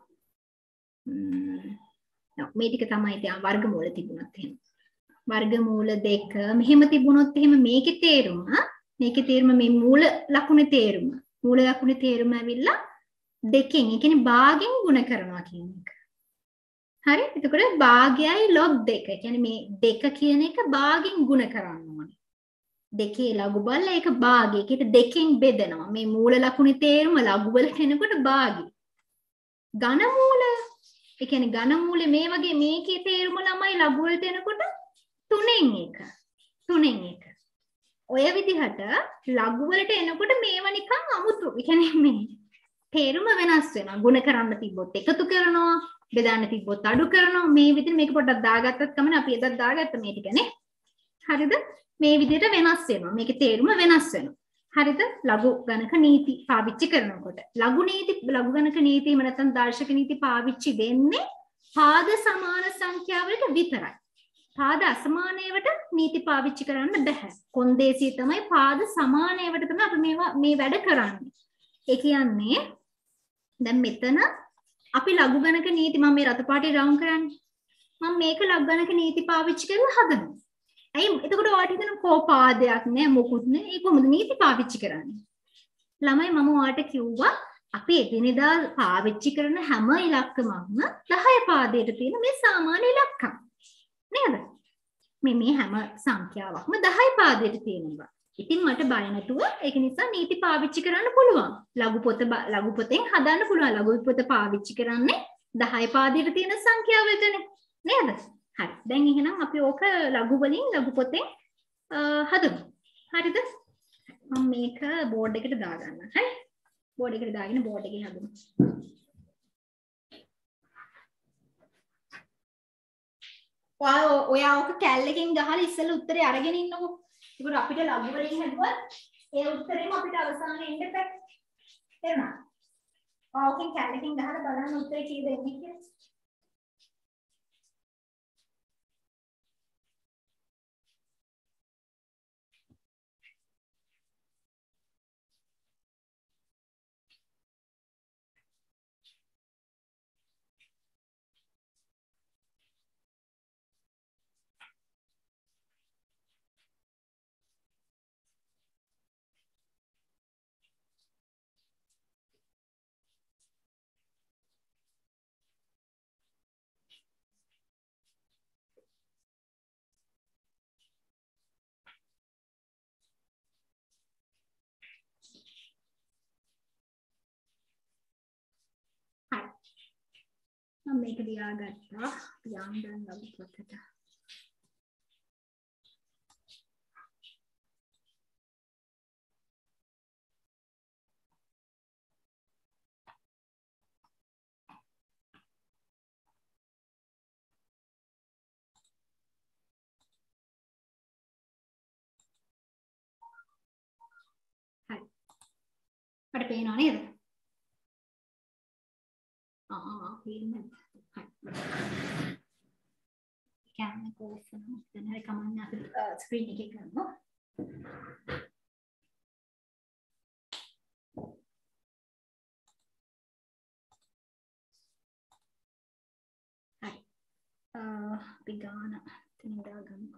මේ ටික තමයි තියා වර්ගමූල තිබුණත් එහෙම වර්ගමූල දෙක මෙහෙම තිබුණොත් එහෙම මේකේ තේරුම මේකේ තේරුම මේ මූල ලකුණේ තේරුම මූල ලකුණේ තේරුම ඇවිල්ලා දෙකෙන් ඒ කියන්නේ භාගෙන් ගුණ කරනවා කියන එක හරි. එතකොට භාගයයි log දෙක. ඒ කියන්නේ මේ දෙක කියන එක භාගෙන් ගුණ කරන්න ඕනේ. දෙකේ ලඝු බලලා ඒක භාගයකට දෙකෙන් බෙදනවා. මේ මූල ලකුණේ තේරුම ලඝු වලට එනකොට භාගය. ඝන මූල ඒ කියන්නේ ඝන මූලේ මේ වගේ මේකේ තේරුම ළමයි ලඝු වලට එනකොට තුනෙන් එක. තුනෙන් එක. ඔය විදිහට ලඝු වලට එනකොට මේව නිකන් අමුතු. ඒ කියන්නේ මේ තේරුම වෙනස් වෙනවා. ගුණ කරන්න තිබ්බොත් එකතු කරනවා, බෙදන්න තිබ්බොත් අඩු කරනවා. මේ විදිහට මේක පොඩ්ඩක් දාගත්තත් කමනේ. අපි එදත් දාගත්ත මේ ටිකනේ. හරිද? මේ විදිහට වෙනස් වෙනවා. මේකේ තේරුම වෙනස් වෙනවා. හරිද? ලඝු ගණක නීති පාවිච්චි කරනකොට. ලඝු නීති ලඝු ගණක නීති එහෙම නැත්නම් දර්ශක නීති පාවිච්චි වෙන්නේ පාද සමාන සංඛ්‍යාවලට විතරයි. පාද අසමානයවට නීති පාවිච්චි කරන්න බෑ. කොන්දේසිය තමයි පාද සමානයවට තමයි අපි මේවා මේ වැඩ කරන්නේ. ඒ කියන්නේ දැන් මෙතන අපි ලඝු ගණක නීති මම මේ රතු පාටේ රවුන්ඩ් කරන්නේ. මම මේක ලඝු ගණක නීති පාවිච්චි කරලා හදනවා. ඇයි එතකොට ඔයාලට හිතන කෝ පාදයක් නෑ මොකුත් නෑ. ඒක කොහොමද නීති පාවිච්චි කරන්නේ? ළමයි මම ඔයාලට කිව්වා අපි එදිනෙදා පාවිච්චි කරන හැම ඉලක්කමක්ම දහය පාදයට තියෙන මේ සාමාන්‍ය ඉලක්කම්. නේද? මේ මේ හැම සංඛ්‍යාවක්ම දහය පාදයට තියෙනවා. ඉතින් මට බය නැතුව ඒක නිසා නීති පාවිච්චි කරන්න පුළුවන්. ලඝු පොත ලඝු පොතෙන් හදන්න පුළුවන්. ලඝු පොත පාවිච්චි කරන්නේ දහය පාදයට තියෙන සංඛ්‍යාවලටනේ. නේද? හරි. දැන් එහෙනම් අපි ඕක ලඝු වලින් ලඝු පොතෙන් හදමු. හරිද? මම මේක බෝඩ් එකට දාගන්න. හරි? බෝඩ් එකට දාගෙන බෝඩ් එකේ හදමු. ඔයා ඔයා ඕක කැල්ලකින් ගහලා ඉස්සෙල්ලා උත්තරේ අරගෙන ඉන්නකෝ. ඒකට අපිට ලඝු වලින් හදුවත් ඒ උත්තරේම අපිට අවසානයේ එන්න බෑ. තේරුණා? ඕකෙන් කැල්ලකින් ගහලා බලන්න උත්තරේ කීයද එන්නේ කියලා. මම මේක ලියාගත්තා. යම් දැන් ලඝු පොතට. හරි. අපිට පේනව නේද? ආ පේන්නේ. කැමරා කෝස් කරනවා. දැන් හරි කමන්න අපි ස්ක්‍රීන් එකේ කරනවා. හරි. අ අපි ගාන තනින් දාගමු.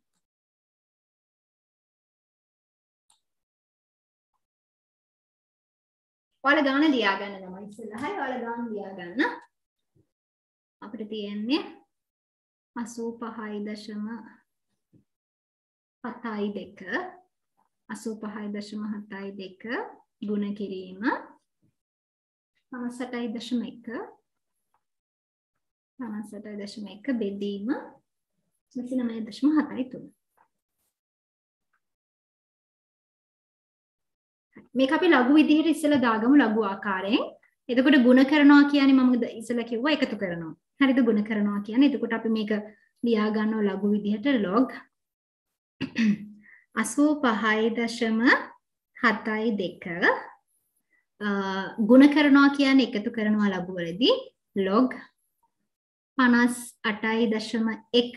ඔයාලා ගාන ලියා ගන්න තමයි ඉස්සෙල්ලා. හරි ඔයාලා ගාන ලියා ගන්න. අපිට තියෙන්නේ අසූ පහයි දශම හතයි දෙක අසූ පහයි දශම හතයි දෙක ගුණ කිරීම පනස් අටයි දශම එක පනස් අටයි දශම එක බෙදීම විසි නවය දශම හතයි තුන. මේක අපි ලඝු විදිහට ඉස්සෙල්ලා දාගමු ලඝු ආකාරයෙන්. එතකොට ගුණ කරනවා කියන්නේ මම ඉස්සෙල්ලා කිව්වා එකතු කරනවා. හරිද? ගුණ කරනවා කියන්නේ එතකොට අපි මේක ලියා ගන්නවා ලඝු විදිහට log අසූ පහයි දශම හතයි දෙක ගුණ කරනවා කියන්නේ එකතු කරනවා ලඝු වලදී log පනස් අටයි දශම එක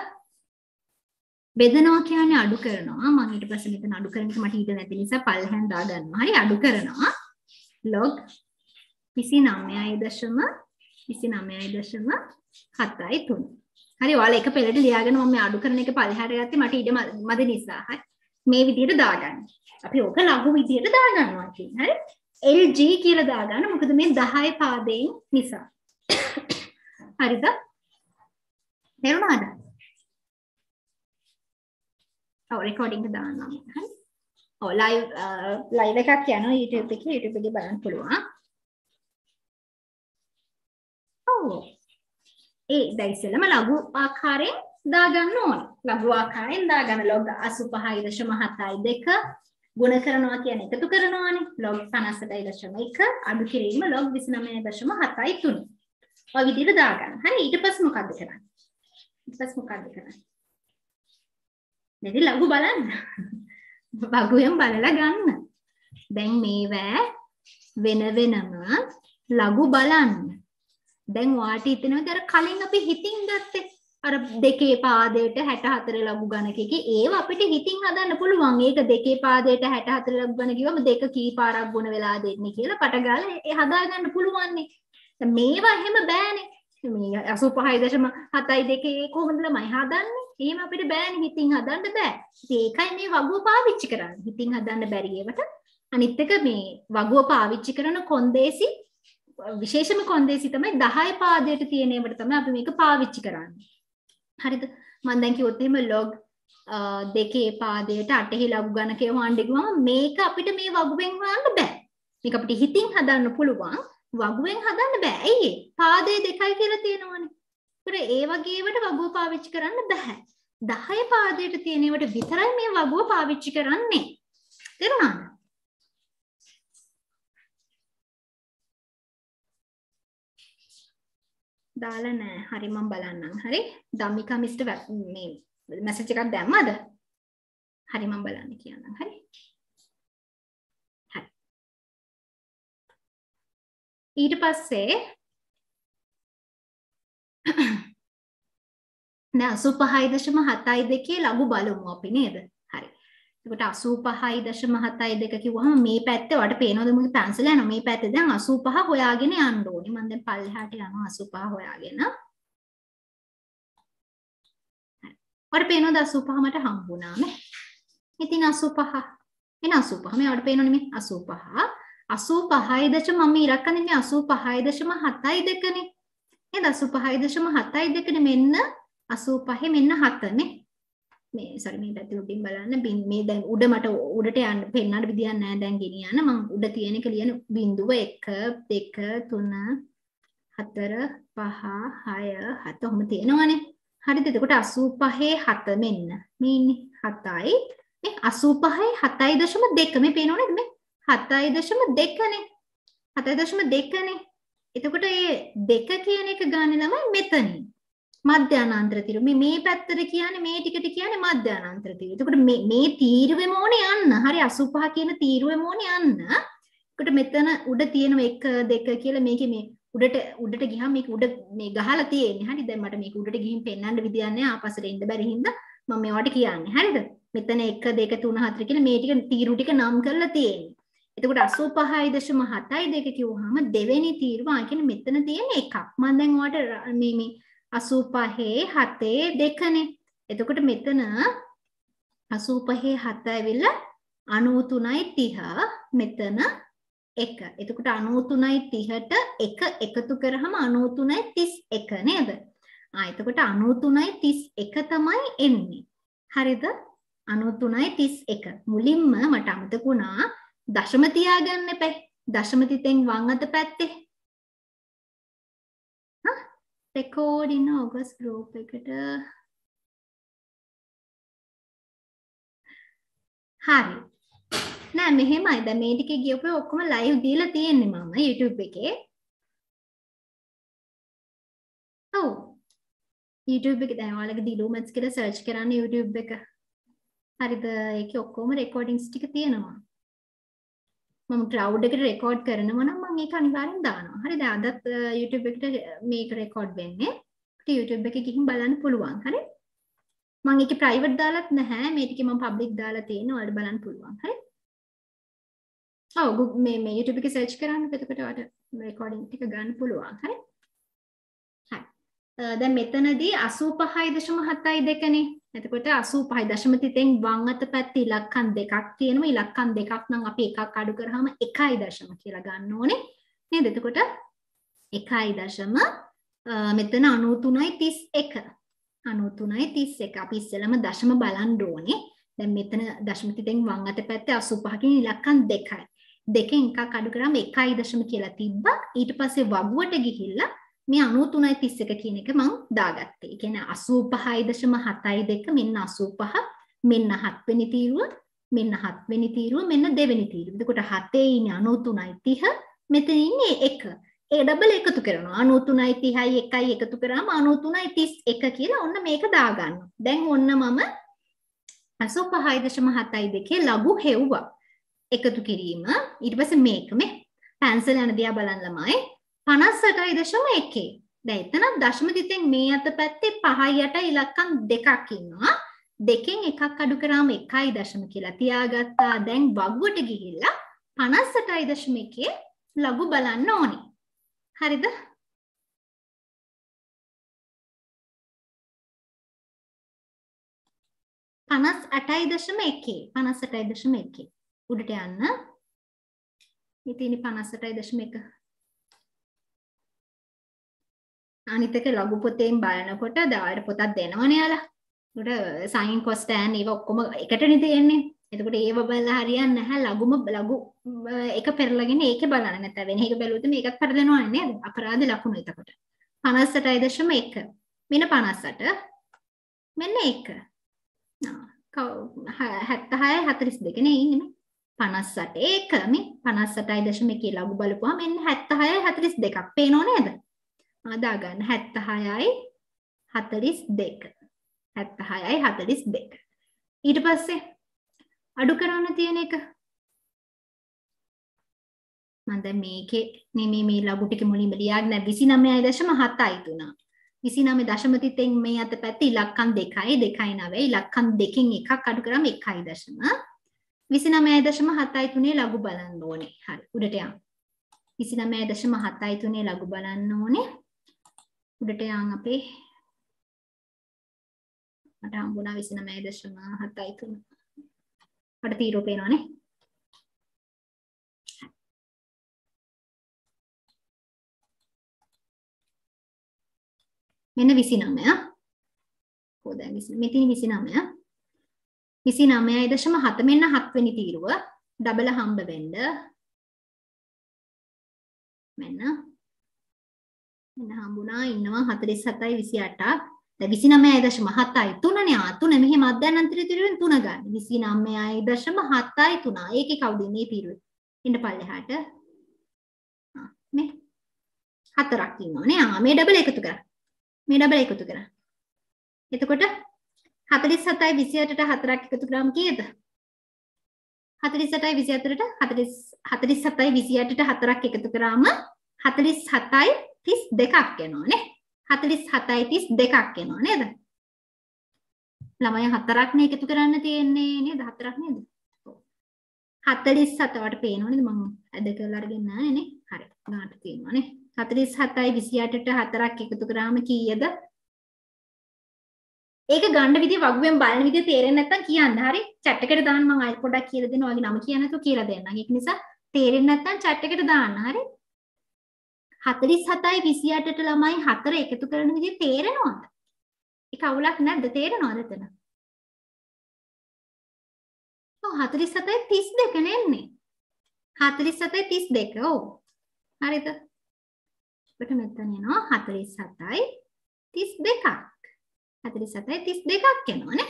බෙදනවා කියන්නේ අඩු කරනවා. මම ඊට පස්සේ මෙතන අඩු කරන එක මට ඊට නැති නිසා පල්ලෙහාන් දා ගන්නවා. හරි අඩු කරනවා log විසි නවයයි දශම විසි නවයයි දශම හතයි තුන. හරි ඔයාලා එක පෙළට ලියාගෙන මම මේ අඩු කරන එක පල්ලෙහාට ගත්තේ මට ඊට මැද නිසා. හරි මේ විදිහට දාගන්න. අපි ඕක ලඝු විදිහට දාගන්නවා කියන්නේ. හරි L G කියලා දාගන්න. මොකද මේ දහය පාදයෙන් නිසා. හරිද? තේරුණාද? ඔව් රෙකෝඩින්ග් දාන්නම්. හරි. ඔව් ලයිව් ලයිව් එකක් යනවා YouTube එකේ. YouTube එකේ බලන්න පුළුවන්. ඔව්. ඒ දැන් ඉස්සෙල්ලම ලඝු ආකාරයෙන් දාගන්න ඕනේ. ලඝු ආකාරයෙන් දාගන්න log අසූ පහයි දශම හතයි දෙක ගුණ කරනවා කියන්නේ එකතු කරනවානේ. log පනස් අටයි දශම එක අඩු කිරීම log විසිනවයයි දශම හතයි තුන. ඔය විදිහට දාගන්න. හරි ඊට පස්සේ මොකද්ද කරන්නේ? ඊට පස්සේ මොකද්ද කරන්නේ? දැන් ලඝු බලන්න. ලඝුයෙන් බලලා ගන්න. දැන් මේවා වෙන වෙනම ලඝු බලන්න. දැන් වාට හිතෙනවද අර කලින් අපි හිතින් ගත්තේ අර දෙකේ පාදයට හැට හතර ලඝු ගණකකේ ඒව අපිට හිතින් හදන්න පුළුවන්. ඒක දෙකේ පාදයට හැට හතර ලඝු ගණ කිව්වම දෙක කී පාරක් ගුණ වෙලා දෙන්නේ කියලා පටගාලා ඒ හදා ගන්න පුළුවන් නේ. දැන් මේවා එහෙම බෑනේ. මේ අසූ පහයි දශම හතයි දෙකේ කොහොමද ළමයි හදන්නේ? එහෙම අපිට බෑනේ හිතින් හදන්න බෑ. ඉතින් ඒකයි මේ වගුව පාවිච්චි කරන්නේ. හිතින් හදන්න බැරි ඒවට අනිත් එක මේ වගුව පාවිච්චි කරන කොන්දේසි විශේෂම කොන්දේසි තමයි දහය පාදයට තියෙන ඒවට තමයි අපි මේක පාවිච්චි කරන්නේ. හරිද? මම දැන් කිව්වොත් එහෙම log දෙකේ පාදයට අටෙහි ලඝු ගණකය හොයන්න ගියාම මේක අපිට මේ වගුවෙන් හොයන්න බෑ. මේක අපිට හිතින් හදන්න පුළුවන්. වගුවෙන් හදන්න බෑ. ඇයි ඒ? පාදේ දෙකයි කියලා තියෙනවනේ. ඒකට ඒ වගේ ඒවට වගුව පාවිච්චි කරන්න බෑ. දහය පාදයට තියෙන ඒවට විතරයි මේ වගුව පාවිච්චි කරන්නේ. තේරුණාද? දාලා නෑ. හරි මම බලන්නම්. හරි. ධම්මිකා මිස්ටර් මේ මැසේජ් එකක් දැම්මද? හරි මම බලන්න කියන්නම්. හරි. හරි. ඊට පස්සේ දැන් අසූ පහයි දශම හතයි දෙකේ ලඝු බලමු අපි නේද? හරි. එතකොට අසූ පහයි දශම හතයි දෙක කිව්වහම මේ පැත්තේ ඔයාලට පේනවද මගේ පැන්සල යනවා මේ පැත්තේ දැන් අසූ පහ හොයාගෙන යන්න ඕනේ. මම දැන් පල්ලෙහාට යනවා අසූ පහ හොයාගෙන. හරි. ඔයාලට පේනවද අසූ පහ මට හම්බුණා නේ? ඉතින් අසූ පහ. එන අසූ පහ මේ ඔයාලට පේනවනේ මේ අසූ පහ. අසූ පහයි දශම මම ඉරක්කන්නේ මේ අසූ පහයි දශම හතයි දෙකනේ. නේද? අසූ පහයි දශම හතයි දෙකනේ මෙන්න අසූ පහේ මෙන්න හතනේ. මේ sorry මේ පැත්තේ උඩින් බලන්න මේ දැන් උඩ මට උඩට යන්න පෙන්නන්න විදියක් නැහැ දැන් ගෙනියන්න මම උඩ තියෙන එක ලියන බිංදුව එක දෙක තුන හතර පහ හය හත ඔහොම තියෙනවනේ. හරිද? එතකොට අසූ පහේ හත මෙන්න මේ ඉන්නේ හතයි මේ අසූ පහේ හතයි දශම දෙක මේ පේනව නේද මේ හතයි දශම දෙකනේ හතයි දශම දෙකනේ. එතකොට මේ දෙක කියන එක ගන්න ළමයි මෙතනින් මධ්‍යානාන්තර තීරුව මේ මේ පැත්තට කියන්නේ මේ ටිකට කියන්නේ මධ්‍යානාන්තර තීරුව. එතකොට මේ මේ තීරුවෙම ඕනේ යන්න. හරි අසූ පහ කියන තීරුවෙම ඕනේ යන්න. එතකොට මෙතන උඩ තියෙන එක දෙක කියලා මේකේ මේ උඩට උඩට ගියාම මේක උඩ මේ ගහලා තියෙන්නේ. හරි දැන් මට මේක උඩට ගිහින් පෙන්වන්න විදියක් නැහැ. ආපස්සට එන්න බැරි හින්දා මම මේවට කියන්නේ. හරිද? මෙතන එක දෙක තුන හතර කියලා මේ ටික තීරු ටික නම් කරලා තියෙන්නේ. එතකොට අසූ පහයි දශම හතයි දෙක කිව්වහම දෙවෙනි තීරුව ආ කියන්නේ මෙතන තියෙන එකක්. මම දැන් ඔයාලට මේ මේ අසූ පහේ හතේ දෙකනේ. එතකොට මෙතන අසූ පහේ හත ඇවිල්ලා අනූ තුනයි තිහ මෙතන එක. එතකොට අනූ තුනයි තිහට එක එකතු කරාම අනූ තුනයි තිස් එක නේද? ආ එතකොට අනූ තුනයි තිස් එක තමයි එන්නේ. හරිද? අනූ තුනයි තිස් එක. මුලින්ම මට අමතක වුණා දශම තියාගන්න එපා. දශම තිතෙන් වම් අත පැත්තේ record in August group එකට හරි නෑ මෙහෙමයි දැන් මේ ටිකේ ගියපුව ඔක්කොම live දීලා තියෙන්නේ මම YouTube එකේ ඔව් YouTube එකේ දැන් ඔයාලගේ දිලු මැත්ස් කියලා search කරන්න YouTube එක හරිද ඒකේ ඔක්කොම recordings ටික තියෙනවා මම cloud එකට record කරනවා නම් මම ඒක අනිවාර්යෙන් දානවා. හරිද? අදත් YouTube එකට මේක record වෙන්නේ. YouTube එකේ ගිහින් බලන්න පුළුවන්. හරි? මම ඒකේ private දාලත් නැහැ. මේ ටිකේ මම public දාලා තියෙනවා. ඔයාලට බලන්න පුළුවන්. හරි? ඔව් මේ මේ YouTube එකේ search කරන්න එතකොට ඔයාලට recording ටික ගන්න පුළුවන්. හරි? හරි. දැන් මෙතනදී අසූ පහයි දශම හතයි දෙකනේ. එතකොට අසූ පහයි දශම තිතෙන් වම් අත පැත්තේ ඉලක්කම් දෙකක් තියෙනවා. ඉලක්කම් දෙකක් නම් අපි එකක් අඩු කරාම එකයි දශම කියලා ගන්න ඕනේ. නේද? එතකොට එකයි දශම මෙතන අනූ තුනයි තිස් එක. අනූතුනයි තිස් එක. අපි ඉස්සෙල්ලාම දශම බලන්න ඕනේ. දැන් මෙතන දශම තිතෙන් වම් අත පැත්තේ අසූ පහකින් ඉලක්කම් දෙකයි. දෙකෙන් එකක් අඩු කරාම එකයි දශම කියලා තිබ්බා. ඊට පස්සේ වගුවට ගිහිල්ලා මේ අනූතුනයි තිස් එක කියන එක මම දාගත්තේ. ඒ කියන්නේ අසූ පහයි දශම හතයි දෙක මෙන්න අසූ පහ මෙන්න හත් වෙනි තීරුව මෙන්න හත් වෙනි තීරුව මෙන්න දෙවෙනි තීරුව. එතකොට හතේ ඉන්නේ අනූතුනයි තිහ මෙතන ඉන්නේ එක. ඒ ඩබල් එකතු කරනවා. අනූතුනයි තිහයි එකයි එකතු කරාම අනූතුනයි තිස් එක කියලා ඔන්න මේක දාගන්නවා. දැන් ඔන්න මම අසූ පහයි දශම හතයි දෙකේ ලඝු හෙව්වා. එකතු කිරීම ඊට පස්සේ මේක මේ පැන්සල් යන දිහා බලන්න ළමයි පනස් අටයි දශම එකේ. දැන් එතන දශම තිතෙන් මේ අත පැත්තේ පහයි අටයි ඉලක්කම් දෙකක් ඉන්නවා. දෙකෙන් එකක් අඩු කරාම එකයි දශම කියලා තියාගත්තා. දැන් වගුවට ගිහිල්ලා පනස් අටයි දශම එකේ ලඝු බලන්න ඕනේ. හරිද? පනස් අටයි දශම එකේ පනස් අටයි දශම එකේ උඩට යන්න. මේ තියෙන පනස් අටයි දශම එක. අනිත් එක ලඝු පොතෙන් බලනකොට දායර පොතක් දෙනවනේ යාලා. උඩ සයින් කොස් ටෑන් ඒව ඔක්කොම එකටනේ තියෙන්නේ. එතකොට ඒව බලලා හරියන්නේ නැහැ. ලඝුම ලඝු එක පෙරලගෙන ඒකේ බලන්න නැත්නම් වෙන එක බැලුවොත් මේකත් පෙරලෙනවා නේද? අපරාධ ලකුණු එතකොට. පනස් අටයි දශම එක. මෙන්න පනස් අට. මෙන්න එක. හැත්තහයයි හතළිස් දෙක නේ ඉන්නේ මේ. පනස් අට එක මේ පනස් අටයි දශම එකේ ලඝු බලපුවාම මෙන්න හැත්තහයයි හතළිස් දෙකක් පේනව නේද? ආ දාගන්න හැත්තහයයි හතළිස් දෙක. හැත්තහයයි හතළිස් දෙක. ඊට පස්සේ අඩු කරන්න තියෙන එක මම දැන් මේකේ මේ මේ ලඝු ටික මුලින්ම ලියාගෙන විසිනමයයි දශම හතයි තුන. විසිනමය දශම තිතෙන් මේ අත පැත්තේ ඉලක්කම් දෙකයි දෙකයි නවයි ඉලක්කම් දෙකෙන් එකක් අඩු කරාම එකයි දශම. විසිනමයයි දශම හතයි තුනේ ලඝු බලන්න ඕනේ. හරි උඩට යන්න. විසිනමයයි දශම හතයි තුනේ ලඝු බලන්න ඕනේ. උඩට යන්න අපේ මට හම්බුණා විසිනමයයි දශම හතයි තුන. මට තීරුව පේනවනේ. මෙන්න විසිනමය. කොහොද මෙතන විසිනමය. විසිනමයයි දශම හත මෙන්න හත් වෙනි තීරුව ඩබල හම්බ වෙන්න මෙන්න මෙන්න හම්බුණා ඉන්නවා හතළිස් හතයි විසි අටක්. දැන් විසිනමයයි දශම හතයි තුනනේ ආ තුන මෙහෙම අධ්‍යයනාන්තර තීරුවෙන් තුන ගන්න. විසිනමයයි දශම හතයි තුන. ඒකේ කවුද මේ තීරුවේ? ඉන්න පල්ලෙහාට. ආ මේ හතරක් ඉන්නවනේ. ආ මේ ඩබල් එකතු කරා. මේ ඩබල් එකතු කරා. එතකොට හතළිස් හතයි විසි අටට හතරක් එකතු කරාම කීයද? හතළිස් අටයි විසි හතරට හතළිස් හතයි විසි අටට හතරක් එකතු කරාම හතළිස් හතයි තිස් දෙකක් එනවනේ. හතළිස් හතයි තිස් දෙකක් එනවා නේද? ළමයි හතරක් නේ එකතු කරන්න තියෙන්නේ නේද? හතරක් නේද? ඔව්. හතළිස් හත වට පේනවනේද මම ඇද කරලා අරගෙන නැහැ නේ. හරි. ගානට තියෙනවානේ. හතළිස් හතයි විසි අටට හතරක් එකතු කරාම කීයද? ඒක ගන්න විදිය වගුවෙන් බලන විදිය තේරෙන්නේ නැත්නම් කියන්න. හරි. chat එකට දාන්න මම අය පොඩ්ඩක් කියලා දෙනවා. ඔයගේ නම කියන්න නැතුව කියලා දෙන්නම්. ඒක නිසා තේරෙන්නේ නැත්නම් chat එකට දාන්න. හරි. හතළිස් හතයි විසි අටට ළමයි හතර එකතු කරන විදිය තේරෙනවද? ඒක අවුලක් නැද්ද? තේරෙනවද එතන? ඔව් හතළිස් හතයි තිස් දෙක නෙන්නේ. හතළිස් හතයි තිස් දෙක. ඔව්. හරිද? අපිට මෙතන එනවා හතළිස් හතයි තිස් දෙකක්. හතළිස් හතයි තිස් දෙකක් එනවනේ.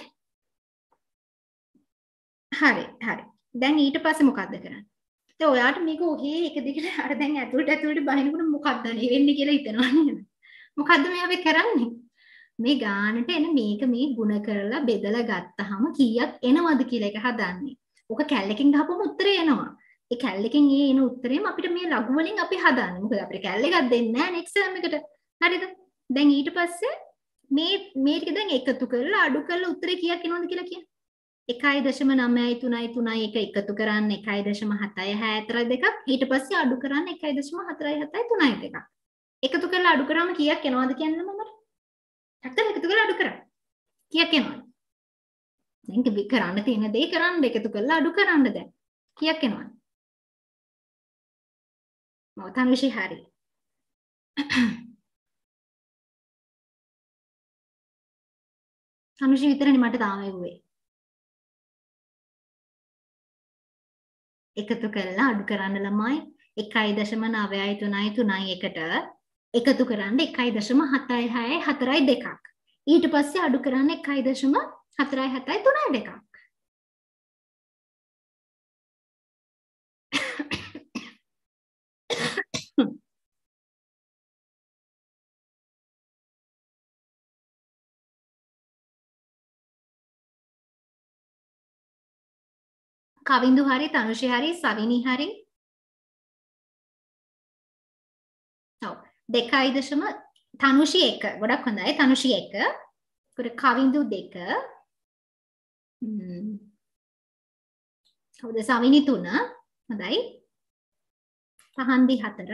හරි හරි. දැන් ඊට පස්සේ මොකද්ද කරන්නේ? දැන් ඔයාට මේක ඔහේ එක දිගට අර දැන් ඇතුළට ඇතුළට බහිනකොට මොකක්ද නේ වෙන්නේ කියලා හිතනවා නේද? මොකද්ද මේ අපි කරන්නේ? මේ ගානට එන මේක මේ ಗುಣ කරලා බෙදලා ගත්තාම කීයක් එනවද කියලා එක හදන්නේ. ඔක කැල්ලකින් ගහපුවම උත්තරේ එනවා. ඒ කැල්ලකින් ඒ එන උත්තරේම අපිට මේ ලඝු වලින් අපි හදන්නේ. මොකද අපිට කැල්ල එකක් දෙන්නේ නැහැ නේ එක්සෑම් එකට. හරිද? දැන් ඊට පස්සේ මේ මේ ටික දැන් එකතු කරලා අඩු කරලා උත්තරේ කීයක් එනවද කියලා කියන්න. එකයි දශම නවයයි තුනයි තුනයි එක එකතු කරන්න එකයි දශම හතයි හතරයි දෙකක් ඊට පස්සේ අඩු කරන්න එකයි දශම හතරයි හතයි තුනයි දෙකක් එකතු කරලා අඩු කරාම කීයක් එනවද කියන්න මම ටක්කර එකතු කරලා අඩු කරා කීයක් එනවද දැන් කිවි කරන්න තියෙන දේ කරන්න එකතු කරලා අඩු කරන්න දැන් කීයක් එනවද මොතන විශේෂ හරි තනුෂි විතරනේ මට තාම එව්වේ. එකතු කරලා අඩු කරන්න ළමයි එකයි දශම නවයයි තුනයි තුනයි එකට එකතු කරන්න එකයි දශම හතයි හයයි හතරයි දෙකක්. ඊට පස්සේ අඩු කරන්න එකයි දශම හතරයි හතයි තුනයි දෙකක්. කවින්දු හරි තනුෂි හරි සවිනි හරි. ඔව් දෙකයි දශම තනුෂි එක ගොඩක් හොඳයි තනුෂි එක. ඒකට කවින්දු දෙක. හ්ම්. හොඳ සවිනි තුන හොඳයි. පහන්දි හතර.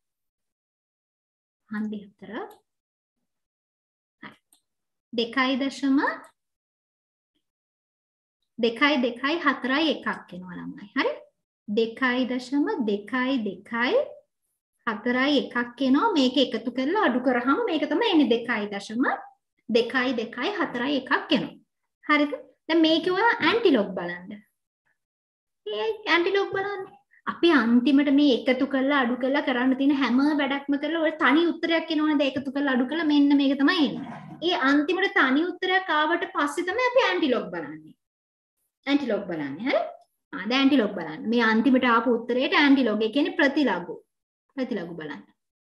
පහන්දි හතර. හරි. දෙකයි දශම දෙකයි දෙකයි හතරයි එකක් එනවා ළමයි. හරි? දෙකයි දශම දෙකයි දෙකයි හතරයි එකක් එනවා. මේක එකතු කරලා අඩු කරාම මේක තමයි එන්නේ දෙකයි දශම දෙකයි දෙකයි හතරයි එකක් එනවා. හරිද? දැන් මේකේ ඔයා ඇන්ටිලොග් බලන්න. මේ ඇන්ටිලොග් බලන්න. අපි අන්තිමට මේ එකතු කරලා අඩු කරලා කරන්න තියෙන හැම වැඩක්ම කරලා ඔය තනි උත්තරයක් එනවනේ. දැන් එකතු කරලා අඩු කරලා මෙන්න මේක තමයි එන්නේ. ඒ අන්තිමට තනි උත්තරයක් ආවට පස්සේ තමයි අපි ඇන්ටිලොග් බලන්නේ. ඇන්ටිලොග් බලන්නේ. හරි? ආ දැන් ඇන්ටිලොග් බලන්න. මේ අන්තිමට ආපු උත්තරේට ඇන්ටිලොග් ඒ කියන්නේ ප්‍රතිලඝු. ප්‍රතිලඝු බලන්න.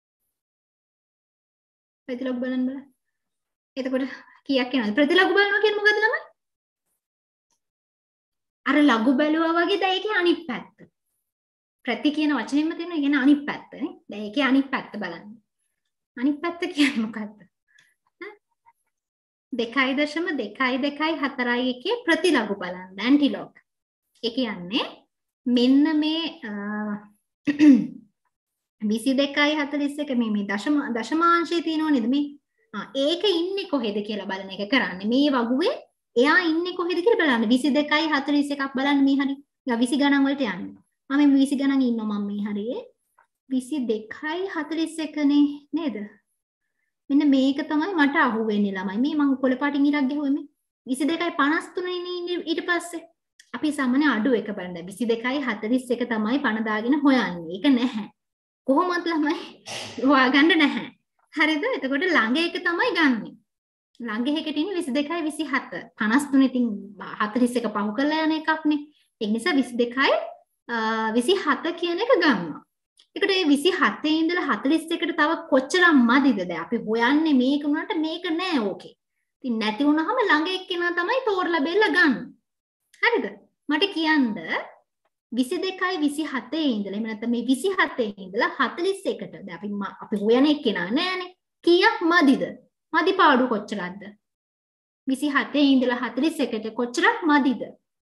ප්‍රතිලඝු බලන්න බලන්න. එතකොට කීයක් එනවද? ප්‍රතිලඝු බලනවා කියන්නේ මොකද්ද ළමයි? අර ලඝු බැලුවා වගේ දැන් ඒකේ අනිත් පැත්ත. ප්‍රති කියන වචනයෙන්ම තියෙනවා. ඒ කියන්නේ අනිත් පැත්ත නේ. දැන් ඒකේ අනිත් පැත්ත බලන්න. අනිත් පැත්ත කියන්නේ මොකද්ද? දෙකයි දශම දෙකයි දෙකයි හතරයි එකේ ප්‍රතිලඝු බලන්න ඇන්ටිලොග්. ඒ කියන්නේ මෙන්න මේ විසි දෙකයි හතළිස් එක මේ මේ දශම දශමාංශය තියෙනව නේද මේ? ආ ඒක ඉන්නේ කොහෙද කියලා බලන එක කරන්නේ. මේ වගුවේ එයා ඉන්නේ කොහෙද කියලා බලන්න. විසි දෙකයි හතළිස් එකක් බලන්න මේ හරිය. යා විසි ගණන් වලට යන්න. මම මේ විසි ගණන් ඉන්නවා මම මේ හරියේ. විසි දෙකයි හතළිස් එකනේ නේද? මෙන්න මේක තමයි මට අහුවෙන්නේ ළමයි. මේ මම කොළ පාටින් ඉරක් ගහුවේ මේ. විසි දෙකයි පනස් තුනේ නේ ඊට පස්සේ. අපි සාමාන්‍ය අඩු එක බලන්න. විසි දෙකයි හතළිස් එක තමයි පණ දාගෙන හොයන්නේ. ඒක නැහැ. කොහොමද ළමයි? හොයාගන්න නැහැ. හරිද? එතකොට ළඟ එක තමයි ගන්නෙ. ළඟ එකට ඉන්නේ විසි දෙකයි විසි හත. පනස් තුනේ ඉතින් හතළිස් එක පහු කරලා යන එකක්නේ. ඒ නිසා විසි දෙකයි විසි හත කියන එක ගන්නවා. ඒකට මේ විසි හතේ ඉඳලා හතළිස් එකට තව කොච්චර මදිද? දැන් අපි හොයන්නේ මේක උනට මේක නෑ ඕකේ. ඉතින් නැති වුනහම ළඟ එක්කෙනා තමයි තෝරලා බෙල්ල ගන්න. හරිද? මට කියන්න විසි දෙකයි විසි හතේ ඉඳලා එහෙම නැත්නම් මේ විසි හතේ ඉඳලා හතළිස් එකට දැන් අපි අපි හොයන එක්කෙනා නෑනේ. කීයක් මදිද? මදි පාඩු කොච්චරක්ද? විසි හතේ ඉඳලා හතළිස් එකට කොච්චරක් මදිද?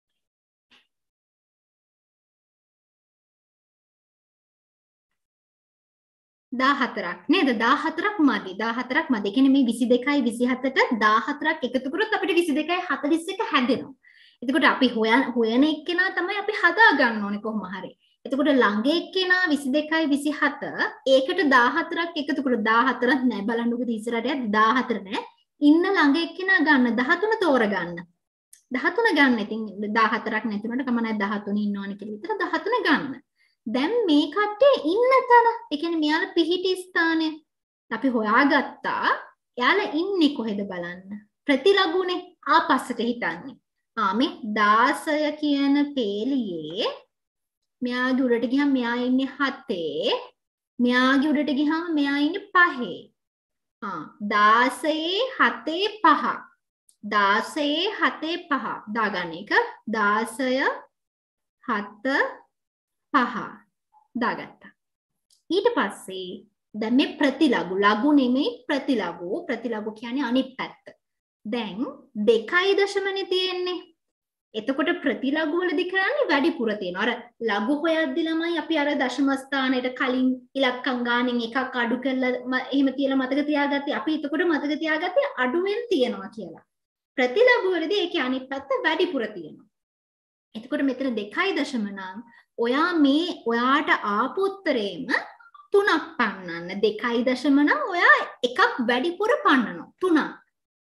දාහතරක් නේද? දාහතරක් මදි. දාහතරක් මදි. ඒ කියන්නේ මේ විසි දෙකයි විසි හතට දාහතරක් එකතු කරොත් අපිට විසි දෙකයි හතළිස් එක හැදෙනවා. එතකොට අපි හොයන හොයන එක්කෙනා තමයි අපි හදා ගන්න ඕනේ කොහොම හරි. එතකොට ළඟ එක්කෙනා විසි දෙකයි විසි හත ඒකට දාහතරක් එකතු කරොත් දාහතරක් නෑ බලන්නකො ඉස්සරහට යද්දි දාහතර නෑ. ඉන්න ළඟ එක්කෙනා ගන්න දහතුන තෝරගන්න. දහතුන ගන්න. ඉතින් දාහතරක් නැතිනොට කම නැහැ දහතුන ඉන්නවනේ කියලා විතර දහතුන ගන්න. දැන් මේ කට්ටිය ඉන්න තැන ඒ කියන්නේ මෙයාලා පිහිටි ස්ථානය අපි හොයාගත්තා. එයාලා ඉන්නේ කොහෙද බලන්න. ප්‍රතිලඝුනේ ආපස්සට හිතන්නේ. ආ මේ දාසය කියන පේලියේ මෙයාගේ උඩට ගියම මෙයා ඉන්නේ හතේ. මෙයාගේ උඩට ගියම මෙයා ඉන්නේ පහේ. ආ දාසයේ හතේ පහ. දාසයේ හතේ පහ දාගන්න එක. දාසය හත පහ දාගත්තා. ඊට පස්සේ දැන් මේ ප්‍රතිලඝු ලඝු නෙමෙයි ප්‍රතිලඝු. ප්‍රතිලඝු කියන්නේ අනිත් පැත්ත. දැන් දෙකයි දශමනේ තියෙන්නේ. එතකොට ප්‍රතිලඝු වලදී කරන්නේ වැඩිපුර තියෙනවා. අර ලඝු හොයද්දි ළමයි අපි අර දශම ස්ථානයට කලින් ඉලක්කම් ගානෙන් එකක් අඩු කරලා එහෙම තියලා මතක තියාගත්තේ. අපි එතකොට මතක තියාගත්තේ අඩුවෙන් තියනවා කියලා. ප්‍රතිලඝු වලදී ඒකේ අනිත් පැත්ත වැඩිපුර තියෙනවා. එතකොට මෙතන දෙකයි දශම නම් ඔයා මේ ඔයාට ආපු උත්තරේම තුනක් පන්නන්න. දෙකයි දශම නම් ඔයා එකක් වැඩිපුර පන්නනවා. තුනක්.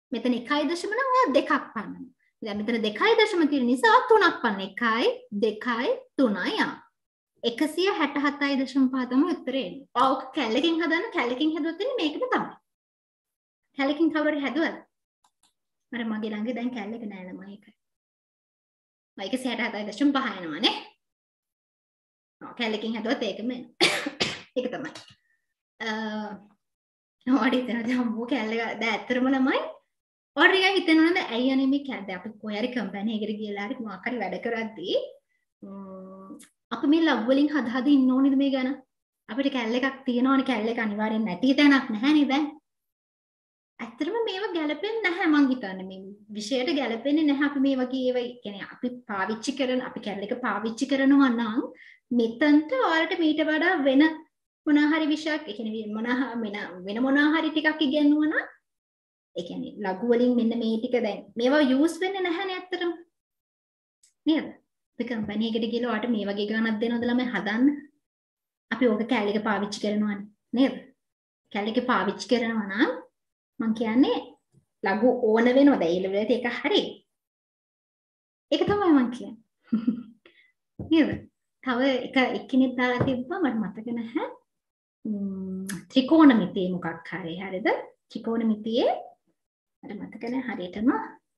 මෙතන එකයි දශම නම් ඔයා දෙකක් පන්නනවා. දැන් මෙතන දෙකයි දශම තියෙන නිසා තුනක් පන්න. එකයි දෙකයි තුනයි ආ. එකසිය හැට හතයි දශම පහ තමයි උත්තරේ එන්නේ. ඔව් කැලලකින් හදන්න කැලලකින් හදුවොත් එන්නේ මේකම තමයි. කැලලකින් කවුරු හරි හැදුවද? මර මගේ ළඟ දැන් කැලලක නෑ ළමයි එක. මම එකසිය හැට හතයි දශම පහ එනවානේ. ඔව් කැලලකින් හදුවොත් ඒකම එනවා. ඒක තමයි. අ ඔයාට හිතෙනවද අම්මෝ කැලල දැන් ඇත්තටම ළමයි ඔයාට නිකන් හිතෙනවද ඇයි අනේ මේ කැලල අපි කොහේ හරි කම්පැනි එකකට ගිහලා හරි මොකක් හරි වැඩ කරද්දී අපි මේ ලව් වලින් හද හද ඉන්න ඕනේද මේ ගැන අපිට කැලල එකක් තියෙනවනේ කැලල එක අනිවාර්යෙන් නැති තැනක් නැහැ නේද දැන් ඇත්තටම මේව ගැලපෙන්නේ නැහැ මං හිතන්නේ මේ විෂයට ගැලපෙන්නේ නැහැ අපි මේ වගේ ඒවා කියන්නේ අපි පාවිච්චි කරන අපි කැලල එක පාවිච්චි කරනවා නම් මෙතනට ඔයාලට මීට වඩා වෙන මොනවා හරි විෂයක් ඒ කියන්නේ මොනවා වෙන මොනවා හරි ටිකක් ඉගෙනුවා නම් ඒ කියන්නේ ලඝු වලින් මෙන්න මේ ටික දැන් මේවා යූස් වෙන්නේ නැහැනේ ඇත්තටම නේද අපි කම්පැනි එකට ගිහලා ඔයාලට මේ වගේ ගානක් දෙනවද ළමයි හදන්න අපි ඕක කැලල එක පාවිච්චි කරනවානේ නේද කැලල එක පාවිච්චි කරනවා නම් මං කියන්නේ ලඝු ඕන වෙනවද ඒ ලෙවලට ඒක හරි ඒක තමයි මං කියන්නේ නේද තව එක එක්කෙනෙක් දාලා තිබ්බා මට මතක නැහැ ත්‍රිකෝණමිතියේ මොකක් හරි හරිද ත්‍රිකෝණමිතියේ මට මතක නැහැ හරියටම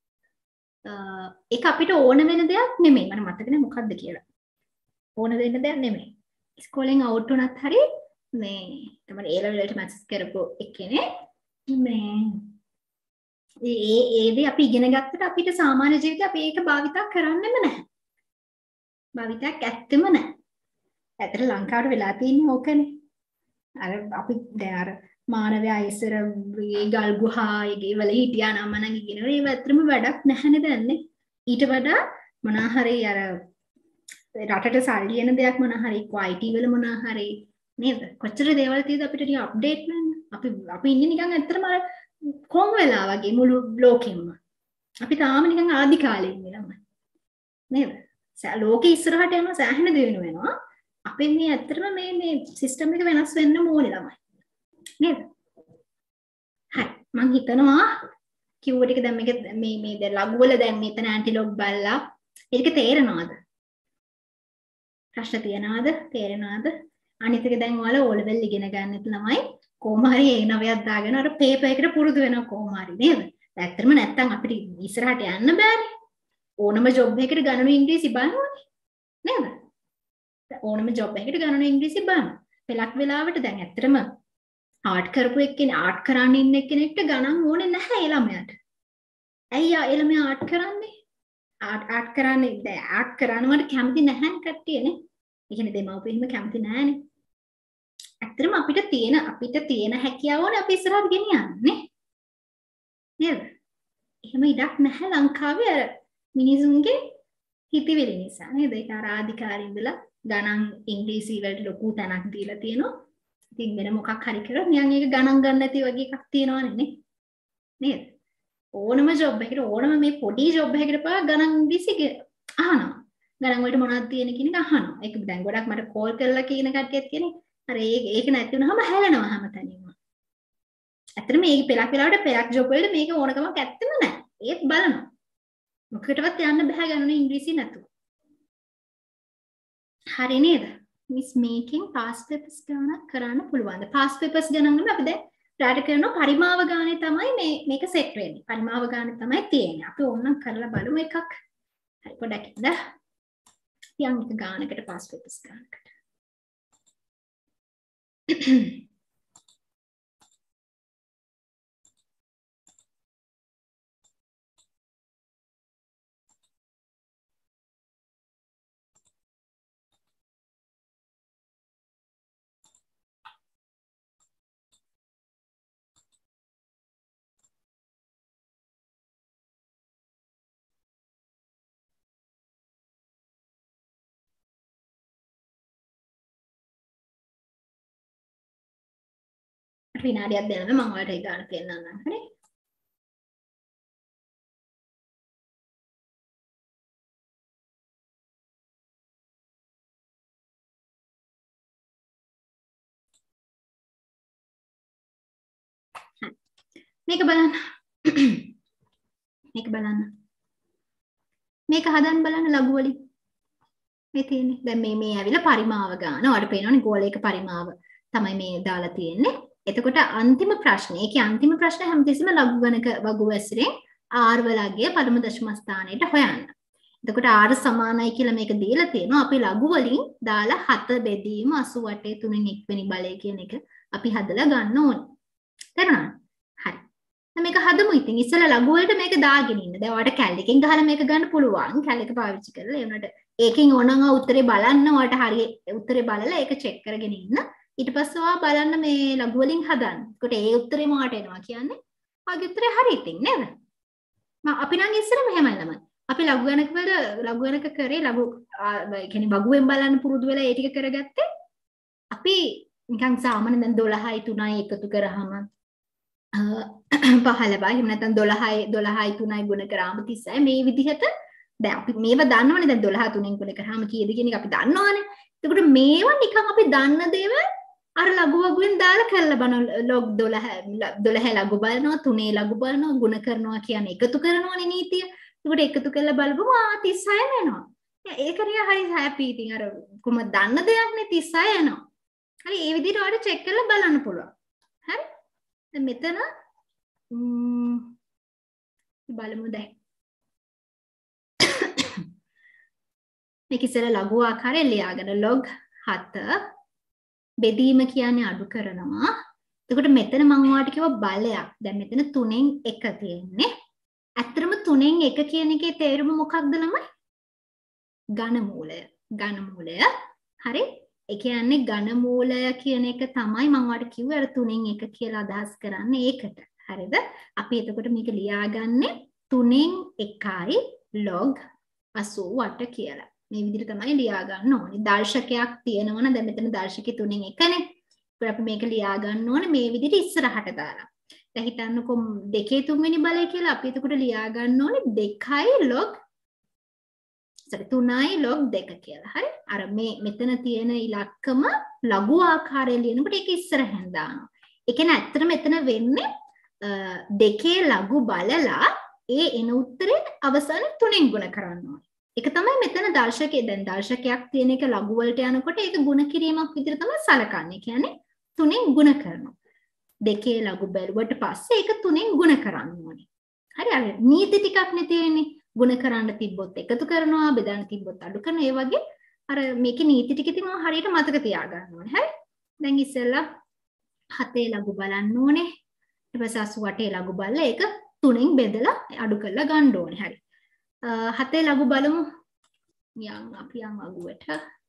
ඒක අපිට ඕන වෙන දෙයක් නෙමෙයි මට මතක නැහැ මොකක්ද කියලා ඕන වෙන දෙයක් නෙමෙයි ඉස්කෝලෙන් අවුට් වුණත් හරි මේ තමයි ඒ ලෙවල් වලට මැසේජ් කරපු එක්කෙනේ මේ ඒ ඒ දේ අපි ඉගෙන ගත්තට අපිට සාමාන්‍ය ජීවිතේ අපි ඒක භාවිතා කරන්නෙම නැහැ භාවිතයක් ඇත්තෙම නැහැ ඇත්තට ලංකාවට වෙලා තියෙන්නේ ඕකනේ අර අපි දැන් අර මානවයා ඉස්සර ගල් ගුහා ඒගේ වල හිටියා නම් මනම් ඉගෙනගෙන ඒව ඇත්තටම වැඩක් නැහැනේ දැන්නේ ඊට වඩා මොනවා හරි අර රටට සල්ලි එන දෙයක් මොනවා හරි I T වල මොනවා හරි නේද කොච්චර දේවල් තියෙද අපිට ටික අප්ඩේට් වෙන්න අපි අපි ඉන්නේ නිකන් ඇත්තටම අර කොන් වෙලා වගේ මුළු ලෝකෙම අපි තාම නිකන් ආදි කාලේ ඉන්නේ ළමයි නේද ලෝකෙ ඉස්සරහට යනවා සෑහෙන දියුණු වෙනවා අපි මේ ඇත්තටම මේ මේ සිස්ටම් එක වෙනස් වෙන්න ඕනේ ළමයි නේද හරි මං හිතනවා කිව්ව ටික දැන් මේක මේ මේ දැන් ලඝු වල දැන් මෙතන ඇන්ටිලොග් බලලා ඒක තේරෙනවද ප්‍රශ්න තියනවද තේරෙනවද අනිත් එක දැන් ඔයාලා O level ඉගෙන ගන්නත් ළමයි කොහොම හරි ඒ නවයක් දාගෙන අර පේපර් එකට පුරුදු වෙනවා කොහොම හරි නේද ඇත්තටම නැත්තම් අපිට ඉස්සරහට යන්න බෑනේ ඕනම ජොබ් එකකට ගණන ඉංග්‍රීසි බලනවනේ නේද ඕනම ජොබ් එකකට ගණන ඉංග්‍රීසි බලන්න පළක් වෙලාවට දැන් ඇත්තටම ආර්ට් කරපු එක්කෙනේ ආර්ට් කරන්න ඉන්න එක්කෙනෙක්ට ගණන් ඕනේ නැහැ ඒ ළමයාට ඇයි ආ ඒ ළමයා ආර්ට් කරන්නේ ආර්ට් ආර්ට් කරන්නේ දැන් ආර්ට් කරනවට කැමති නැහැ කට්ටියනේ ඒ කියන්නේ දෙමව්පියන්ම කැමති නැහැනේ ඇත්තටම අපිට තියෙන අපිට තියෙන හැකියාවනේ අපි ඉස්සරහට ගෙනියන්නේ නේද එහෙම ඉඩක් නැහැ ලංකාවේ අර මිනිසුන්ගේ හිතවිලි නිසා නේද ඒක අර ආධිකාරිය ඉඳලා ගණන් ඉංග්‍රීසි වලට ලොකු තැනක් දීලා තියෙනවා ඉතින් වෙන මොකක් හරි කරලා නිකන් ඒක ගණන් ගන්න නැති වගේ එකක් තියෙනවනේ නේ නේද ඕනම ජොබ් එකකට ඕනම මේ පොඩි ජොබ් එකකට පවා ගණන් ඉංග්‍රීසි අහනවා ගණන් වලට මොනවද තියෙන කියන එක අහනවා ඒක දැන් ගොඩක් මට කෝල් කරලා කියන කට්ටියත් කියන්නේ අර ඒක ඒක නැති වුනහම හැලෙනවා හැමතැනින්ම ඇත්තටම මේක පෙරක් වෙලාවට පෙරක් ජොබ් වලට මේක ඕනකමක් ඇත්තම නැහැ ඒත් බලනවා මොකකටවත් යන්න බෑ ගණන ඉංග්‍රීසි නැතුව හරි නේද මිස් මේකෙන් පාස් පේපර්ස් ගණනක් කරන්න පුළුවන්ද පාස් පේපර්ස් ගණන් නම් අපි දැන් ප්‍රාක්ටිස් කරනවා පරිමාව ගානේ තමයි මේ මේක සෙට් වෙන්නේ පරිමාව ගානේ තමයි තියෙන්නේ අපි ඕනනම් කරලා බලමු එකක් හරි පොඩ්ඩක් ඉඳ යම් එක ගානකට පාස් පේපර්ස් ගානකට විනාඩියක් දෙන්න මම ඔයාලට ඒ ගාන පෙන්නන්නම් හරි මේක බලන්න මේක බලන්න. මේක හදන්න බලන්න ලඝු වලින්. මේ තියෙන්නේ. දැන් මේ මේ ඇවිල්ලා පරිමාව ගන්න. ඔයාලට පේනවනේ ගෝලයක පරිමාව තමයි මේ දාලා තියෙන්නේ. එතකොට අන්තිම ප්‍රශ්නේ, ඒකේ අන්තිම ප්‍රශ්නේ හැමතිස්සෙම ලඝු ගණක වගු ඇසුරෙන් r වලගේ පළමු දශම ස්ථානයට හොයන්න. එතකොට r සමානයි කියලා මේක දීලා තියෙනවා. අපි ලඝු වලින් දාලා හත බෙදීම අසූඅටේ තුනෙන් එක් වෙනි බලය කියන එක අපි හදලා ගන්න ඕනේ. තේරුණාද? හරි. දැන් මේක හදමු ඉතින්. ඉස්සෙල්ලා ලඝු වලට මේක දාගෙන ඉන්න. දැන් ඔයාලට කැලේකින් ගහලා මේක ගන්න පුළුවන්. කැලේක පාවිච්චි කරලා ඒ වුණාට ඒකෙන් ඕනනම් උත්තරේ බලන්න ඔයාලට හරිය උත්තරේ බලලා ඒක චෙක් කරගෙන ඉන්න. ඊට පස්සේ ඔයා බලන්න මේ ලඝු වලින් හදන්න. ඒකට ඒ උත්තරේ මොකට එනවා කියන්නේ? ඔයාගේ උත්තරේ හරි ඉතින් නේද? මම අපි නම් ඉස්සෙල්ලා මෙහෙමයි ළමයි. අපි ලඝු ගණක වල ලඝු ගණක කරේ ලඝු ඒ කියන්නේ වගුවෙන් බලන්න පුරුදු වෙලා ඒ ටික කරගත්තේ. අපි නිකන් සාමාන්‍ය දැන් දොළහයි තුනයි එකතු කරාම පහළොවයි එහෙම නැත්නම් දොළහයි දොළහයි තුනයි ගුණ කරාම තිස්සයි මේ විදිහට දැන් අපි මේව දන්නවනේ දැන් දොළහ තුනෙන් ගුණ කරාම කීයද කියන එක අපි දන්නවනේ. එතකොට මේවා නිකන් අපි දන්න දේවල් අර ලඝු වගුවෙන් දාලා කරලා බලන log දොළහ දොළහ ලඝු බලනවා තුනේ ලඝු බලනවා ගුණ කරනවා කියන්නේ එකතු කරනවනේ නීතිය. එතකොට එකතු කරලා බලපුවම ආ තිස්සය වෙනවා. ඒක නිකන් හරි හැපි ඉතින් අර කොහොමද දන්න දෙයක් නේ තිස්සය එනවා. හරි ඒ විදිහට ඔයාලට චෙක් කරලා බලන්න පුළුවන්. හරි? දැන් මෙතන ම්ම් බලමු දැන්. මේක ඉස්සෙල්ලා ලඝු ආකාරයෙන් ලියාගෙන log හත බෙදීම කියන්නේ අඩු කරනවා. එතකොට මෙතන මම ඔයාලට කිව්වා බලයක්. දැන් මෙතන තුනෙන් එක තියෙන්නේ. ඇත්තටම තුනෙන් එක කියන එකේ තේරුම මොකක්ද ළමයි? ඝන මූලය. ඝන මූලය. හරි? ඒ කියන්නේ ඝන මූලය කියන එක තමයි මම ඔයාලට කිව්වේ අර තුනෙන් එක කියලා අදහස් කරන්නේ ඒකට. හරිද? අපි එතකොට මේක ලියාගන්නේ තුනෙන් එකයි log අසූඅට කියලා. මේ විදිහට තමයි ලියා ගන්න ඕනේ. දර්ශකයක් තියෙනවනේ දැන් මෙතන දර්ශකේ තුනෙන් එකනේ. ඒත් අපි මේක ලියා ගන්න ඕනේ මේ විදිහට ඉස්සරහට දාලා. දැන් හිතන්නකො දෙකේ තුන්වෙනි බලය කියලා අපි එතකොට ලියා ගන්න ඕනේ දෙකයි log sorry තුනයි log දෙක කියලා. හරි? අර මේ මෙතන තියෙන ඉලක්කම ලඝු ආකාරයෙන් ලියනකොට ඒක ඉස්සරහෙන් දානවා. ඒ කියන්නේ ඇත්තට මෙතන වෙන්නේ දෙකේ ලඝු බලලා ඒ එන උත්තරේ අවසානයේ තුනෙන් ගුණ කරන්න ඕනේ. ඒක තමයි මෙතන දර්ශකයේ දැන් දර්ශකයක් තියෙන එක ලඝු වලට යනකොට ඒක ගුණ කිරීමක් විදිහට තමයි සලකන්නේ. කියන්නේ තුනෙන් ගුණ කරනවා. දෙකේ ලඝු බැලුවට පස්සේ ඒක තුනෙන් ගුණ කරන්න ඕනේ. හරි අර නීති ටිකක් නේ තියෙන්නේ. ගුණ කරන්න තිබ්බොත් එකතු කරනවා, බෙදන්න තිබ්බොත් අඩු කරනවා. ඒ වගේ අර මේකේ නීති ටික ඉතින් ඔය හරියට මතක තියාගන්න ඕනේ. හරි? දැන් ඉස්සෙල්ලා හතේ ලඝු බලන්න ඕනේ. ඊට පස්සේ අසූඅටේ ලඝු බලලා ඒක තුනෙන් බෙදලා අඩු කරලා ගන්න ඕනේ. හරි. හතේ ලඝු බලමු. යන් අපි යන් වගුවට.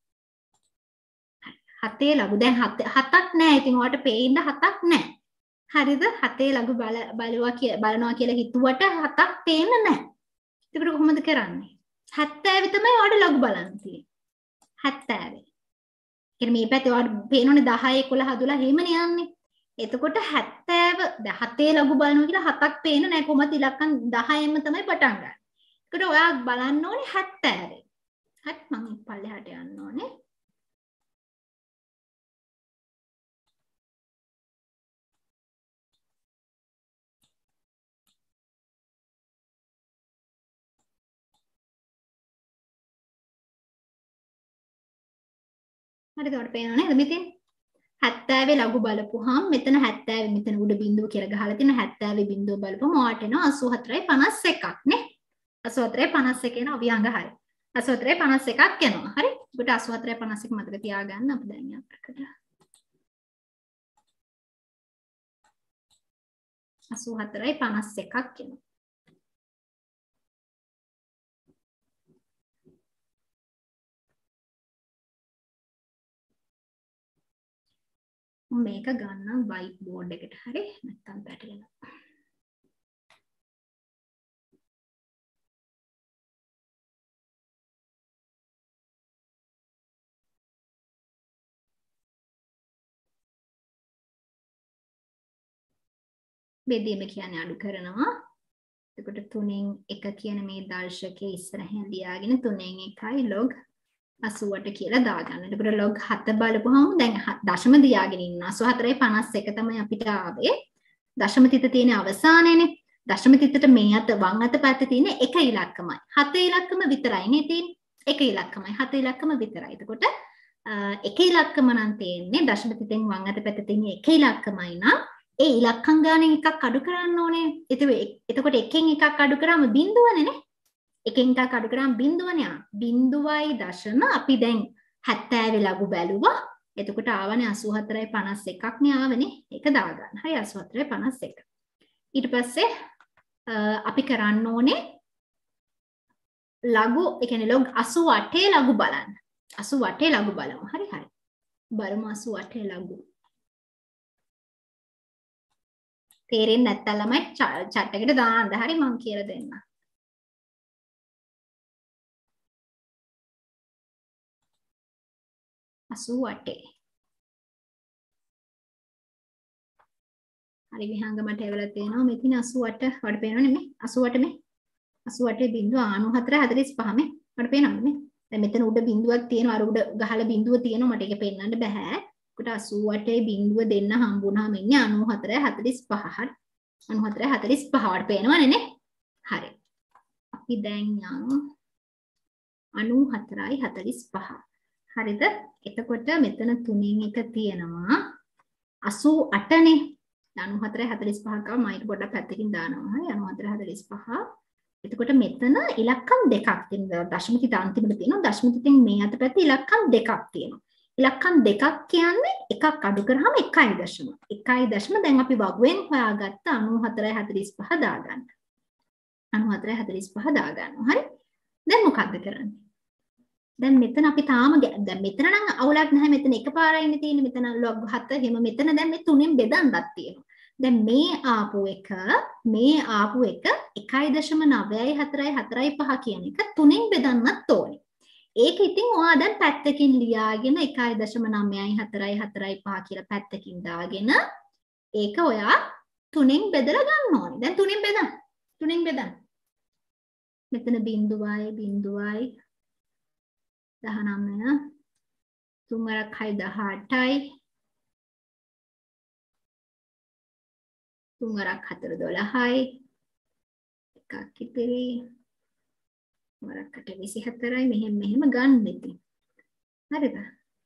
හතේ ලඝු දැන් හතක් නෑ. ඉතින් ඔයාලට පේන්න හතක් නෑ. හරිද? හතේ ලඝු බල බලනවා කිය බලනවා කියලා හිතුවට හතක් පේන්න නෑ. ඒකට කොහොමද කරන්නේ? හැත්තෑව තමයි ඔයාලට ලඝු බලන්න තියෙන්නේ. හැත්තෑව. කියන්නේ මේ පැත්තේ ඔයාලට පේනෝනේ දහ එකොළහ හදලා එහෙමනේ යන්නේ. එතකොට හැත්තෑව දැන් හතේ ලඝු බලනවා කියලා හතක් පේන්න නෑ. කොහොමද ඉලක්කම් දහයෙන්ම තමයි පටන් ගන්න. ඒකට ඔයා බලන්න ඕනේ හැත්තෑව. හරි මම පල්ලෙහාට යන්න ඕනේ. හරිද? ඔයාලට පේනව නේද මෙතෙන්? හැත්තෑවේ ලඝු බලපුවාම මෙතන හැත්තෑව මෙතන උඩ බිඳුව කියලා ගහලා තියෙන හැත්තෑවේ බිඳුව බලපුවම ඔයාලට එනවා අසූහතරයි පනස් එකක් නේ. අසූහතරයි පනස් එක එනවා අවිහංග හරි. අසූහතරයි පනස් එකක් එනවා. හරි? ඒකට අසූහතරයි පනස් එක මතක තියාගන්න අපි දැන් යන්නකට. අසූහතරයි පනස් එකක් එනවා. මේක ගන්නම් white board එකට හරි නැත්තම් පැටලෙනවා. බෙදීම කියන්නේ අඩු කරනවා. එතකොට තුනෙන් එක කියන මේ දර්ශකයේ ඉස්සරහින් ලියාගෙන තුනෙන් එකයි log අසූඅට කියලා දාගන්න. එතකොට log හත බලපුවම දැන් දශම තියාගෙන ඉන්න අසූහතරයි පනස් එක තමයි අපිට ආවේ. දශම තිත තියෙන අවසානයේනේ. දශම තිතට මේ අත වම් අත පැත්තේ තියෙන එක ඉලක්කමයි. හත ඉලක්කම විතරයි නේ තියෙන්නේ. එක ඉලක්කමයි. හත ඉලක්කම විතරයි. එතකොට එක ඉලක්කම නම් තියෙන්නේ දශම තිතෙන් වම් අත පැත්තේ තියෙන එක ඉලක්කමයි නම් ඒ ඉලක්කම් ගානෙන් එකක් අඩු කරන්න ඕනේ. එතකොට එකෙන් එකක් අඩු කරාම බිඳුවනේ නේ. එකෙන් එකක් අඩු කරාම බිඳුවනේ. බිඳුවයි දශම අපි දැන් හැත්තෑව ලඝු බැලුවා. එතකොට ආවනේ අසූ හතරයි පනස් එකක් නේ ආවනේ. ඒක දාගන්න. හරි අසූ හතරයි පනස් එක. ඊට පස්සේ අපි කරන්න ඕනේ ලඝු ඒ කියන්නේ log අසූ අටේ ලඝු බලන්න. අසූ අටේ ලඝු බලමු. හරි හරි. බලමු අසූ අටේ ලඝු. තේරෙන්නේ නැත්තම් ළමයි chat එකට දාන්න. හරි මම කියලා දෙන්නම්. අසූ අටේ. හරි විහංගමට එවලා තියෙනවා. මෙතන අසූ අට වඩ පේනවනේ මේ. අසූ අට මේ. අසූ අටේ බිංදුව අනූහතර හතළිස් පහ මේ. වඩ පේනවද මේ? දැන් මෙතන උඩ බිංදුවක් තියෙනවා. අර උඩ ගහලා බිංදුව තියෙනවා. මට ඒක පෙන්වන්න බෑ. කොට අසූ අටේ බිංදුව දෙන්න හම්බුනහම ඉන්නේ අනූහතර හතළිස් පහ. හරි. අනූහතර හතළිස් පහ වඩ පේනවනේ නේ? හරි. අපි දැන් යමු අනූහතරයි හතළිස් පහ. හරිද? එතකොට මෙතන තුනෙන් එක තියෙනවා අසූ අට නේ. අනූහතරයි හතළිස් පහ කව මම ඊට පොඩ්ඩක් පැත්තකින් දානවා. හරි අනූහතර හතළිස් පහ. එතකොට මෙතන ඉලක්කම් දෙකක් තියෙනවා. දශම තිත අන්තිමට තියෙනවා. දශම තිතෙන් මේ අත පැත්තේ ඉලක්කම් දෙකක් තියෙනවා. ඉලක්කම් දෙකක් කියන්නේ එකක් අඩු කරාම එකයි දශම. එකයි දශම දැන් අපි වගුවෙන් හොයාගත්ත අනූහතරයි හතළිස් පහ දාගන්න. අනූහතරයි හතළිස් පහ දාගන්නවා. හරි. දැන් මොකද්ද කරන්නේ? දැන් මෙතන අපි තාම දැන් මෙතන නම් අවුලක් නැහැ. මෙතන එකපාරයි ඉන්නේ තියෙන්නේ. මෙතන log හත එහෙම මෙතන දැන් මේ තුනෙන් බෙදන්නත් තියෙනවා. දැන් මේ ආපු එක මේ ආපු එක එකයි දශම නවයයි හතරයි හතරයි පහ කියන එක තුනෙන් බෙදන්නත් ඕනේ. ඒක ඉතින් ඔයා දැන් පැත්තකින් ලියාගෙන එකයි දශම නවයයි හතරයි හතරයි පහ කියලා පැත්තකින් දාගෙන ඒක ඔයා තුනෙන් බෙදලා ගන්න ඕනේ. දැන් තුනෙන් බෙදන්න. තුනෙන් බෙදන්න. මෙතන බිංදුවයි බිංදුවයි දහනවය තුන් වරක් හය දහඅටයි තුන් වරක් හතර දොළහයි එකක් ඉතිරි වරක් අට විසිහතරයි මෙහෙම මෙහෙම ගන්න ඉතින් හරිද?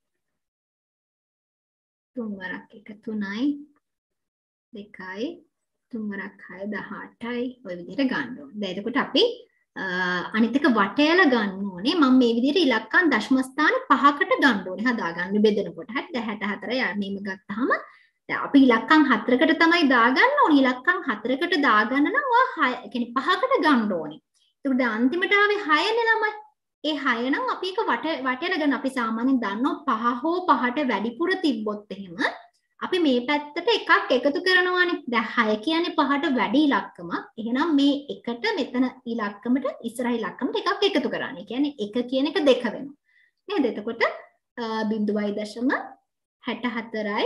තුන් වරක් එක තුනයි දෙකයි තුන් වරක් හය දහඅටයි ඔය විදිහට ගන්න ඕනේ. දැන් එතකොට අපි අනිත් එක වටයල ගන්න ඕනේ. මම මේ විදිහට ඉලක්කම් දශම ස්ථාන පහකට ගන්න ඕනේ හදාගන්න බෙදනකොට. හරි දැන් හැට හතරයි මෙහෙම ගත්තාම දැන් අපි ඉලක්කම් හතරකට තමයි දාගන්න ඕනේ. ඉලක්කම් හතරකට දාගන්න නම් ඔය හය කියන්නේ පහකට ගන්න ඕනේ. ඒකට දැන් අන්තිමට ආවේ හය නේ ළමයි. ඒ හය නම් අපි එක වට වටයල ගන්න. අපි සාමාන්‍යයෙන් දන්නවා පහ හෝ පහට වැඩිපුර තිබ්බොත් එහෙම අපි මේ පැත්තට එකක් එකතු කරනවානේ. දැන් හය කියන්නේ පහට වැඩි ඉලක්කමක්. එහෙනම් මේ එකට මෙතන ඉලක්කමට ඉස්සරහ ඉලක්කමට එකක් එකතු කරන්නේ. කියන්නේ එක කියන එක දෙක වෙනවා. නේද? එතකොට බිංදුවයි දශම හැට හතරයි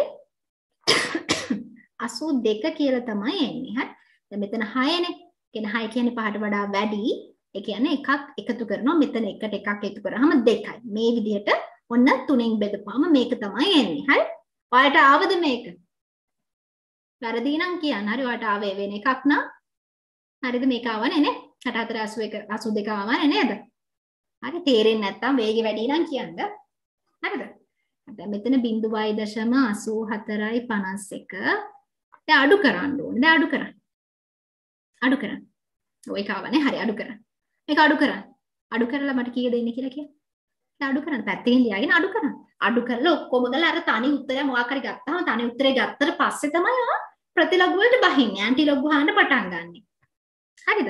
අසූ දෙක කියලා තමයි එන්නේ. හරි. දැන් මෙතන හයනේ. කියන්නේ හය කියන්නේ පහට වඩා වැඩි. ඒ කියන්නේ එකක් එකතු කරනවා. මෙතන එකට එකක් එකතු කරාම දෙකයි. මේ විදිහට ඔන්න තුනෙන් බෙදපුවාම මේක තමයි එන්නේ. හරි. ඔයාලට ආවද මේක? වැරදි නම් කියන්න. හරි ඔයාලට ආවේ වෙන එකක් නම්. හරිද මේක ආවනේ නේ? හැට හතර අසූ එක අසූ දෙක ආවනේ නේද? හරි තේරෙන්නේ නැත්තම් වේගෙ වැඩි නම් කියන්න. හරිද? දැන් මෙතන බිංදුවයි දශම අසූ හතරයි පනස් එක. දැන් අඩු කරන්න ඕනේ. දැන් අඩු කරන්න. අඩු කරන්න. ඔය කාවනේ හරි අඩු කරන්න. මේක අඩු කරන්න. අඩු කරලා මට කීයද එන්නේ කියලා කියන්න. දැන් අඩු කරන්න. පැත්තකින් ලියාගෙන අඩු කරන්න. අඩු කරලා ඔක්කොම ගාලා අර තනි උත්තරය මොකක් හරි ගත්තාම තනි උත්තරේ ගත්තට පස්සේ තමයි ආ ප්‍රතිලඝු වලට බහින්නේ. ඇන්ටි ලඝු හොයන්න පටන් ගන්න. හරිද?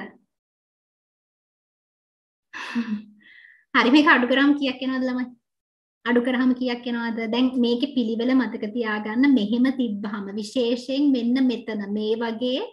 හරි මේක අඩු කරාම කීයක් එනවද ළමයි? අඩු කරාම කීයක් එනවද? දැන් මේකේ පිළිවෙල මතක තියාගන්න. මෙහෙම තිබ්බහම විශේෂයෙන් මෙන්න මෙතන මේ වගේ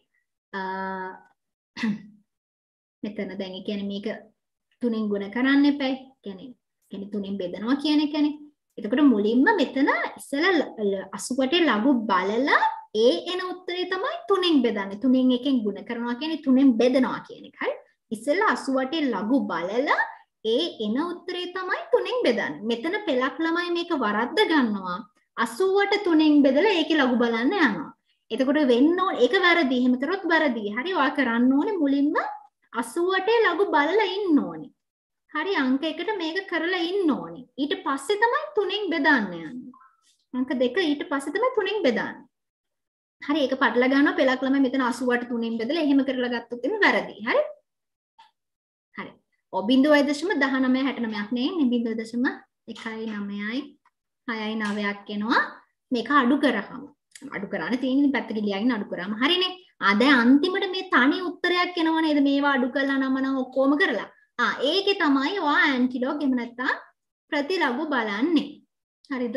මෙතන දැන් ඒ කියන්නේ මේක තුنين ගුණ කරන්න එපයි. කියන්නේ කියන්නේ තුنين බෙදනවා කියන එකනේ. එතකොට මුලින්ම මෙතන ඉස්සෙල්ලා අසුපටේ ලඝු බලලා ඒ එන උත්තරේ තමයි තුنين බෙදන්නේ. තුنين එකෙන් ගුණ කරනවා කියන්නේ තුنين බෙදනවා කියන එක. හරි. ඉස්සෙල්ලා අසුපටේ ලඝු බලලා ඒ එන උත්තරේ තමයි තුنين බෙදන්නේ. මෙතන පෙලක් ළමයි මේක වරද්ද ගන්නවා. අසූවට තුنين බෙදලා ඒකේ ලඝු බලන්න යනවා. එතකොට වෙන්න ඕනේ ඒක වැරදි. එහෙම කරොත් වැරදි. හරි ඔයා කරන්න ඕනේ මුලින්ම අසූ අටේ ලඝු බලලා ඉන්න ඕනේ. හරි අංක එකට මේක කරලා ඉන්න ඕනේ. ඊට පස්සේ තමයි තුනෙන් බෙදන්න යන්නේ. අංක දෙක ඊට පස්සේ තමයි තුනෙන් බෙදන්නේ. හරි ඒක පටල ගන්නවා පෙලක් ළමයි මෙතන අසූ අට තුනෙන් බෙදලා එහෙම කරලා ගත්තොත් එimhe වැරදි. හරි? හරි. ඔ බිංදුවයි දශම දහනවය හැටනවයක් නේ. බිංදුවයි දශම එකයි නවයයි හයයි නවයක් එනවා. මේක අඩු කරාම. අඩු කරාන තියෙන පැත්තක ලියාගෙන අඩු කරාම හරිනේ. ආ දැන් අන්තිමට මේ තනි උත්තරයක් එනවා නේද? මේවා අඩු කළා නම් නම් ඔක්කොම කරලා. ආ ඒකේ තමයි ඔයා ඇන්ටිලොග් එහෙම නැත්නම් ප්‍රතිලඝු බලන්නේ. හරිද?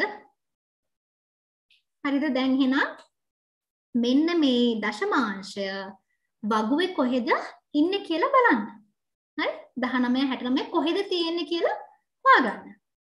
හරිද? දැන් එහෙනම් මෙන්න මේ දශමාංශය වගුවේ කොහෙද ඉන්නේ කියලා බලන්න. හරි? දහනවය හැටනවය කොහෙද තියෙන්නේ කියලා හොයාගන්න.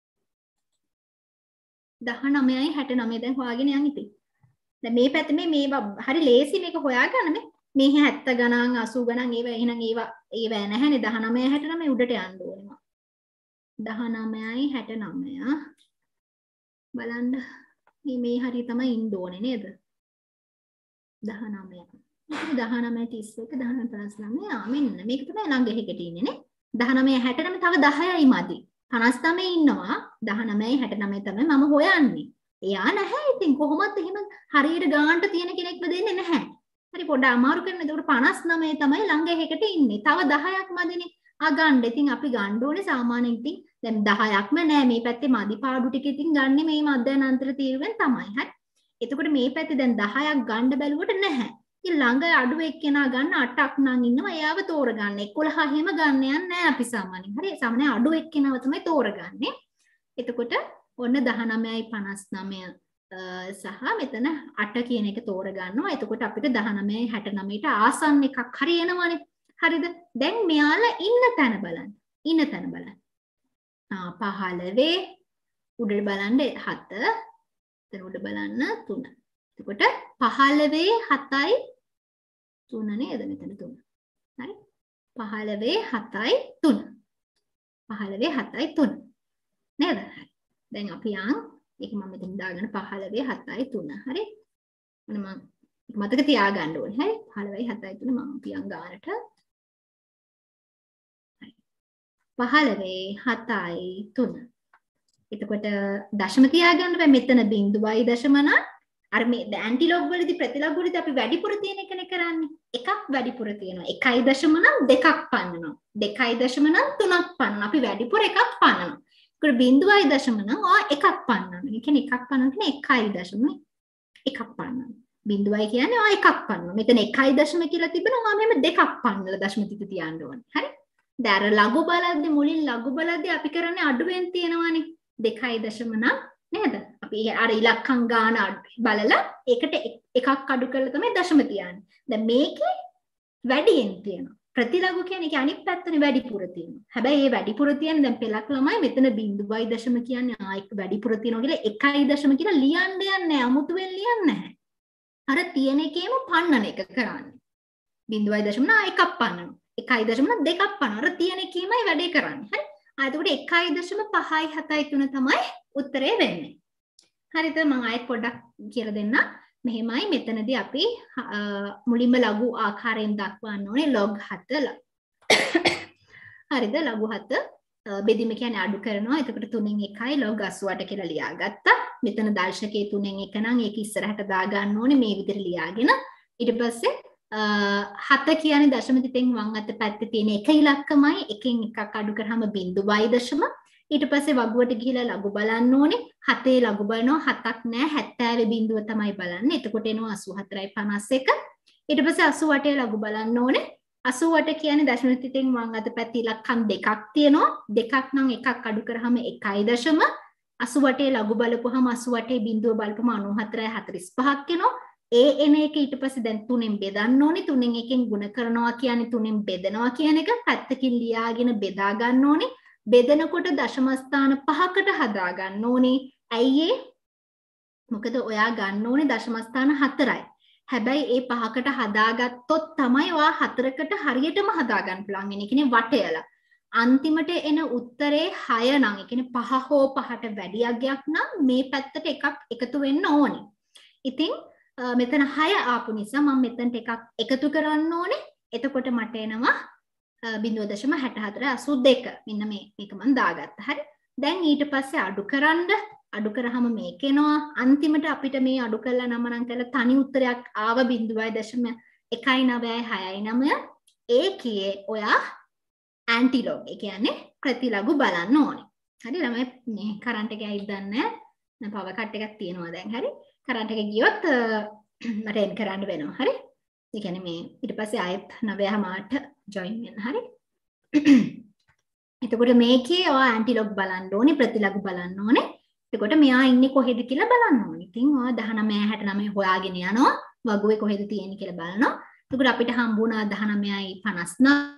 දහනවයයි හැටනවය දැන් හොයාගෙන යන් ඉතින්. දැන් මේ පැත්තේ මේ මේවා හරි ලේසි මේක හොයාගන්න මේ. මේ හැත්තෑ ගණන් අසූ ගණන් ඒවා එහෙනම් ඒවා ඒවා නැහැනේ දහනවය හැටනවය උඩට යන්න ඕනේ. දහනවයයි හැටනවය බලන්න මේ මේ හරිය තමයි ඉන්න ඕනේ නේද? දහනවය. දහනවය තිස් එක දහනවය පනස් නවය ආ මෙන්න මේක තමයි ළඟ එකකට ඉන්නේ නේ. දහනවය හැටනවය තව දහයයි මදි. පනස් නවය ඉන්නවා. දහනවය හැටනවය තමයි මම හොයන්නේ. එයා නැහැ ඉතින් කොහොමද එහෙම හරියට ගානට තියෙන කෙනෙක්ව දෙන්නේ නැහැ. හරි පොඩ අමාරු කරන. ඒකට පනස් නවය තමයි ළඟ එකකට ඉන්නේ. තව දහයක් මදිනේ. ආ ගන්න. ඉතින් අපි ගන්න ඕනේ සාමාන්‍යයෙන් ඉතින් දැන් දහයක්ම නෑ මේ පැත්තේ මදි පාඩු ටික ඉතින් ගන්න මේ මධ්‍යනාන්තර තීරුවෙන් තමයි. හරි. එතකොට මේ පැත්තේ දැන් දහයක් ගන්න බැලුවට නැහැ. ඉතින් ළඟ අඩු එක්කෙනා ගන්න අටක් නම් ඉන්නවා. එයාව තෝරගන්න. එකොළහ එහෙම ගන්න යන්නේ නැහැ අපි සාමාන්‍යයෙන්. හරි. සාමාන්‍යයෙන් අඩු එක්කෙනාව තමයි තෝරගන්නේ. එතකොට ඔන්න දහනවයයි පනස් නවය සහ මෙතන අට කියන එක තෝරගන්නවා. එතකොට අපිට දහනවයයි හැටනවයට ආසන්න එකක් හරි එනවනේ. හරිද? දැන් මෙයාලා ඉන්න තැන බලන්න. ඉන්න තැන බලන්න. ආ පහළොව උඩට බලන්න හත. එතන උඩ බලන්න තුන. එතකොට පහළොව හතයි තුන නේද මෙතන තුන. හරි? පහළොව හතයි තුන. පහළොව හතයි තුන. නේද? දැන් අපි යන් ඒක මම මෙතන දාගෙන පහළොව හතයි තුන. හරි? මොන මම මතක තියාගන්න ඕනේ. හරි? පහළොව හතයි තුන මම පියන් ගානට. හරි. පහළොව හතයි තුන. එතකොට දශම තියාගන්න බෑ මෙතන බිංදුවයි දශම නම් අර මේ ඇන්ටිලොග් වලදී ප්‍රතිලඝු වලදී අපි වැඩිපුර තියෙන එකනේ කරන්නේ. එකක් වැඩිපුර තියෙනවා. එකයි දශම නම් දෙකක් පන්නනවා. දෙකයි දශම නම් තුනක් පන්නනවා. අපි වැඩිපුර එකක් පන්නනවා. ඒක බිංදුවයි දශම නම් ආ එකක් පන්නනවා. ඒ කියන්නේ එකක් පන්නන කියන්නේ එකයි දශම එකක් පන්නනවා. බිංදුවයි කියන්නේ ආ එකක් පන්නනවා. මෙතන එකයි දශම කියලා තිබෙනවා. ආ මෙහෙම දෙකක් පන්නලා දශම තිත තියන්න ඕනේ. හරි? දැන් අර ලඝු බලද්දී මුලින් ලඝු බලද්දී අපි කරන්නේ අඩුවෙන් තියෙනවානේ. දෙකයි දශම නම් නේද? අපි අර ඉලක්කම් ගාන බලලා ඒකට එකක් අඩු කරලා තමයි දශම තියන්නේ. දැන් මේකේ වැඩියෙන් තියෙනවා. ප්‍රතිලඝු කියන්නේ ඒක අනිත් පැත්තනේ වැඩිපුර තියෙනවා. හැබැයි මේ වැඩිපුර තියෙන දැන් පෙලක් ළමයි මෙතන බිංදුවයි දශම කියන්නේ ආ එක වැඩිපුර තියෙනවා කියලා එකයි දශම කියලා ලියන්න යන්නේ නැහැ. අමුතුවෙන් ලියන්නේ නැහැ. අර තියෙන එකේම පන්නන එක කරන්නේ. බිංදුවයි දශම නා එකක් පන්නනවා. එකයි දශම නා දෙකක් පන්නනවා. අර තියෙන එකේමයි වැඩේ කරන්නේ. හරි? ආ එතකොට එකයි දශම පහයි හතයි තුන තමයි උත්තරේ වෙන්නේ. හරිද? මම ආයෙත් පොඩ්ඩක් කියලා දෙන්නම්. මෙහෙමයි මෙතනදී අපි මුලින්ම ලඝු ආකාරයෙන් දක්වන්න ඕනේ log හත. හරිද? ලඝු හත බෙදීම කියන්නේ අඩු කරනවා. එතකොට තුනෙන් එකයි log අසූ අට කියලා ලියාගත්තා. මෙතන දර්ශකයේ තුනෙන් එක නම් ඒක ඉස්සරහට දා ගන්න ඕනේ මේ විදිහට ලියාගෙන. ඊට පස්සේ හත කියන්නේ දශම තිතෙන් වම් අත පැත්තේ තියෙන එක ඉලක්කමයි. එකෙන් එකක් අඩු කරාම බිංදුවයි දශම. ඊට පස්සේ වගුවට ගිහිලා ලඝු බලන්න ඕනේ. හතේ ලඝු බලනවා හතක් නෑ හැත්තෑව බිංදුව තමයි බලන්නේ. එතකොට එනවා අසූ හතරයි පනස් එක. ඊට පස්සේ අසූ අටේ ලඝු බලන්න ඕනේ. අසූ අට කියන්නේ දශම තිතෙන් වම් අත පැත්තේ ඉලක්කම් දෙකක් තියෙනවා. දෙකක් නම් එකක් අඩු කරාම එකයි දශම. අසූ අටේ ලඝු බලපුවාම අසූ අටේ බිංදුව බලපුවාම අනූ හතරයි හතළිස් පහක් එනවා. ඒ එන එක ඊට පස්සේ දැන් තුනෙන් බෙදන්න ඕනේ. තුනෙන් එකෙන් ගුණ කරනවා කියන්නේ තුනෙන් බෙදනවා කියන එක පැත්තකින් ලියාගෙන බෙදා ගන්න ඕනේ. බෙදනකොට දශම ස්ථාන පහකට හදා ගන්න ඕනේ. ඇයි ඒ? මොකද ඔයා ගන්න ඕනේ දශම ස්ථාන හතරයි. හැබැයි ඒ පහකට හදාගත්තොත් තමයි ඔයා හතරකට හරියටම හදා ගන්න පුළුවන්. ඒ කියන්නේ වටයලා. අන්තිමට එන උත්තරේ හය නම් ඒ කියන්නේ පහ හෝ පහට වැඩි අගයක් නම් මේ පැත්තට එකක් එකතු වෙන්න ඕනේ. ඉතින් මෙතන හය ආපු නිසා මම මෙතනට එකක් එකතු කරන්න ඕනේ. එතකොට මට එනවා බිංදුව දශම හැට හතර අසූ දෙක. මෙන්න මේ මේක මම දාගත්තා. හරි. දැන් ඊට පස්සේ අඩු කරන්න අඩු කරාම මේක එනවා. අන්තිමට අපිට මේ අඩු කරලා නම් නම් කරලා තනි උත්තරයක් ආව බිංදුවයි දශම එකයි නවයයි හයයි නවය. ඒකේ ඔයා ඇන්ටිලොග් ඒ කියන්නේ ප්‍රතිලඝු බලන්න ඕනේ. හරි ළමයි මේ කරන්ට් එක ඇයිද දන්නේ නැහැ. පවර් කට් එකක් තියෙනවා දැන්. හරි. කරන්ට් එක ගියොත් මට එන් කරන්න වෙනවා. හරි. ඒ කියන්නේ මේ ඊට පස්සේ ආයෙත් නවය මාට ජොයින් වෙන්න. හරි. එතකොට මේකේ ඔයා ඇන්ටිලොග් බලන්න ඕනේ ප්‍රතිලඝු බලන්න ඕනේ. එතකොට මෙයා ඉන්නේ කොහෙද කියලා බලන්න ඕනේ. ඉතින් ඔයා දහනවය හැට නවය හොයාගෙන යනවා. වගුවේ කොහෙද තියෙන්නේ කියලා බලනවා. එතකොට අපිට හම්බුණා දහනවයයි පනස් නවය